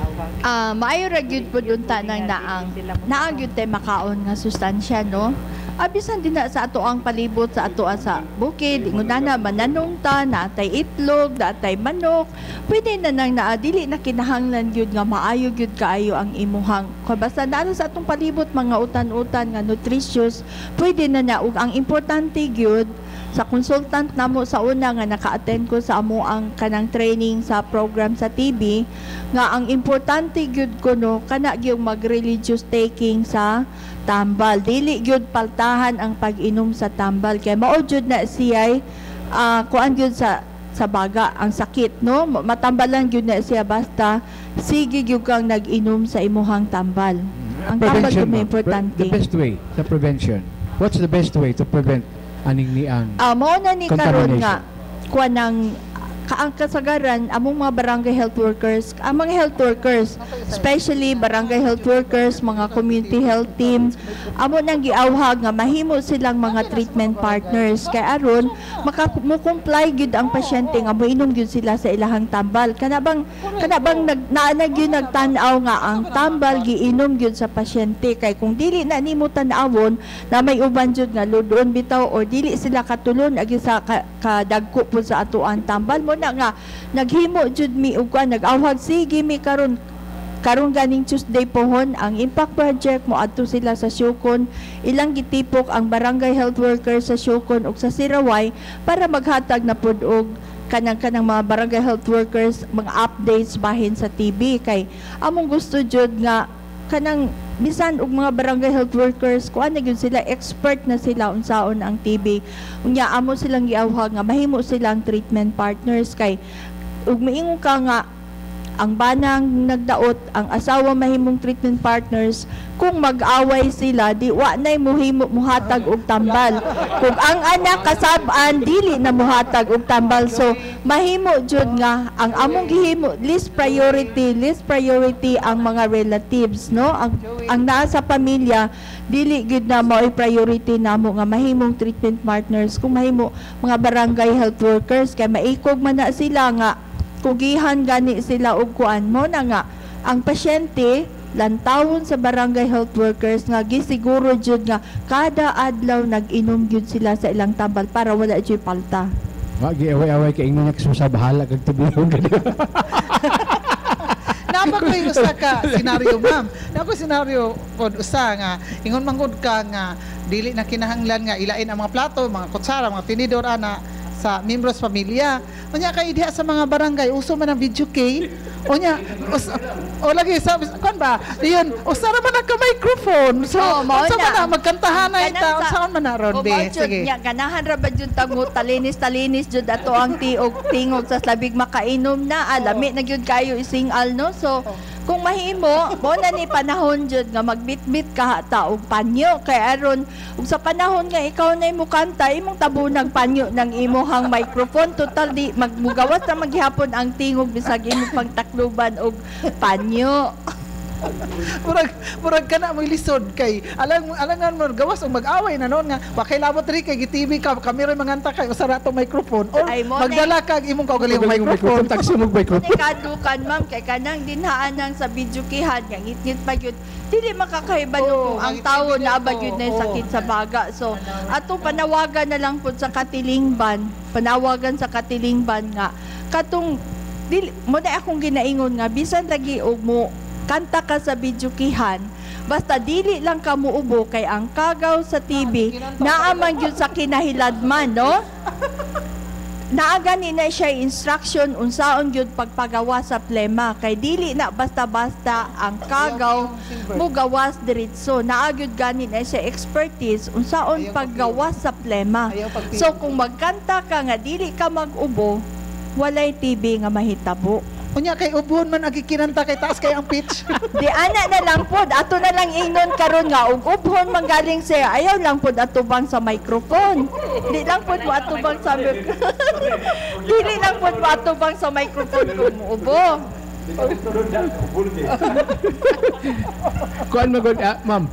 Maayo ra gyud pud unta nang naang gyud tay makaon nga sustansya, no? Abisan din na sa ato ang palibot sa ato sa bukid, ingon na mananungta, natay itlog, natay manok. Pwede na nang naadili na kinahanglan gyud nga maayo gyud kaayo ang imuhang. Basta na sa atong palibot mga utan-utan nga nutritious, pwede na ug ang importante gyud sa consultant namo sa una nga naka-attend ko sa amo ang kanang training sa program sa TV nga ang importante gyud kuno kana gyud mag-religious taking sa tambal. Dili gyud paltahan ang pag-inom sa tambal kay mao gyud na siya kuan gyud sa baga ang sakit no, matambalan gyud na siya basta sige gyud kang nag-inom sa imuhang tambal. Ang tambal gyud may importante. The best way sa prevention. What's the best way to prevent aning ni ang mao na ni karon nga kuan ng ang kasagaran among mga barangay health workers, ang mga health workers, especially barangay health workers, mga community health teams, amo nang giawhag nga mahimo silang mga treatment partners kay aron makamu-comply gyud ang pasyente nga moinom gyud sila sa ilahang tambal. Kanabang naanag gyud nagtan-aw nga ang tambal giinom gyud sa pasyente kay kung dili na nimo tan-awon na may uban gyud nga ludon bitaw or dili sila katulon agi sa kadagko po sa atoan tambal mo na nga naghimo jud mi ug nag-awhag sige mi karon ganing Tuesday pohon ang Impact Project mo adto sila sa Syukon, ilang gitipok ang barangay health workers sa Syukon ug sa Siraway para maghatag na pud og kanang mga barangay health workers mga updates bahin sa TV kay among gusto jud nga kanang bisan og mga barangay health workers kuan na gyud sila expert na sila unsaon ang TB unya amo silang giawhag nga mahimo silang treatment partners kay ug miingon ka nga ang banang nagdaot ang asawa mahimong treatment partners kung mag-away sila di wa nay muhatag og tambal kung ang anak kasab-an dili na muhatag og tambal so mahimo jud nga ang among gihimo list priority ang mga relatives no ang naa sa pamilya dili gid na mao priority namo nga mahimong treatment partners kung mahimo mga barangay health workers kay maikog man na sila nga kugihan gani sila og kuan mo na nga ang pasyente lantawon sa barangay health workers nga gisiguro jud nga kada adlaw nag-inom jud sila sa ilang tambal para wala jud palta. Wa giaway-away kay ingnon sa bahala kag tubulong gani. Napa ko yung usa ka senaryo ma'am. Nako senaryo pod usa nga ingon manggod ka nga dili na kinahanglan nga ilain ang mga plato, mga kutsara, mga tinidor ana sa membros pamilya. Unya kay diha sa mga barangay uso man ang video kay. Unya o lagi sa kon ba? Diyon usara man ang microphone. So unsa man na magkantahan na ita unsaon man na ron be. Sige. Nya ganahan ra ba jud tago talinis jud ato ang tingog sa labig makainom na alami na gyud kayo isingal no. So kung mahimo mo na ni panahon jud nga magbitbit ka ta og panyo kay aron ug sa panahon nga ikaw na imo kanta imong tabunag panyo ng imuhang microphone total di magmugawas na maghapon ang tingog bisag imong pagtakluban og panyo. Murag kana mo lisod kay alangan mo gawas og mag-away na noon nga wa kay labot ri kay gi-TV ka kami ray manganta kay usara to microphone or magdala kag imong kaugalingong microphone tagsumog microphone kadukan ma'am kay kanang dinhaan nang sa video kihan nga ngit-ngit pa gyud dili makakahibalo ang tawo na abag yun na sakit sa baga so ato panawagan na lang pud sa katilingban nga katong dili mo na akong ginaingon nga bisan lagi og mo kanta ka sa videokihan basta dili lang ka muubo kay ang kagaw sa TV naaman gyud sa kinahiladman no naagani na siya instruction unsaon gyud pagpagawa sa plema kay dili na basta-basta ang kagaw mo gawas diretso naagyud gani na siya expertise unsaon paggawas sa plema so kung magkanta ka nga dili ka mag-ubo walay TV nga mahitabo. Unya kay ubon man agi kinanta kay taas kay ang pitch. Di ana na lang pod ato na lang ingnon karon nga ug ubhon manggaling siya ayaw lang pod atubang sa microphone. Di lang pod mo atubang sa dili lang pod mo atubang sa microphone kung ubo. Kuan magod ma'am.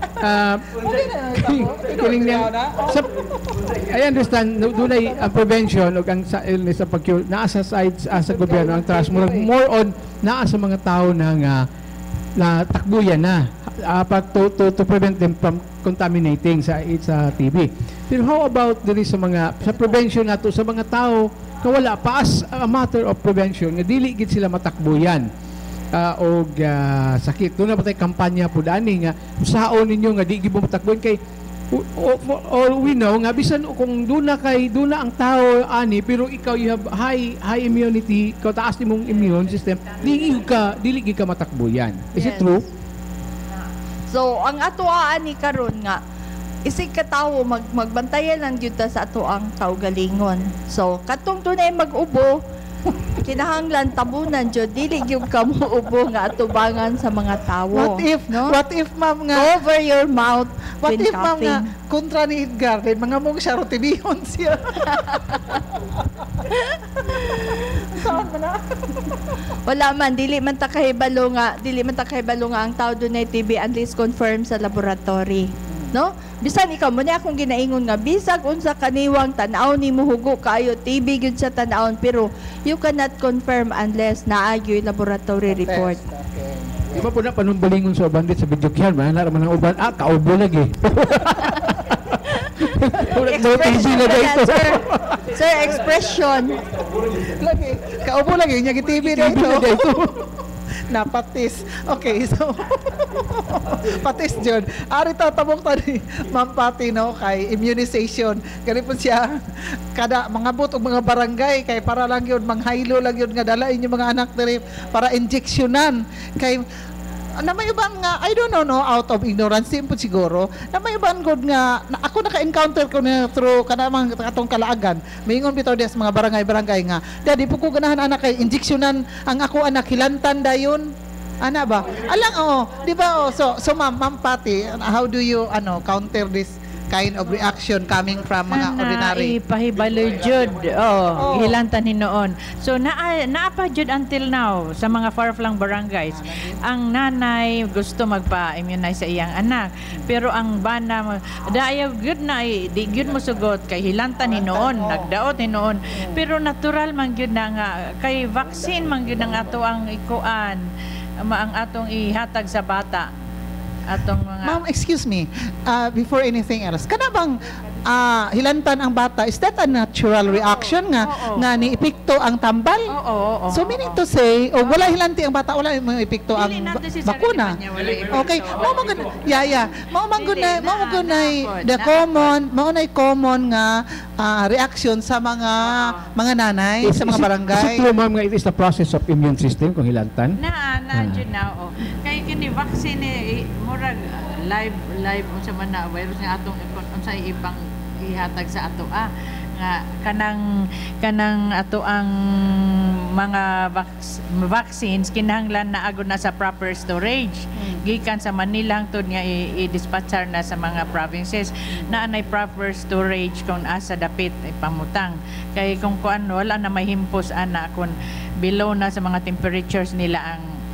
Kiling niya. I understand dunay prevention ug ang sa illness sa pag naa sa sides sa gobyerno ang trust more on naa sa mga tao na nga na takbuyan na to prevent them from contaminating sa TB. Pero how about diri sa prevention nato sa mga tao na wala pa as a matter of prevention nga dili gid sila matakbuyan og sakit. Doon na ba tayo kampanya po dani nga usaon ninyo nga di gid mo matakbuyan kay all we know nga bisan kung doon na ang tao ani pero ikaw you have high immunity, ikaw taas nimong immune system, dili gid ka matakbuyan. Is it true? So, ang ato ani karon nga isig ka tawo magbantayan lang gyud ta sa ato ang kaugalingon. So, katong tunay mag-ubo, kinahanglan tabunan jud dili gyud ka muubo nga atubangan sa mga tawo. What if ma'am nga cover your mouth what when if ma'am nga coughing? kontra ni Edgar kay mga mong siya rotibihon siya. Saan man na? Wala man dili man ta kahibalo nga ang tao dunay TB unless confirmed sa laboratory. No? Bisan ikaw mo na akong ginaingon nga bisag unsa kaniwang tan-aw nimo hugo kayo TB gyud sa tan-awon pero you cannot confirm unless naagyo laboratory report. Okay. Di ba po na panumbalingon sa bandit sa Bidyokian, man naman ang uban, kaubo lagi. Expression na na dito. Sir, expression. Lagi, kaubo lagi niya gi-TV dito. Napatis. Okay, so patis John. Ari tatabok tani Ma'am Pati no kay immunization. Kani po siya kada mga but og mga barangay kay para lang yun manghaylo lang yun nga dala inyo mga anak diri para injeksyonan kay na may uban nga I don't know no out of ignorance simple siguro na may uban gud nga ako naka-encounter ko na through kanang katong kalaagan mingon bitaw diya sa mga barangay nga dadi po ko ganahan anak kay injeksyonan ang ako anak hilantan dayon ana ba alang di ba so ma'am Pati how do you counter this kind of reaction coming from mga ordinary ipahibalo jud hilantan hinoon so naapa jud until now sa mga far-flung barangays ang nanay gusto magpa-immunize sa iyang anak pero ang bana dayaw gyud na di gyud mo sugot kay hilantan hinoon nagdaot hinoon pero natural man gyud na nga kay vaccine man gyud ang ato ang ikuan ang atong ihatag sa bata atong mga Ma'am, excuse me, before anything else, kana bang hilantan ang bata, is that a natural reaction nga niipikto ang tambal? So meaning to say, wala hilanti ang bata, wala mo ipikto ang bakuna. Okay, mao magunay the common nga reaction sa mga nanay sa mga barangay. Is it true, ma'am, nga it is the process of immune system kung hilantan? Jud na kay kini vaccine murag live unsa man na virus nga atong unsa ibang ihatag sa ato nga kanang ato ang mga vaccines kinahanglan na agud na sa proper storage gikan sa Manila hangtod nga i-dispatchar na sa mga provinces na anay proper storage kung asa dapit ipamutang kay kung kuan wala na may himpos ana kun below na sa mga temperatures nila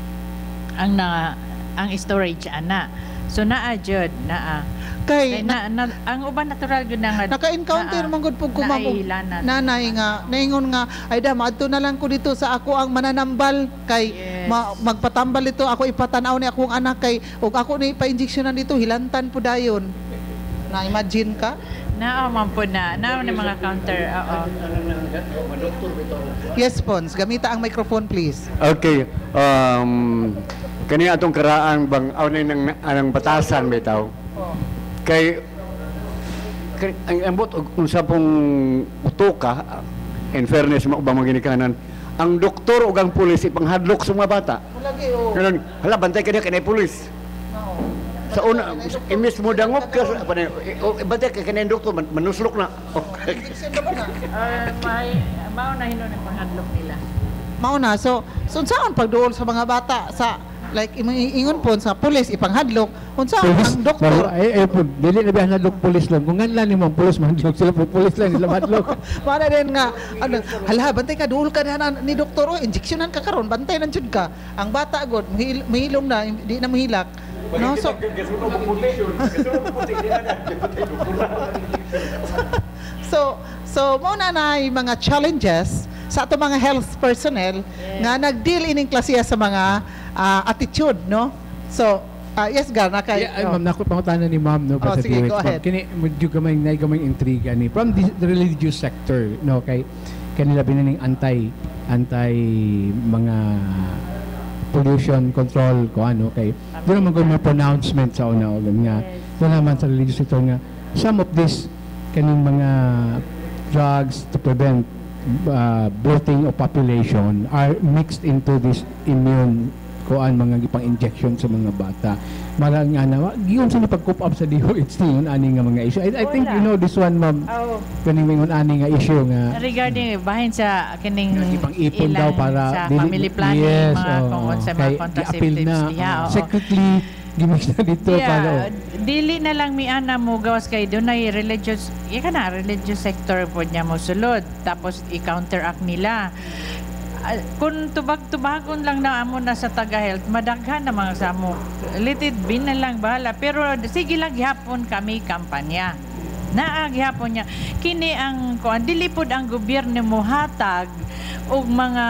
ang storage ana so naa jud kay ang uban natural gyud nga naka-encounter man gud pug kumam nanay nga naingon nga ay da maadto na lang ko dito sa ako ang mananambal kay magpatambal dito ako ipatanaw ni akong anak kay ug ako ni pa-injeksyonan dito hilantan po dayon na imagine ka man po na mga counter Yes Pons gamita ang microphone please. Okay. Kani atong karaan bang awnay nang batasan bitaw. Kay ang ambot unsa pong utoka in fairness mo ba maginikanan ang doktor ug ang pulis ipanghadlok sa mga bata. Kanon hala bantay kani kanay pulis. Sa una imis mo dangop ka bantay kanay doktor manuslok na. Mao na hinon ang panghadlok nila. Mao na so saan pagduol sa mga bata sa like ingon po sa pulis ipanghadlok unsa ang doktor po dili na biya hadlok pulis lang kung nganlan nimo pulis mahadlok sila po pulis lang sila mahadlok para din nga hala bantay ka duol ka ni doktor injeksyonan ka karon bantay nan jud ka ang bata god mahilom na di na mahilak no so mo na mga challenges sa ato mga health personnel nga nagdeal ining klase sa mga attitude no so Yes, Gar, nakay. Yeah, ma'am, naku pangutanan ni ma'am no Oh, sa sige, DOH, go ma'am. ahead. Kini medyo gamay intriga ni from the religious sector no kay kanila binaning anti mga pollution control ko ano kay doon naman mga pronouncement sa una nga doon naman sa religious sector nga some of this kaning mga drugs to prevent bloating of population are mixed into this immune kuan mga gipang injection sa mga bata. Marang nga na giyon sa pag-coop up sa DOH yun ani nga mga issue. I think you know this one ma'am. Oh, Kaning mingon ani nga issue nga regarding bahin sa kining gipang ipon daw para sa family planning, yes, mga kung unsa mga contraceptives diha. Secretly gimix na dito para dili na lang mi ana mo gawas kay dunay religious religious sector po niya mo sulod tapos i-counteract nila. Kung tubag-tubagon lang na amo na sa taga-health, madaghan na mga samo. Litid bin na lang bahala. Pero sige lang gihapon kami kampanya. Gihapon niya. Kini ang dilipod ang gobyerno mo hatag og mga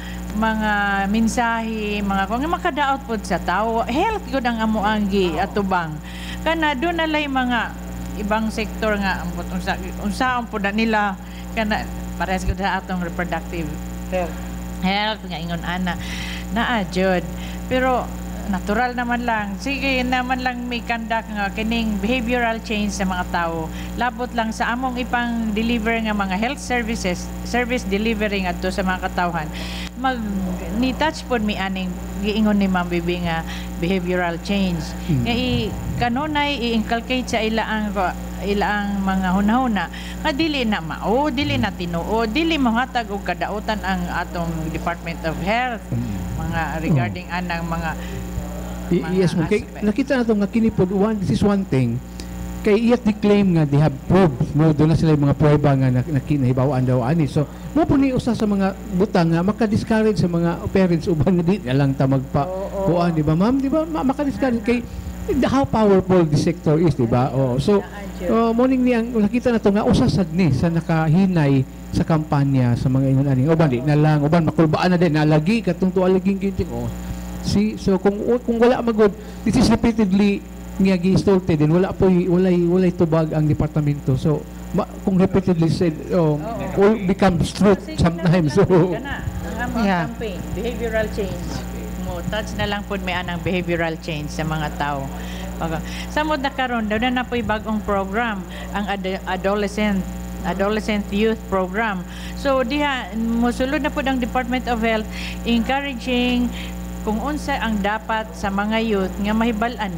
mensahe, mga makadaot pod sa tao. Health gud ang amo ang atubang. Kana do na lay mga ibang sektor nga unsaon pod nila kana parehas gud sa atong reproductive health nga ingon ana naa jud pero natural naman lang sige naman lang may kandak nga kining behavioral change sa mga tao labot lang sa among ipang deliver nga mga health service delivering adto sa mga katawhan ni touch pod mi aning giingon ni Ma'am Bibi nga behavioral change nga kanunay i-inculcate sa ilaang mga hunahuna nga dili na mao, dili na tinuo, dili mahatag og kadautan ang atong Department of Health mga regarding anang mga yes mo kay nakita nato nga kini pod this is one thing kay iyat di-claim nga they have proofs no doon na sila yung mga prueba nga nakinahibawaan daw ani so mo po ni usa sa mga butang nga maka-discourage sa mga parents uban nga di na lang ta magpa kuan di ba ma'am di ba maka-discourage kay how powerful the sector is di ba so morning ni ang nakita na to nga usa sad ni sa nakahinay sa kampanya sa mga ingon ani uban di na lang uban makulbaan na din nalagi katong tualaging ginting so kung wala magod this is repeatedly nga gi-started din wala walay tubag ang departamento so kung repeatedly said all becomes truth sometimes so ang campaign behavioral change mo touch na lang pud may anang behavioral change sa mga tao samod na karon daw na po'y bagong program ang adolescent youth program so diha mosulod na pud ang Department of Health encouraging kung unsa ang dapat sa mga youth nga mahibal-an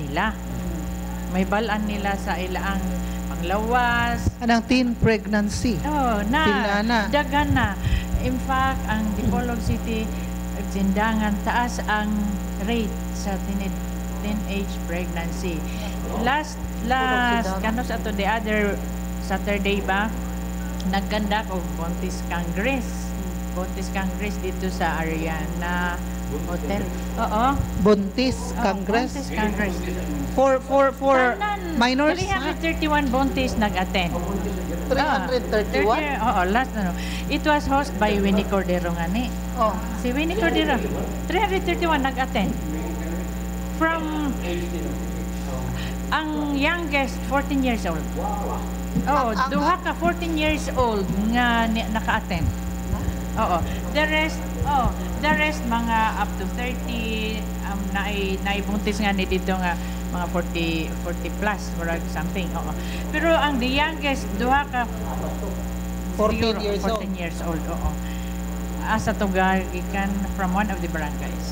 nila sa ilaang panglawas Anang teen pregnancy. daghan na in fact ang Dipolog City Zindangan taas ang rate sa teenage pregnancy last kanos ato the other Saturday ba nagkandak og Buntis Congress dito sa Ariana Hotel. Buntis Congress. Buntis Congress. For minors. 331 buntis nag-attend. 331? Last It was hosted by Winnie Cordero nga ni. Si Winnie Cordero. 331 nag-attend. From ang youngest 14 years old. Duha ka 14 years old nga naka-attend. The rest mga up to 30 naibuntis nga ni dito nga mga 40 plus or something. Pero ang the youngest duha ka 14 years old. Asa tugagikan from one of the barangays.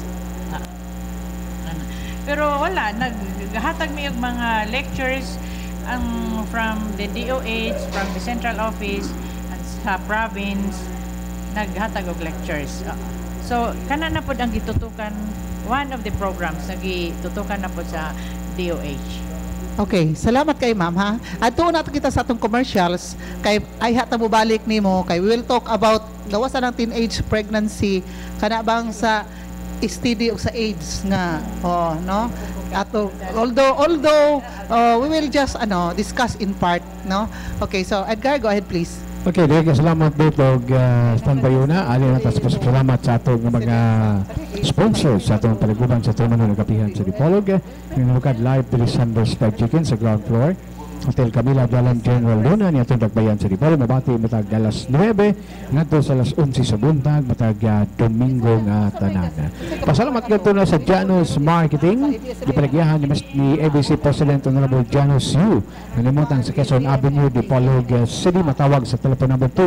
Pero wala naghatag mi og mga lectures from the DOH, from the central office at sa province naghatag og lectures. So kana na pod ang gitutukan one of the programs na gitutukan na pod sa DOH. Okay, salamat kay ma'am ha. At tuon nato kita sa atong commercials kay ay hata mo balik nimo kay we will talk about gawasan ng teenage pregnancy kana bang sa STD o sa AIDS nga no ato although we will just discuss in part no. Okay, so Edgar, go ahead please. Okay, dahil salamat dito standby una. Ali na tas salamat sa atong mga sponsors sa atong paliguban sa Terminal ng Kapihan sa Dipolog. Nilukad live dili Sunburst Fried Chicken sa ground floor. Hotel Camila Dalan General Luna ni atong Dagbayan sa Dipolog. Mabati matag alas 9 ngadto sa alas 11 sa buntag matag Domingo nga tanan. Pasalamat kadto na sa Janus Marketing. Gipalagyahan ni ABC President Honorable Janus Yu. Nalimutang sa Quezon Avenue, Dipolog City. Matawag sa telephone number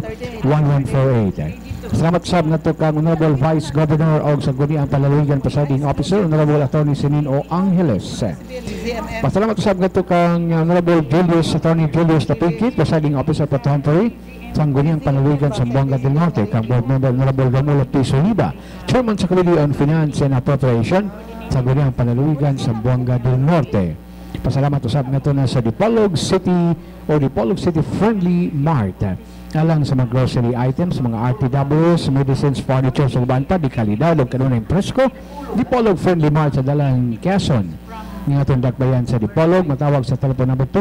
212-1148. Salamat sab nato kang Honorable Vice Governor og sa Guniang Palaluigan Presiding Officer Honorable Attorney Sinin O. Angeles. Pasalamat sab nato kang Honorable Attorney Julius Tapigkit, Presiding Officer Port Humphrey sa Guniang Palaluigan sa Buanga del Norte, kang Board Member Honorable Romulo P. Soliva, Chairman sa Committee on Finance and Appropriation sa Guniang Palaluigan sa Buanga del Norte. Pasalamat usab nato na sa Dipolog City o Dipolog City Friendly Mart. Alang sa mga grocery items, mga RTWs, medicines, furniture sa uban pa, di kalidad o kanunay presko. Dipolog Friendly Mart sa Dalang Quezon. Ng atong Dakbayan sa Dipolog, matawag sa telephone number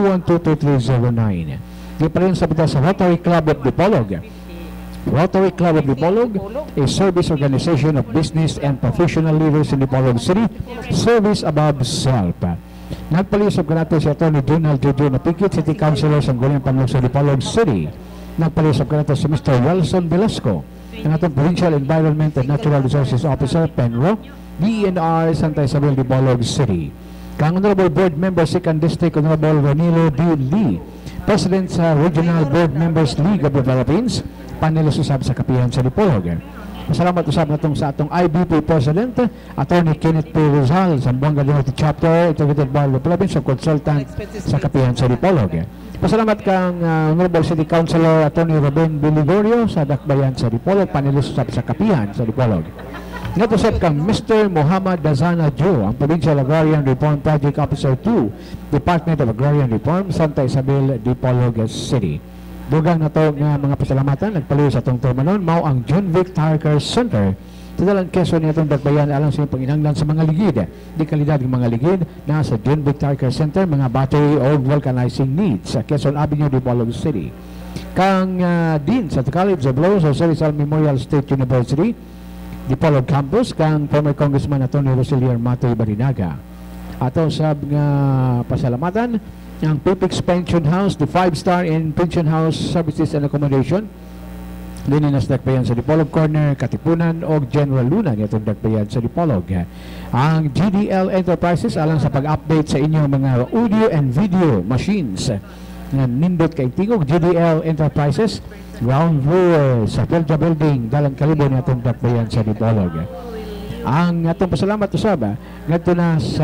212-2309. Di pa rin sa Rotary Club of Dipolog. Rotary Club of Dipolog, a service organization of business and professional leaders in Dipolog City, service above self. Nagpalisap ka natin si Atty. Donald Jojo Napikit, City Councilor sa Guniang Panlog sa Dipolog City. Nagpalisap ka natin si Mr. Wilson Velasco, ang atong Provincial Environment and Natural Resources Officer, Penro, DENR, Santa Isabel, Dipolog City. Kang Honorable Board Member, 2nd District, Honorable Ronilo D. Lee, President sa Regional Board Members League of the Philippines, panelis usab sa Kapihan sa Dipolog. Masalamat usab natong sa atong IBP President, Attorney Kenneth P. Rizal, sa Buanga del Norte Chapter, Integrated Bar of the Philippines, sa Consultant sa Kapihan sa Dipolog. Pasalamat kang Honorable City Councilor Attorney Ruben Biligorio sa Dakbayan sa Dipolog, panelis usab sa Kapihan sa Dipolog. Natusap kang Mr. Muhammad Dazana Jo, ang Provincial Agrarian Reform Project Officer 2, Department of Agrarian Reform, Santa Isabel, Dipolog City. Dugang na to nga mga pasalamatan, nagpaliw sa itong termanon, mao ang John Vic Tarker Center. Sa Dalang Quezon niya itong Dakbayan, alang sa panginanglan sa mga ligid. Di kalidad ng mga ligid na sa John Vic Tarker Center, mga battery o vulcanizing needs sa Quezon Avenue, Dipolog City. Kang Dean sa College of Law sa Rizal Memorial State University, Dipolog Campus, kang former Congressman Atty. Roselier Matoy Barinaga. Ato sab nga pasalamatan, ang Pipix Pension House, the 5-star in Pension House Services and Accommodation, Lininas Dakbayan sa Dipolog Corner, Katipunan o General Luna nitong Dakbayan sa Dipolog. Ang GDL Enterprises alang sa pag-update sa inyong mga audio and video machines na nindot kay tingog. GDL Enterprises, ground floor sa Pelja Building, Dalang Kalibo nitong Dakbayan sa Dipolog. Ang atong pasalamat usab ngadto na sa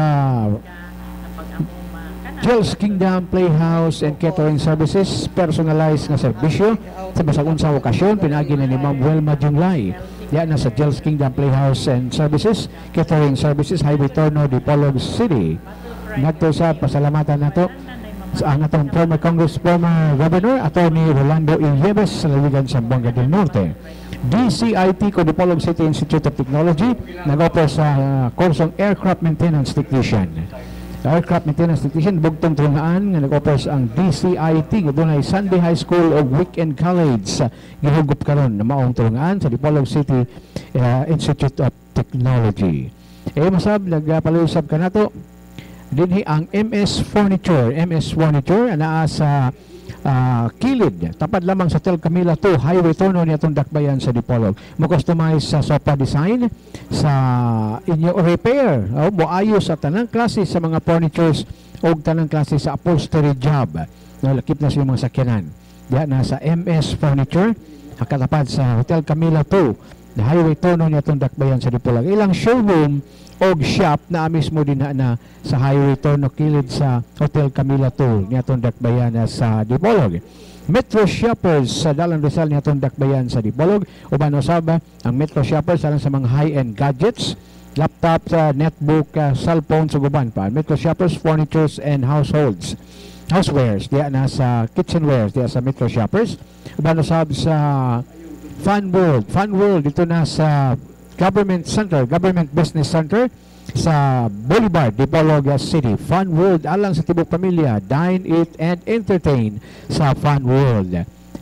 Jill's Kingdom Playhouse and Catering Services, personalized na serbisyo sa basag unsang okasyon, pinagi na ni Ma'am Welma Junglay. Yan na sa Jill's Kingdom Playhouse and Services, Catering Services, Highway Torno, Dipolog City. Ngadto sa pasalamatan nato sa ang atong former Governor, Attorney Rolando Ilieves sa Laligan sa Buanga del Norte. DCIT ko Dipolog City Institute of Technology nag-offer sa kursong Aircraft Maintenance Technician. Aircraft Maintenance Technician, bugtong tulungaan nga nag-offers ang DCIT doon ay Sunday High School o Weekend College gihugup karon na maong tulungaan sa Dipolog City Institute of Technology. Masab nagpalusab ka nato dinhi ang MS Furniture anaa sa kilid tapad lamang sa Tel Camila 2 Highway Torno nitong Dakbayan sa Dipolog. Mo customize sa sofa design, sa inyo repair o moayos sa tanang klase sa mga furnitures o tanang klase sa upholstery job. Lakip na sa mga sakyanan. Diya na sa MS Furniture, nakatapad sa Hotel Camila 2 na Highway Torno nitong Dakbayan sa Dipolog. Ilang showroom og shop na mismo din na sa Highway Torno kilid sa Hotel Camila 2 nitong Dakbayan sa Dipolog. Metro Shoppers sa Dalan Rizal nitong Dakbayan sa Dipolog. Uban usab ang Metro Shoppers alang sa mga high-end gadgets, laptop, netbook, cellphone sa guban pa. Metro Shoppers Furnitures and Housewares diya na sa kitchenwares diya sa Metro Shoppers. Uban usab sa Fun World dito na sa Government Business Center sa Boulevard, Dipolog City. Fun World alang sa tibok pamilya, dine, eat, and entertain sa Fun World.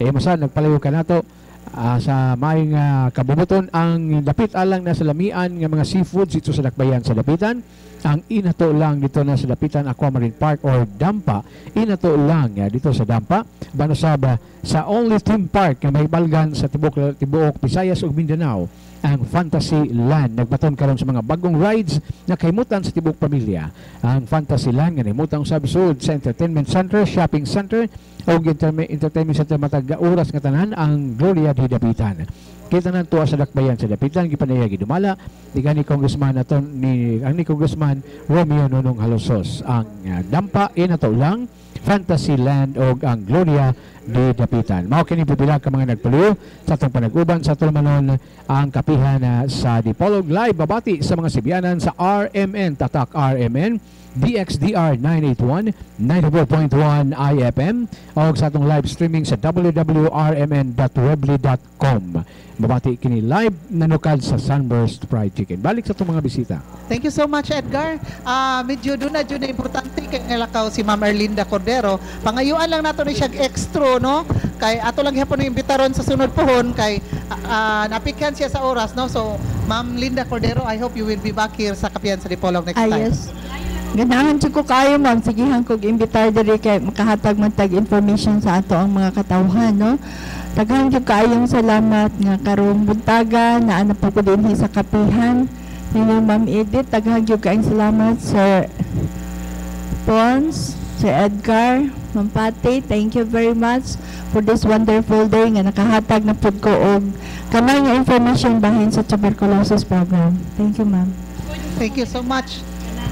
Masan nagpalayo ka nato sa maing kabubuton ang dapit alang na sa lamian nga mga seafoods dito sa Dakbayan sa Dapitan. Ang inato lang dito na sa Dapitan Aquamarine Park or Dampa, inato lang dito sa Dampa, banusaba sa only theme park nga may balgan sa tibuok Visayas ug Mindanao, ang Fantasy Land. Nagbaton karon sa mga bagong rides na kaymutan sa tibuok pamilya. Ang Fantasy Land nga nahimutang sa bisud sa entertainment center, shopping center o entertainment center matag oras nga tanan ang Gloria di Dapitan. Kita nang tuwa sa Dakbayan sa Dapitan gipanayagi dumala ni Congressman ni Congressman Romeo Nonong Halosos. Ang Dampa inato lang Fantasy Land o ang Gloria di Dapitan. Mao kini pipila ka mga nagpaliw sa atong panag-uban sa tulmanon ang kapihan sa Dipolog Live babati sa mga Sibianan sa RMN Tatak RMN DXDR 981 94.1 IFM o sa atong live streaming sa www.rmn.webly.com. Babati kini live nanukad sa Sunburst Fried Chicken. Balik sa itong mga bisita. Thank you so much, Edgar. Medyo doon na importante kay ngalakaw si Ma'am Erlinda Cordero. Pangayuan lang nato ni siya extra, no? Kay ato lang hapon ng imbitaron sa sunod pohon kay napikhan siya sa oras, no? So, Ma'am Linda Cordero, I hope you will be back here sa Kapihan sa Dipolog next time. Yes. Ganahan siya ko kayo, ma'am. Sigihan ko imbitar diri kay makahatag man tag information sa ato ang mga katawhan, no? Daghan gyud kaayong salamat nga karong buntaga na ana pa ko dinhi sa Kapihan. Ninyo Ma'am Edith, daghan gyud kaayong salamat Sir Pons, Sir Edgar, Ma'am Patty. Thank you very much for this wonderful day nga nakahatag na pud ko og kanay nga information bahin sa tuberculosis program. Thank you, ma'am. Thank you so much.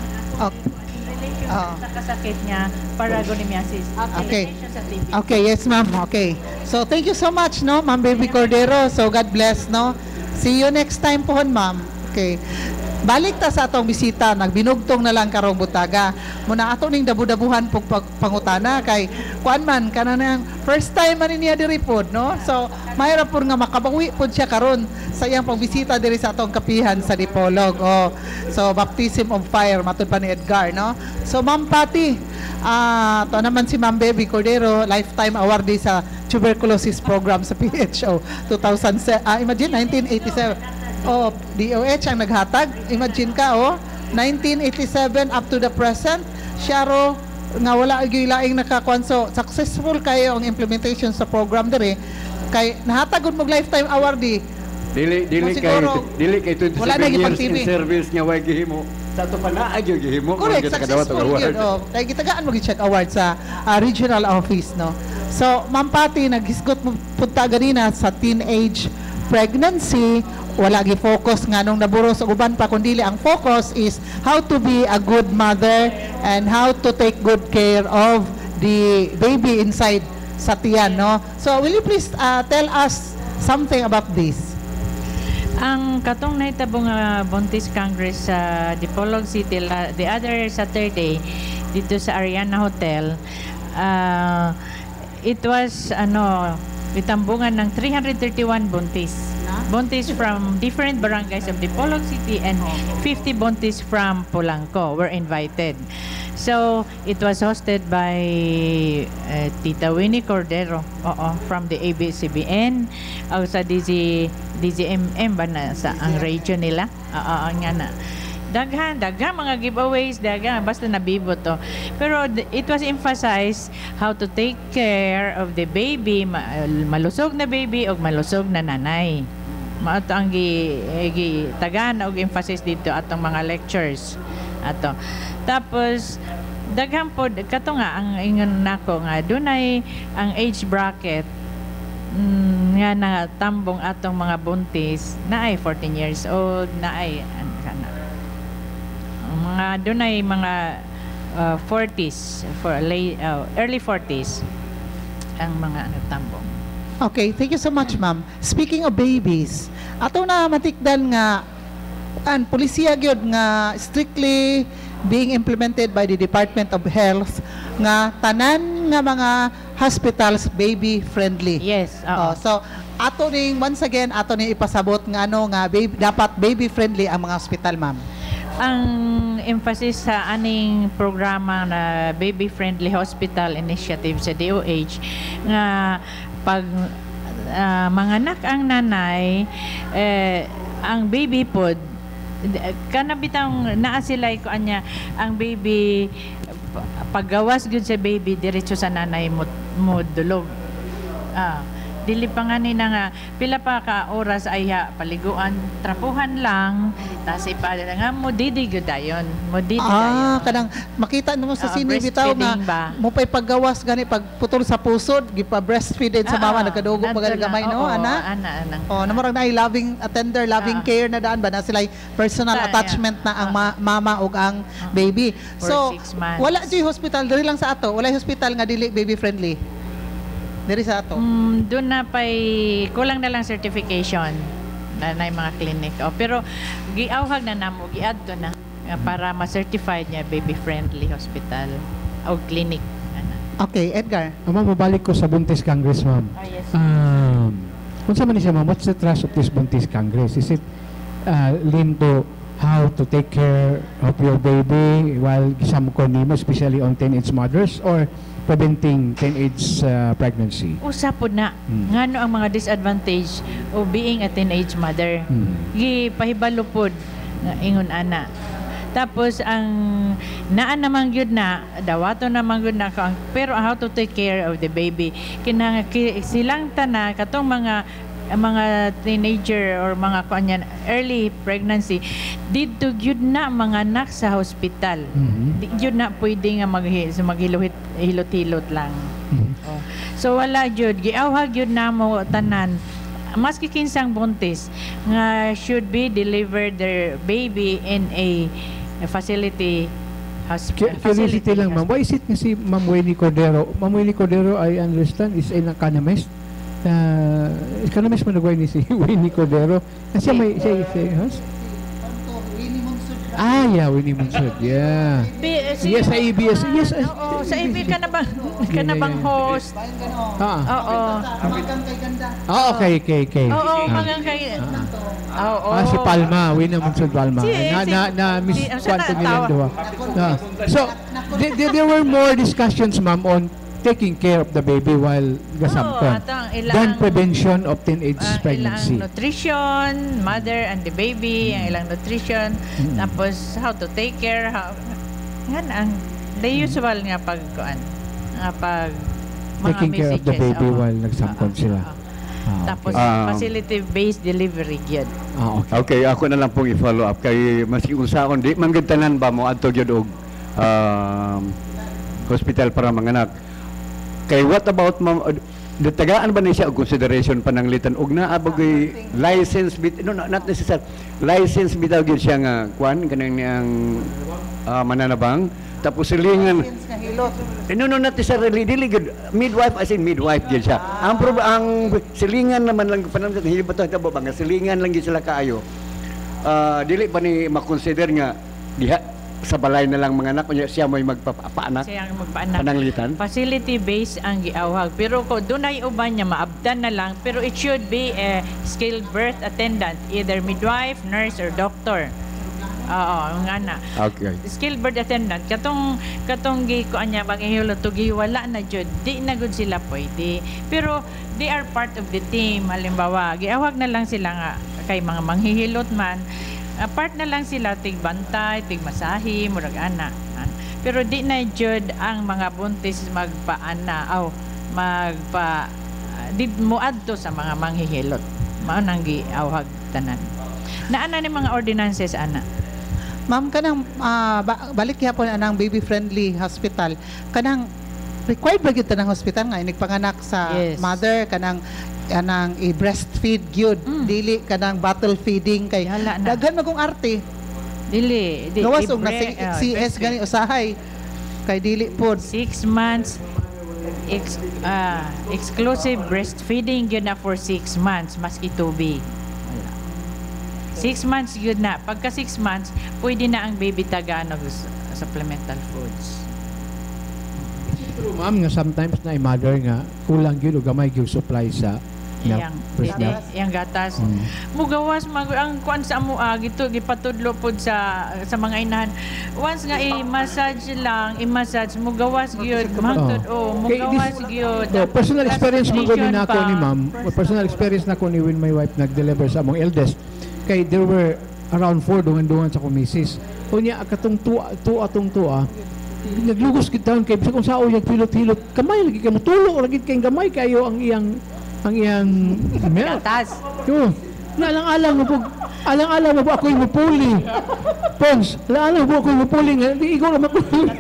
Sa kasakit niya, paragonimiasis. Okay. Sa TB. Okay, yes ma'am. Okay. So thank you so much, no, Ma'am Baby Cordero. So God bless, no. See you next time pohon, ma'am. Okay. Balik ta sa atong bisita, nagbinugtong na lang karong butaga. Muna ato ning dabu-dabuhan pug pangutana kay kuan man kanang first time man niya diri pod, no. So mahirap pud nga makabawi pod siya karon sa iyang pagbisita diri sa atong Kapihan sa Dipolog. Oh. So baptism of fire matud pa ni Edgar, no. So Ma'am Patty, to naman si Ma'am Baby Cordero, lifetime awardee sa tuberculosis program sa PHO 1987. Oh, DOH ang naghatag. Imagine ka, 1987 up to the present. Siya ro nga wala gyud laing nakakuan. So successful kayo ang implementation sa program diri kay nahatag mo lifetime awardee. Dili kay 27 wala na years gipag-TV. in service nga way gihimo. Sa to pa na ay gihimo. Correct, successful yun. Kaya gitagaan mo gi-check award sa regional office, no. So, Ma'am Patty, naghisgot mo punta ganina sa teenage pregnancy. Wala gi-focus nga nung naburos sa uban pa, kundi ang focus is how to be a good mother and how to take good care of the baby inside sa tiyan, no. So, will you please tell us something about this? Ang katong nahitabo nga Buntis Congress sa Dipolog City the other Saturday dito sa Ariana Hotel, it was itambungan ng 331 buntis from different barangays of Dipolog City and 50 buntis from Polanco were invited. So it was hosted by Tita Winnie Cordero from the ABS-CBN o sa DZMM ba na sa ang region nila. Nga na. Daghan mga giveaways, basta nabibo to. Pero it was emphasized how to take care of the baby, malusog na baby o malusog na nanay. Maato ang tagan og emphasis dito atong mga lectures ato. Tapos daghan pod kato nga ang ingon nako nga dunay ang age bracket nga natambong atong mga buntis na ay 14 years old na ay mga dunay mga 40s for early 40s ang mga tambong. Okay, thank you so much, ma'am. Speaking of babies, ato na matikdan nga ang polisiya gyud nga strictly being implemented by the Department of Health nga tanan nga mga hospitals baby friendly. Yes. So ato ning once again ato ning ipasabot nga dapat baby friendly ang mga hospital, ma'am. Ang emphasis sa aning programa na baby friendly hospital initiative sa DOH nga pag manganak ang nanay, ang baby pod kana bitang naa sila ko anya ang baby paggawas gyud sa baby diretso sa nanay mo dulog. Dili pa nga ni na nga pila pa ka oras ay paliguan trapuhan lang tas ipada nga mo didi gyud dayon mo didi dayon. Kadang makita mo sa sini bitaw breastfeeding nga ba? mo pay paggawas gani pag putol sa pusod gipa breastfeeded sa mama nagkadugo Nandun gamay na, no oo, ana. ana. Namurag na loving attender, loving care na daan ba na sila personal attachment na ang mama ug ang baby. For So 6 months. wala di hospital diri lang sa ato, wala hospital nga dili baby friendly. Diri sa ato. Doon na pay kulang na lang certification na yung mga clinic. Pero giawhag na namo giadto na para ma-certified niya baby friendly hospital o clinic. Okay, Edgar. Ma'am, mabalik ko sa Buntis Congress, ma'am. Yes. Kung saan man siya, ma'am, what's the thrust of this Buntis Congress? Is it lean to how to take care of your baby while gisam ko nimo, especially on teenage mothers, or preventing teenage pregnancy? Usapod na ngano ang mga disadvantage of being a teenage mother. Gipahibalo pod na ingon ana. Tapos ang naa naman gyud na dawato naman gyud na pero how to take care of the baby kinang silang tana katong mga teenager or mga kanyan early pregnancy didto gyud na mga anak sa hospital. Di gyud na pwede nga maghilot-hilot lang. So wala gyud giawhag gyud namo tanan maski kinsang buntis nga should be delivered their baby in a facility Curiosity lang, ma'am. Why is it nga si Ma'am Winnie Cordero? Ma'am Winnie Cordero, I understand, is an economist. Economist mo nagway ni si Winnie Cordero. Kasi siya yeah, Winnie Monsod. Yeah. Yes, sa ABS. Yes. Oo, sa ABS ka na bang host? Oo. Okay. Oo, magang kay si Palma, Winnie Monsod Palma. Miss Quantum Milandoa. So, there were more discussions, ma'am, on taking care of the baby while gasamkon than prevention of teenage pregnancy. Ilang nutrition, mother and the baby, ang ilang nutrition, tapos how to take care, ang the usual nga pag taking care of the baby while nagsamkon sila. Tapos facility-based delivery gyud. Okay, ako na lang pong i-follow up kay maski unsaon di man gyud tanan ba mo adto gyud og hospital para manganak. Kay what about tagaan ba na siya og consideration pananglitan og naa bagay license not necessary license bitaw gyud siya nga kuan kanang niyang mananabang tapos silingan not necessarily dili gyud midwife as in midwife gyud siya ang silingan naman lang pananglitan hindi ba to ba nga silingan lang gyud sila kaayo dili pa ni makonsider nga diha sa balay na lang mga anak siya mo'y magpapaanak pananglitan facility based ang giawhag pero ko dunay uban niya maabdan na lang pero it should be a skilled birth attendant either midwife, nurse or doctor. Nga na. Okay. Skilled birth attendant katong gi ko anya manghihilot tugi wala na jud di na gud sila pwede pero they are part of the team halimbawa giawhag na lang sila nga kay mga manghihilot man part na lang sila tigbantay, tigmasahi, murag ana. Pero di na jud ang mga buntis magpaana di moadto sa mga manghihilot. Mao nang giawhag tanan. Naana ni mga ordinances ana. Ma'am kanang balik gyapon anang baby friendly hospital. Kanang required ba gyud tanang hospital nga inigpanganak sa mother kanang i-breastfeed gyud dili kanang bottle feeding kay daghan magong arte dili gawas og na CS gani usahay kay dili pod 6 months exclusive breastfeeding gyud na for 6 months maski tubig 6 months gyud na pagka 6 months pwede na ang baby tagaan og supplemental foods. True, ma'am, nga sometimes na mother nga kulang gyud og gamay gyud supply sa iyang Fresh milk. iyang gatas. Mugawas ang kuan sa amo gito gipatudlo pod sa mga inahan. Once nga i-massage lang, i-massage mugawas gyud mahangtod mugawas gyud. Personal experience mo ko din ako pa. ni ma'am. Personal experience na ko ni when my wife nag-deliver sa among eldest. Kay there were around 4 dungan-dungan sa kumisis. Unya katong tuwa naglugos gid taon kay kung sao yung pilot-pilot kamay lagi kay mutulog lagi kay gamay kayo ang iyang milk. Gatas. Yo, alang-alang mo po ako yung mapuli. Pons, alang-alang mo ako yung mapuli nga, di ikaw na mapuli.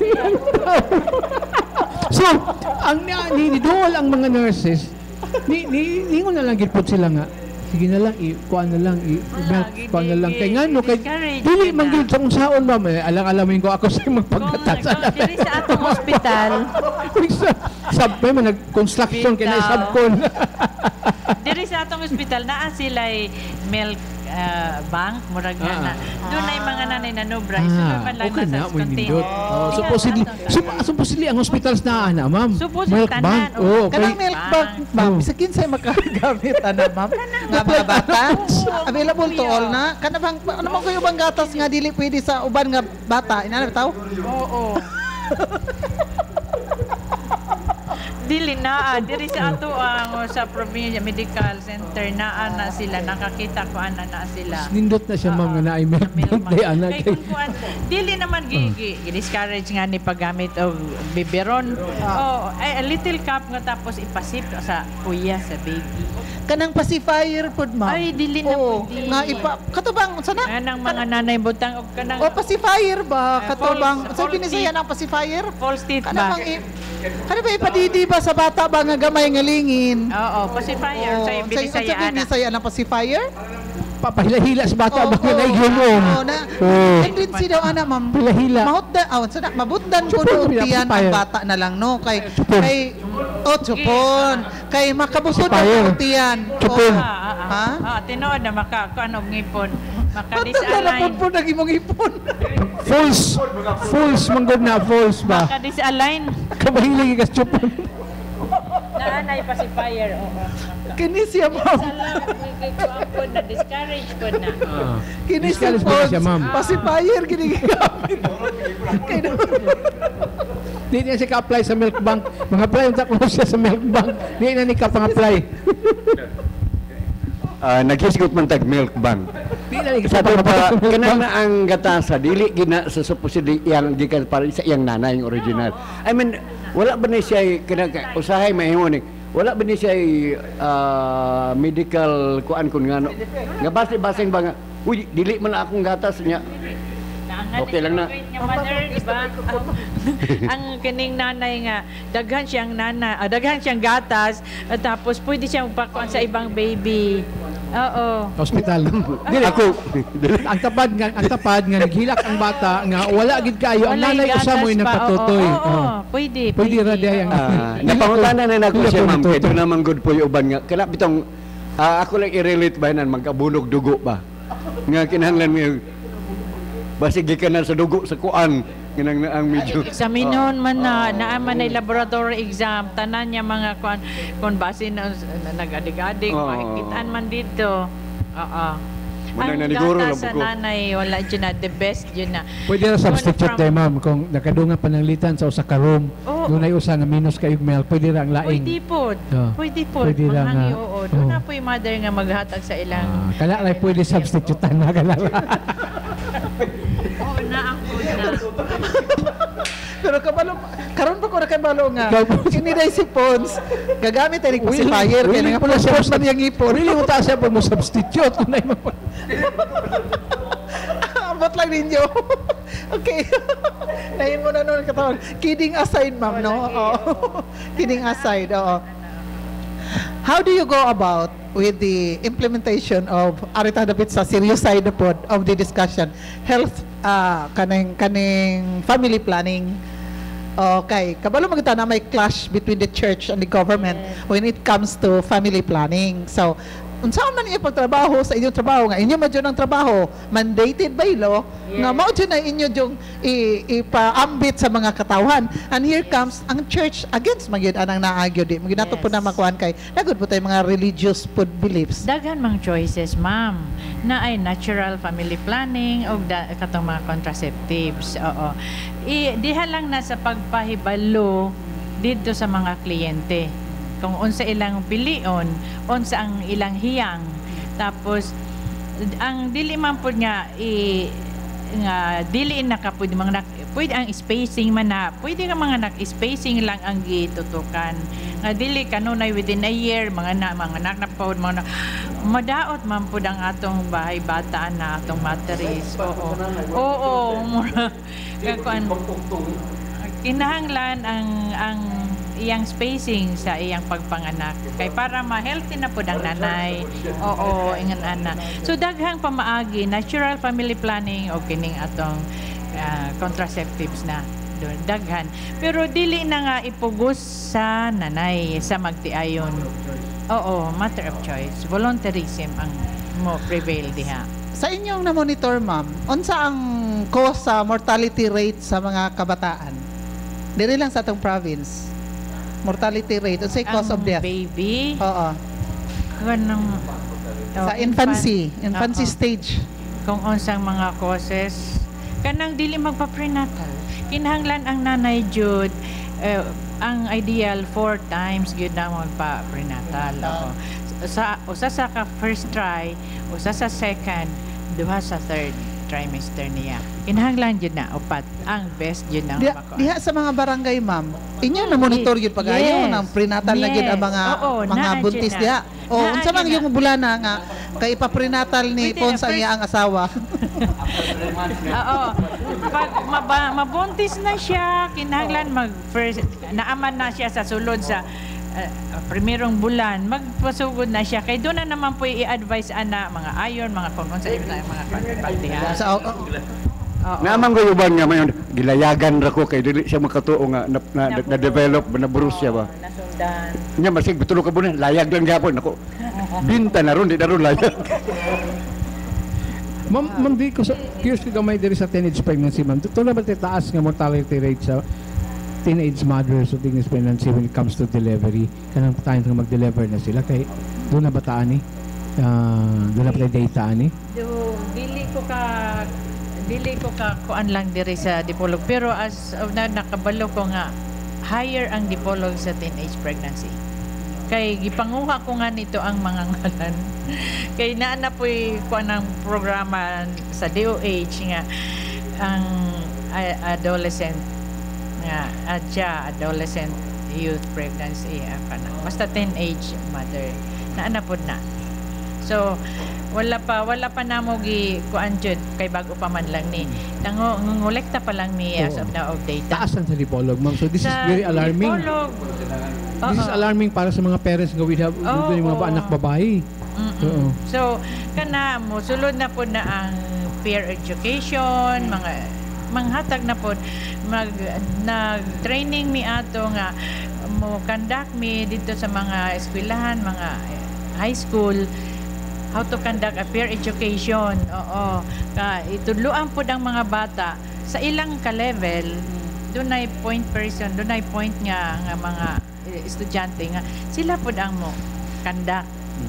So, ang niduol ang mga nurses, ningon na lang gilpot sila nga, sige na lang, kuan na lang, kuan na lang. Kaya nga, no, kay, dili man gilid sa kung saon ba, alang-alamin ko ako sa magpagkatas. Dili sa atong ospital. Sabay man, nag-construction, kaya na-subcon. Diri sa atong ospital naa sila milk bank murag na. Doon ay mga nanay na no bra. Man lang okay na, sa may nindot. container. Supposedly, ang hospitals na ma'am. Supposedly, Milk bank. tanan, Oo, Kanang kay- milk bag, ma'am, sa kinsay makagamit, ma'am? Nga mga bata, available to all na. Kanabang, ano man kayo bang gatas nga dili pwede sa uban nga bata? Inana bitaw? Oo. Dili na diri sa ato ang sa provincial medical center na sila nakakita ko ana na sila. Nindot na siya ma'am nga naay milk bank day anak Kay kung kuan dili naman discourage nga ni paggamit og biberon. A little cup nga tapos ipasip sa kuya sa baby. Kanang pacifier pod, ma'am. Ay dili na Oo, pwede. nga katubang, sana? Kanang mga nanay butang og kanang O pacifier ba? Katubang, false sabi ni teeth. siya ng pacifier? false teeth ba? Ano ba ipadidi ba sa bata ba nga gamay nga lingin? Oo, pacifier Oo, sa binisaya sabi ni saya ng pacifier? papahila-hila sa bata ba Oo, na igyunom. oo, na. Tendency daw ana, ma'am. Pahila-hila. Mabutdan ko Chupon, doon tiyan ang pacifier. bata na lang, no? Chupon. Chupon. Kay makabusod Pacifier. ang tiyan. Chupon. Ha? Tinood na makakuan og ngipon. Ba't Maka-disalign. naglalapon po nag-imong ipon? False manggod na false ba? Maka-disalign. Kabahilig ka chupon. Naanay pacifier. Oo. Kini siya, ma'am. Salam, kuan po na discourage po na. Kini siya, Discourage ba siya, ma'am? Pacifier, ginigamit. Kaya Di niya siya ka-apply sa milk bank. Mga apply yung taklo siya sa milk bank. Di na ni ka pang-apply. Naghisgot man tag milk bank. Di na ni Sa ka to pa pang-apply sa milk kanang bank. na ang gatasa dili gina sa supposedly yang gikan para sa iyang nanay yung original. I mean, wala ba ni siya kanang usahay mahimo ni wala ba ni siya medical kuan kun ngano. Nga base-basing ba nga uy dili man akong gatas niya. Okay lang na. Yung mother, di ba? Ang kining nanay nga, daghan siyang gatas, tapos pwede siyang pakuan sa ibang baby. Oo. Hospital. Dili Ako ang tapad nga naghilak ang bata nga wala gid kayo ang Walay nanay usa mo gatas pa, napatutoy. Oo, pwede. Pwede ra diay ang napangutana na nako siya ma'am Tutoy. kay doon naman good po yung uban nga kana bitong ako lang i-relate ba nan magkabunog dugo ba nga kinahanglan nga basig gikan sa dugo sa kuan kinang na ang medyo Examinon man naaman na laboratory exam, tanan niya mga kung base na nag-adig-adig, Oo. makikitaan man dito. Oo. Manang Ang naniguro lang gatas sa po ko. nanay, wala dyan na, the best dyan na. Pwede na substitute From- tayo ma'am kung nakadungan pananglitan sa usa ka room. Oo. Doon ay usa nga minus kayong milk, pwede ra ang laing. Pwede po. Oo. Pwede po. Pwede lang, Manghangi, oo. oo. Doon Oo. na po yung mother nga maghatag sa ilang... Kala lang pwede substitute na kala. Oo na, ako na. Pero kabalo, karon pa ko na kabalo nga. Ikaw- Kini day si Pons, gagamit ay pacifier kaya Willing nga po na siya pons man yung ipon. Really mo ta siya po mo substitute kung na Abot lang ninyo. Okay. Nahin mo na noon katawan. Kidding aside, ma'am, no? Oo. Kidding aside, oo. How do you go about with the implementation of Arita David sa serious side na po of the discussion? Health, kaning family planning. Okay. Kabalo magta na may clash between the church and the government when it comes to family planning. So, unsaon man inyo pagtrabaho sa inyong trabaho nga inyo madyo ng trabaho mandated by law nga mao dyan na inyo yung ipaambit sa mga katawhan. And here comes ang church against magyud anang naagyo di maginato po na makuan kay nagud po tay mga religious food beliefs. Daghan mang choices, ma'am, na ay natural family planning o katong mga contraceptives. Oo. Diha lang na sa pagpahibalo dito sa mga kliyente. Kung unsa ilang pilion, unsa ang ilang hiyang. Tapos ang dili man pud nga nga dili na ka pwede ang spacing man na pwede ka mga spacing lang ang gitutukan nga dili kanunay within a year mga anak na pod mga madaot man pud ang atong bahay bata na atong materies. Oo mura kakuan kinahanglan ang iyang spacing sa iyang pagpanganak kay para ma-healthy na pud ang nanay. Oo, ingon ana. So daghang pamaagi natural family planning o kining atong contraceptives na daghan. Pero dili na nga ipugos sa nanay sa magtiayon. Oo, matter of choice. Voluntarism ang mo prevail diha. Sa inyong na-monitor, ma'am, unsa ang cause sa mortality rate sa mga kabataan? Dili lang sa atong province. Mortality rate, unsay cause of death? Baby. Oo. Kanang Sa infancy stage. Kung unsang mga causes kanang dili magpa-prenatal. Kinahanglan ang nanay jud ang ideal 4 times gyud namon pa prenatal. Sa usa sa ka first try, usa sa second, duha sa third trimester niya. Kinahanglan jud na upat ang best jud na Diha sa mga barangay, ma'am, inyo na monitor yun pag-ayo ng prenatal na yun ang mga buntis diha. O unsa man yung bulana nga kay ipa-prenatal ni Pons ang iyang asawa. Oo. Pag mabuntis na siya, kinahanglan mag-first naaman na siya sa sulod sa primerong bulan, magpasugod na siya. Kay doon na naman po i-advise ana mga iron, mga kung sa mga kontrapaktihan. Naman ko yuban nga mayon gilayagan ra ko kay dili siya makatuo nga na develop na Borussia ba. Nasundan. Nya masig bitulo ka bulan layag lang gyapon ako. Binta na ron di na ron layag. Ma'am, di ko sa curious ko gamay diri sa teenage pregnancy, ma'am. Ito na ba taas nga mortality rate sa teenage mothers o teenage pregnancy when it comes to delivery? Kanang time nga mag-deliver na sila kay doon na bataan doon na pala data ani? Dili ko ka kuan lang diri sa dipolog, pero as of na nakabalo ko nga higher ang dipolog sa teenage pregnancy. Kay gipanguha ko nga nito ang mga ngalan. Kay naana po'y kuan ng programa sa DOH nga ang adolescent adolescent youth pregnancy basta teenage mother naana pod na. So wala pa namo gi kuan jud kay bago pa man lang ni ngolekta pa lang mi as of now of data. Taas ang sa dipolog, ma'am. So this is very alarming. This is alarming para sa mga parents nga with yung mga anak babae. So kana mo sulod na pod na ang peer education, mga manghatag na pod nag-training mi ato nga mo conduct mi dito sa mga eskwelahan, mga high school, how to conduct a peer education. Itudloan po ang mga bata sa ilang ka-level. Dunay point person, dunay point nga mga estudyante nga sila po ang mo conduct.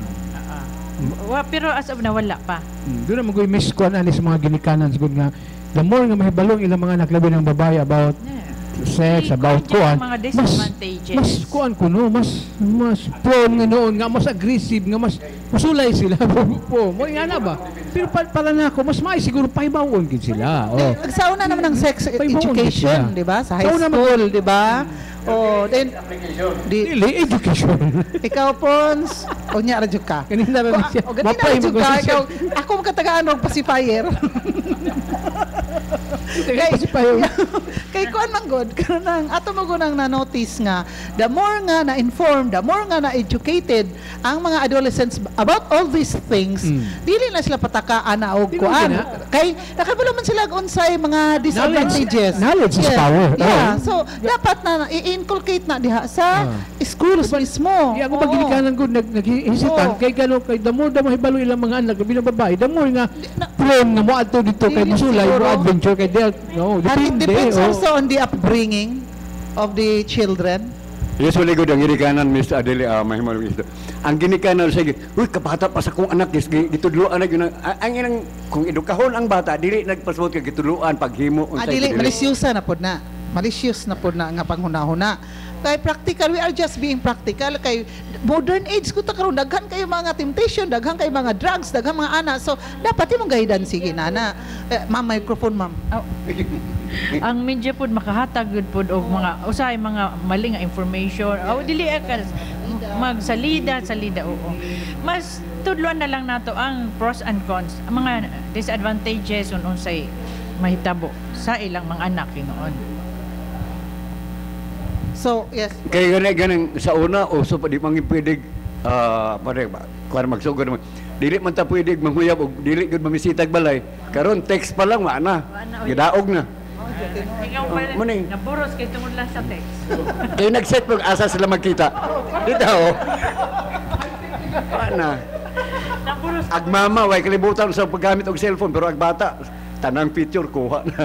Pero as of na wala pa. Doon na mag-uwi miss ko sa mga ginikanan siguro nga the more nga mahibalong ilang mga naklabi ng babae about sex, about kuan, mas kuan kuno, mas prone nga noon nga, mas aggressive nga, mas masulay sila po. Mo nga na ba? Pero para na ako, mas may siguro paibawon gid sila. Nagsauna naman ng sex education, di ba? Sa high school, di ba? Then dili education. Ikaw Pons, unya ra jud ka. Kanina ra siya. Ganina jud ka. Ako magkatagaan og pacifier. Kay kuan man god kanang ato mo gunang na-notice nga the more nga na-informed, the more nga na-educated ang mga adolescents about all these things, dili na sila patakaan na og kuan. Kay nakabalo man sila unsay mga disadvantages. Knowledge is power. Yeah. So dapat na i-inculcate na diha sa schools mismo. Di ako Oo. magilikanan ko naghihisitan Oo. kay gano kay damo mahibalo ilang mga anak bilang babae damo nga prone nga mo adto dito kay Dili musulay mo siguro. adventure kay del no And it depende depends oh. also on the upbringing of the children. Usually good ang ginikanan, Miss Adele, mahimalong ito. Ang ginikanan, sige, uy, kabata pa sa kong anak, gitudluan na yun. Ang inang, kung edukahon ang bata, dili nagpasabot ka gitudluan, paghimo. Dili, malisyusa na po na. Malicious na po na nga panghuna-huna. Kay practical, we are just being practical. Kay modern age, kung karon daghan kayo mga temptation, daghan kayo mga drugs, daghan mga anak. So, dapat yung gahidan, sige, nana. Ma'am, microphone, ma'am. Ang media pod makahatag gud pod og mga usahay mga mali nga information dili ka magsalida oo mas tudloan na lang nato ang pros and cons ang mga disadvantages unsay mahitabo sa ilang mga anak noon. So, yes. Kaya ganang sa una, uso pa di mangi pwedeng, kuwan magsugod naman. Dili man ta pwedeng manghuyab o dili gud mamisitag balay. Karon text pa lang, maana. Gidaog na. Ikaw pa Muning. naburos kay tungod lang sa text. Kaya nag-set mo asa sila magkita. Dito, oh. Paana? Naburos Agmama, way kalibutan sa paggamit og cellphone, pero agbata, tanang picture, kuha na.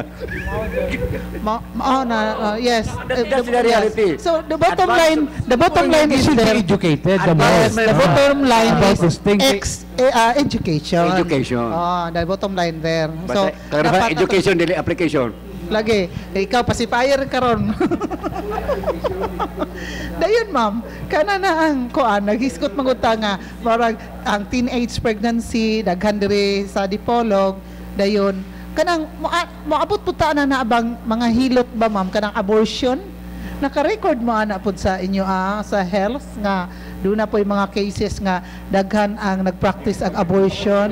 Yes. That's the reality. So, the bottom line is should be there. educated the Advance, most The bottom line about is this thing. education. Education. The bottom line there. So, Karena education, dili application. lagi, ikaw pacifier karon. Dayon ma'am, kana na ang kuan naghiskot manguta nga marag ang teenage pregnancy daghan diri sa Dipolog dayon kanang moabot puta na naabang mga hilot ba ma'am kanang abortion naka-record mo ana pud sa inyo sa health nga doon na po yung mga cases nga daghan ang nagpractice ang abortion.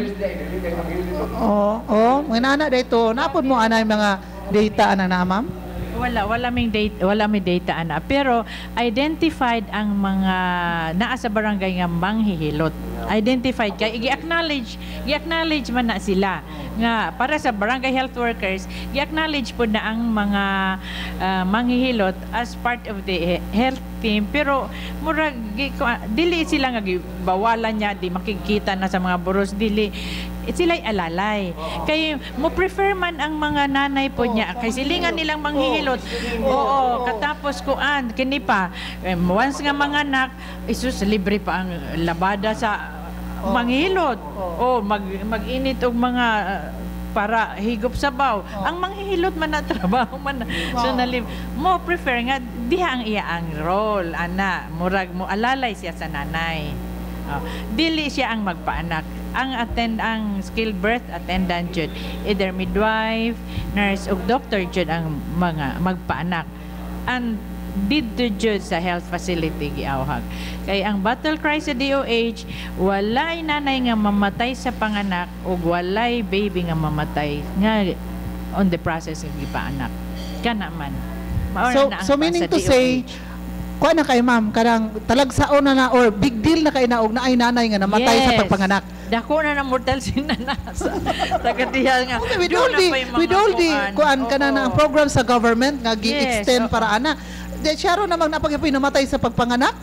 Mga ana dito napod mo ana yung mga data ana na ma'am? wala may data ana pero identified ang mga naa sa barangay nga manghihilot. Identified kay i-acknowledge man na sila nga para sa barangay health workers i-acknowledge po na ang mga manghihilot as part of the health team pero murag dili sila nga bawalan niya di makikita na sa mga buros dili sila'y alalay. Kay mo prefer man ang mga nanay po niya. Kay silingan nilang manghihilot. Oo, katapos kuan kini pa once nga mga anak, isus libre pa ang labada sa manghihilot. Mag-init og mga para higop sabaw. Ang manghihilot man na trabaho man. So mo prefer nga diha ang iya ang role ana murag mo alalay siya sa nanay. Dili siya ang magpaanak. Ang skilled birth attendant jud either midwife, nurse ug doctor jud ang mga magpaanak. And didto jud sa health facility giawhag. Kay ang battle cry sa DOH walay nanay nga mamatay sa panganak ug walay baby nga mamatay nga on the process of gipaanak. Kana man. So meaning to say kuha na kay ma'am, kanang talagsaon na or big deal na kay naog na ay nanay nga namatay sa pagpanganak. Dako na na mortal sin na sa tagatihal nga. Okay, with all the kuan kana na ang program sa government nga gi-extend para ana. Di Sharon namang napagyapoy namatay sa pagpanganak?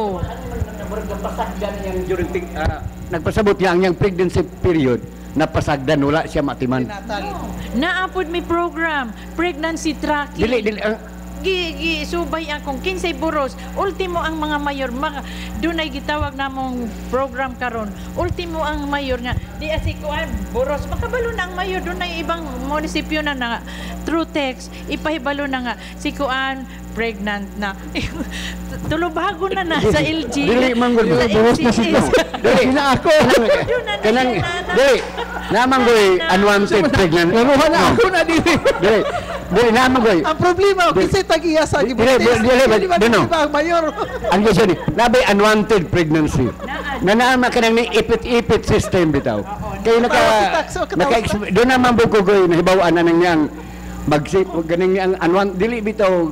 Napasagdan yang during nagpasabot niya ang yang pregnancy period napasagdan wala siya matiman. Naapod mi program, pregnancy tracking. Dili Subay ang kung 15 buros ultimo ang mga mayor dunay gitawag namong program karon ultimo ang mayor nga di asikuan buros makabalo na ang mayor dunay ibang munisipyo na through text ipahibalo na nga sikuan pregnant na tulubago na sa LG dili man gud buros na siya dili na ako kanang dili namang goy unwanted pregnant laruhan na ako na dili dili namang goy Ang problema kasi tag-iya sa dili ang mayor. ang gusto ni nabay unwanted pregnancy na naama kanang ni ipit system bitaw kay doon naman bukogoy na hibawaan na nang yang magsip ganing ang unwanted dili bitaw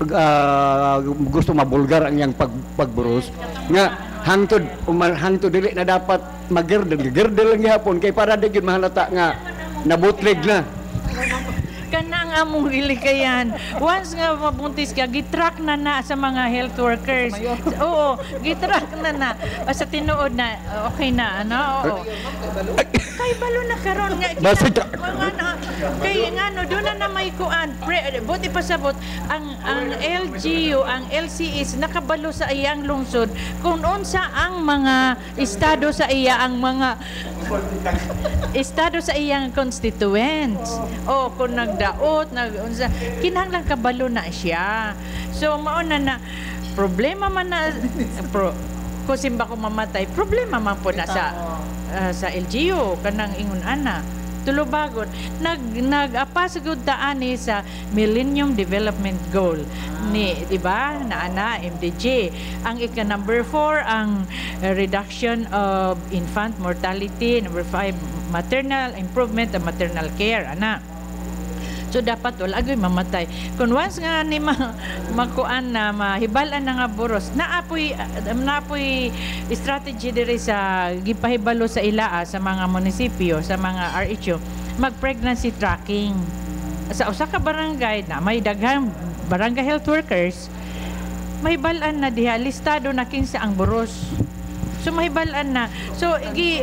gusto mabulgar ang yang pagburos nga hangtod dili na dapat magerdel lang gihapon kay para di gyud mahalata nga nabutlig na kanang among gilikayan. Once nga mabuntis ka, gitrack na sa mga health workers. Oo, gitrack na. Sa tinuod na, okay na, ano? Oo. Kay balo na karon nga. Kay nga, no, doon na may kuan. Buti pasabot, ang LGU, ang LCS, nakabalo sa iyang lungsod, kung unsa ang mga estado sa iya, ang mga estado sa iyang constituents. O kung nagdaot, kinahanglan kabalo na siya. So mauna na problema man na kung simba ko mamatay, problema man po na sa LGU kanang ingon ana. Tulubagon nag-apasagod ta ani sa Millennium Development Goal ni, di ba, na MDG. Ang number 4 ang reduction of infant mortality, number 5 maternal improvement of maternal care ana. So dapat wala agoy mamatay. Kung once nga ni makuan na mahibalan na nga buros, naapoy strategy diri sa gipahibalo sa ilaa sa mga munisipyo, sa mga RHO, mag-pregnancy tracking. Sa usa ka barangay na may daghang barangay health workers, mahibalan na diha listado na kinsa ang buros. So mahibalan na. So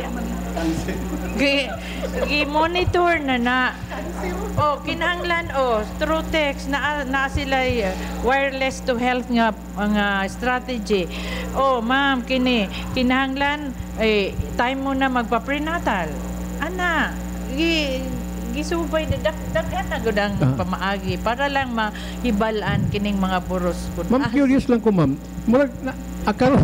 gi-monitor na. Kinahanglan through text na sila wireless to health nga mga strategy. Ma'am, kinahanglan time mo na magpa-prenatal. Ana, gisubay daghan na gud ang pamaagi para lang mahibalan kining mga buros. Ma'am, curious lang ko, ma'am. Murag na akaron.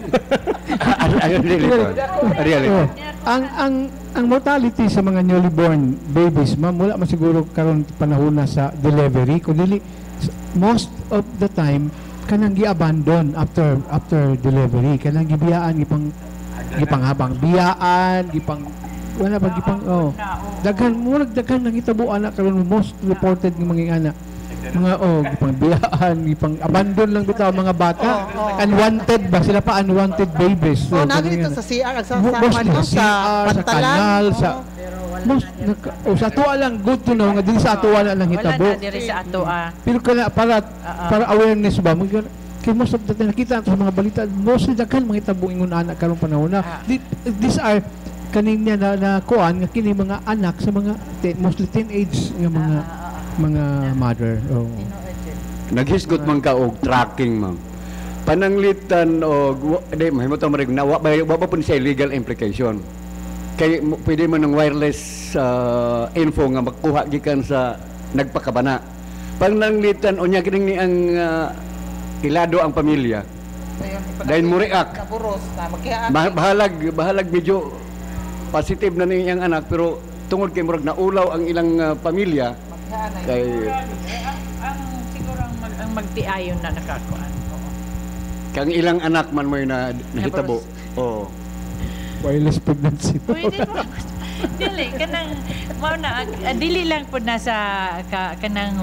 Ang mortality sa mga newly born babies, ma'am, wala man siguro karon panahon na sa delivery, kundi most of the time kanang gi-abandon after delivery, kanang gibiyaan gipanghabang biyaan, wala pa daghan nang hitabuan na karon most reported ng mga anak mga gipang biyaan, gipang abandon lang bitaw mga bata. Unwanted ba sila pa, unwanted babies. So narito sa CR sa kanal sa sa atoa lang good to know nga din sa atoa na lang hitabo. Wala na diri sa atoa. Pero kana para awareness ba kay most of the time nakita sa mga balita mostly daghan mga hitabo ingon anak karong panahon na these are kaning niya na kuan nga kini mga anak sa mga mostly teenage nga mga mother. Naghisgot man ka og tracking, ma'am. Pananglitan og mahimutang marig na wa pa po siya legal implication. Kay pwede man ng wireless info nga magkuha gikan sa nagpakabana. Pananglitan unya kining ni ang ilado ang pamilya. Dahil mo react. Bahalag medyo positive na niyang anak pero tungod kay murag naulaw ang ilang pamilya kay ang siguro ang magtiayon na nakakuan. Kang ilang anak man mo nahitabo. Wireless pregnancy. Pwede mo. Dili kanang mao na dili lang pud na sa kanang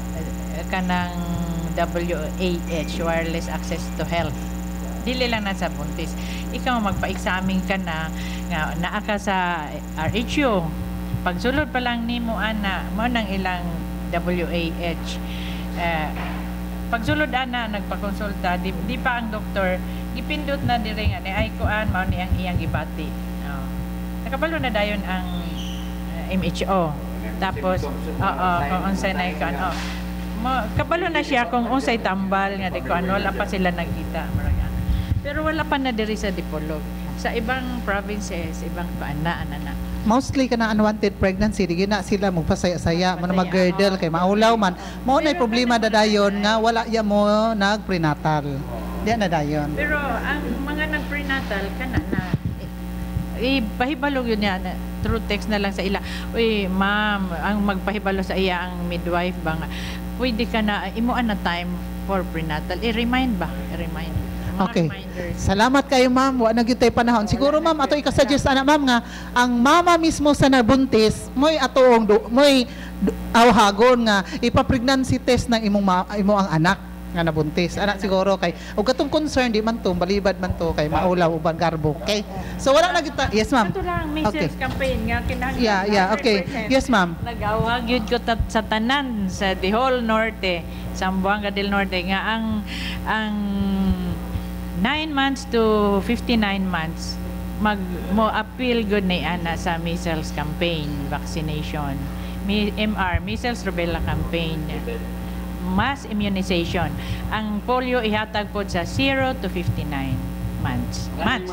WAH, wireless access to health. Dili lang na sa buntis. Ikaw magpa-examine ka na nga naa ka sa RHO. Pagsulod pa lang nimo ana mo nang ilang WAH. Pagsulod ana nagpakonsulta di pa ang doktor gipindot na diri nga ni ay kuan mao ni ang iyang gibati. Nakabalo na dayon ang MHO. Tapos kung unsay na kuan kabalo na siya kung unsay tambal nga di kuan wala pa sila nagkita. Pero wala pa na diri sa Dipolog. Sa ibang provinces, ibang paana na. Mostly ka na unwanted pregnancy, di na sila magpasaya-saya, mag-girdle, kay maulaw man. Mo na problema dadayon nga wala ya mo nag-prenatal. Di na dayon. Pero ang mga nag-prenatal, kana na, ipahibalog yun yan, through text na lang sa ila. Uy, ma'am, ang magpahibalo sa iya, ang midwife ba nga, pwede ka na, imuan na time for prenatal. I-remind ba? I-remind. Okay. Salamat kayo, ma'am. Wa na gyud tay panahon. Siguro, ma'am, ato ika-suggest ana, ma'am, nga ang mama mismo sa nabuntis, moy atoong moy awhagon nga ipa-pregnancy test ng imo ang anak. nga nabuntis. Anak siguro kay ug katong concern di man to balibad man to kay maulaw uban garbo. Okay? So wala na kita. Yes, ma'am. Ito lang measles Okay. campaign nga kinahanglan. Yeah, okay. 100%. Yes, ma'am. Nag-awag yun ko sa tanan sa the whole Norte, Zamboanga del Norte nga ang 9 months to 59 months mo appeal good ni ana sa measles campaign vaccination. MR, measles rubella campaign. Mass immunization. Ang polio ihatag po sa 0 to 59 months.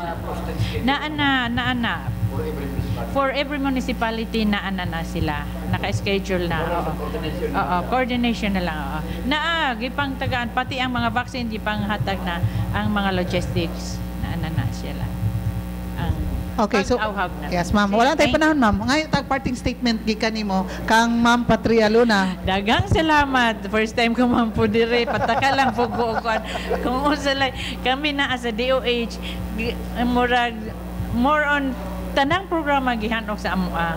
Naana. For every municipality, naana na sila. Naka-schedule na. Coordination na lang. Gipang tagaan. Pati ang mga vaccine, gipang hatag na ang mga logistics. Naana na sila. Okay, so Pag-awhag na. yes, ma'am. Wala tayong panahon, ma'am. Ngayon tag parting statement gikan nimo kang Ma'am Patria Luna. Dagang salamat. First time ko man po dire. Pataka lang po ko. Kung usalay, kami na sa DOH, more on tanang programa gihanok sa amua.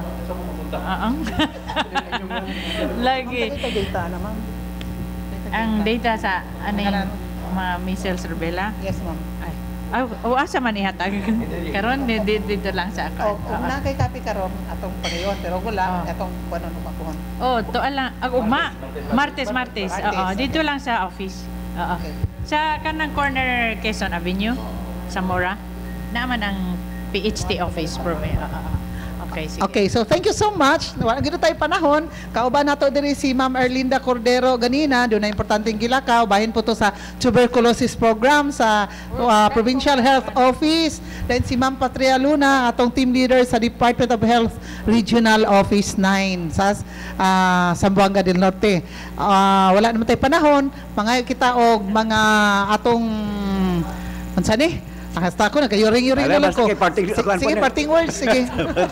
Lagi. Data na, ma'am. Ang data sa aning mga measles rubella. Yes, ma'am. Asa man ihatag karon dito lang sa ako. Kung na kay copy karon atong pagayon pero wala atong kuno makuhon. To ala Martes. Dito lang sa office. Okay. Sa kanang corner Quezon Avenue, Zamora, naman ang PHT office Okay, sige. Okay, so thank you so much. Wala gito tayo panahon. Kauban nato diri si Ma'am Erlinda Cordero ganina, doon na importanteng gilakaw. Bahin po to sa tuberculosis program sa Provincial Health Office. Then si Ma'am Patria Luna, atong team leader sa Department of Health Regional Office 9 sa Zamboanga del Norte. Wala naman tayo panahon. Mga kita og mga atong unsa ni? Hasta ko nagayuring-yuring na lang ko. Sige, parting words. Sige.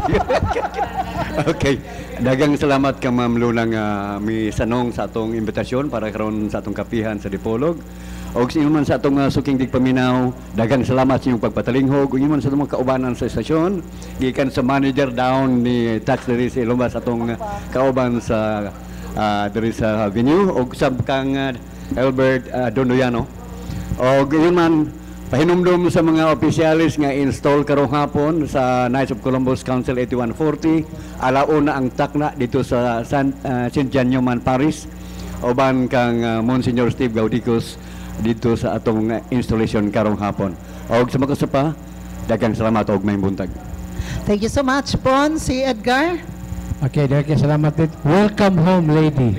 Okay. Dagang salamat ka Ma'am Luna nga may sanong sa atong imbitasyon para karon sa atong kapihan sa Dipolog. Og sa man sa atong suking digpaminaw, dagang salamat sa inyong pagpatalinghog. Ug man sa atong kaubanan sa estasyon, gikan sa manager down ni Tax diri sa Ilomba sa atong kauban sa diri sa venue og sab kang Albert Dondoyano. Og man pahinumdum sa mga opisyalis nga install karong hapon sa Knights of Columbus Council 8140 alauna ang takna dito sa St. John Newman Parish uban kang Monsignor Steve Gaudicos dito sa atong installation karong hapon. Og sa makasapa, daghang salamat og may buntag. Thank you so much, Pon. Si Edgar. Okay, daghang salamat din. Welcome home, lady.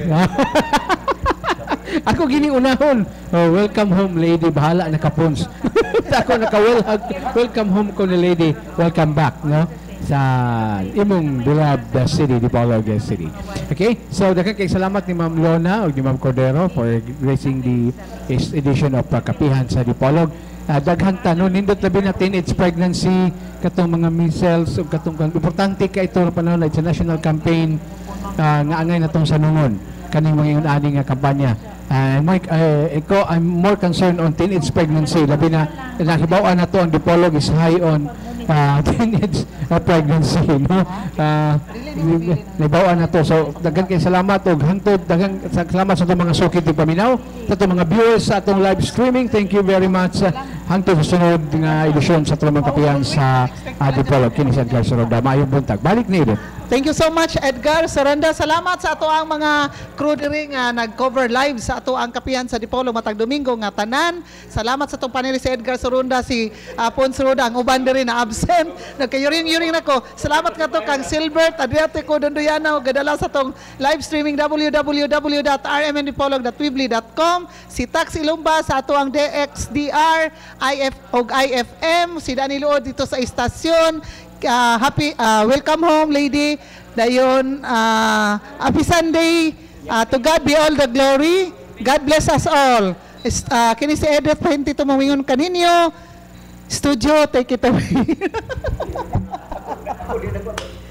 Ako gini unahon. Welcome home, lady. Bahala na kapons. Ako welcome home ko ni lady. Welcome back, no? Sa imong beloved city, Dipolog City. Okay? So, daghang salamat ni Ma'am Lona o ni Ma'am Cordero for gracing the edition of Kapihan sa Dipolog. Daghang tanon, nindot labi natin, it's pregnancy, katong mga measles, o katong importante ka ito na panahon na it's a national campaign nga angay na itong sanungon. Kaning mga ani nga kampanya. I'm more concerned on teenage pregnancy. Labi na nahibawan na to ang Dipolog is high on teenage pregnancy, no? Nahibawan na to. So daghang kay salamat og hangtod daghang salamat sa itong mga sukid ng paminaw, sa itong mga viewers sa atong live streaming. Thank you very much. Hangtod sa sunod nga edisyon sa tulong kapihan sa Dipolog kini sa Edgar Soranda. Maayong buntag. Balik ni Edith. Thank you so much, Edgar Soranda. Salamat sa ato ang mga crew diri nga nag-cover live sa ato ang kapihan sa Dipolog matag Domingo nga tanan. Salamat sa atong panel si Edgar Sorunda, si Pon Sorunda, ang uban diri na absent. Nagkayuring-yuring nako. Salamat nga to kang Silbert Adriatico Dondoyano gadala sa atong live streaming www.rmndipolog.weebly.com. Si Tax Ilumba sa ato ang DXDR, IFM, si Danny Luod dito sa istasyon. Welcome home, lady. Dayon, happy Sunday. To God be all the glory. God bless us all. Kini si Edith pahinti tumamingon kaninyo. Studio, take it away.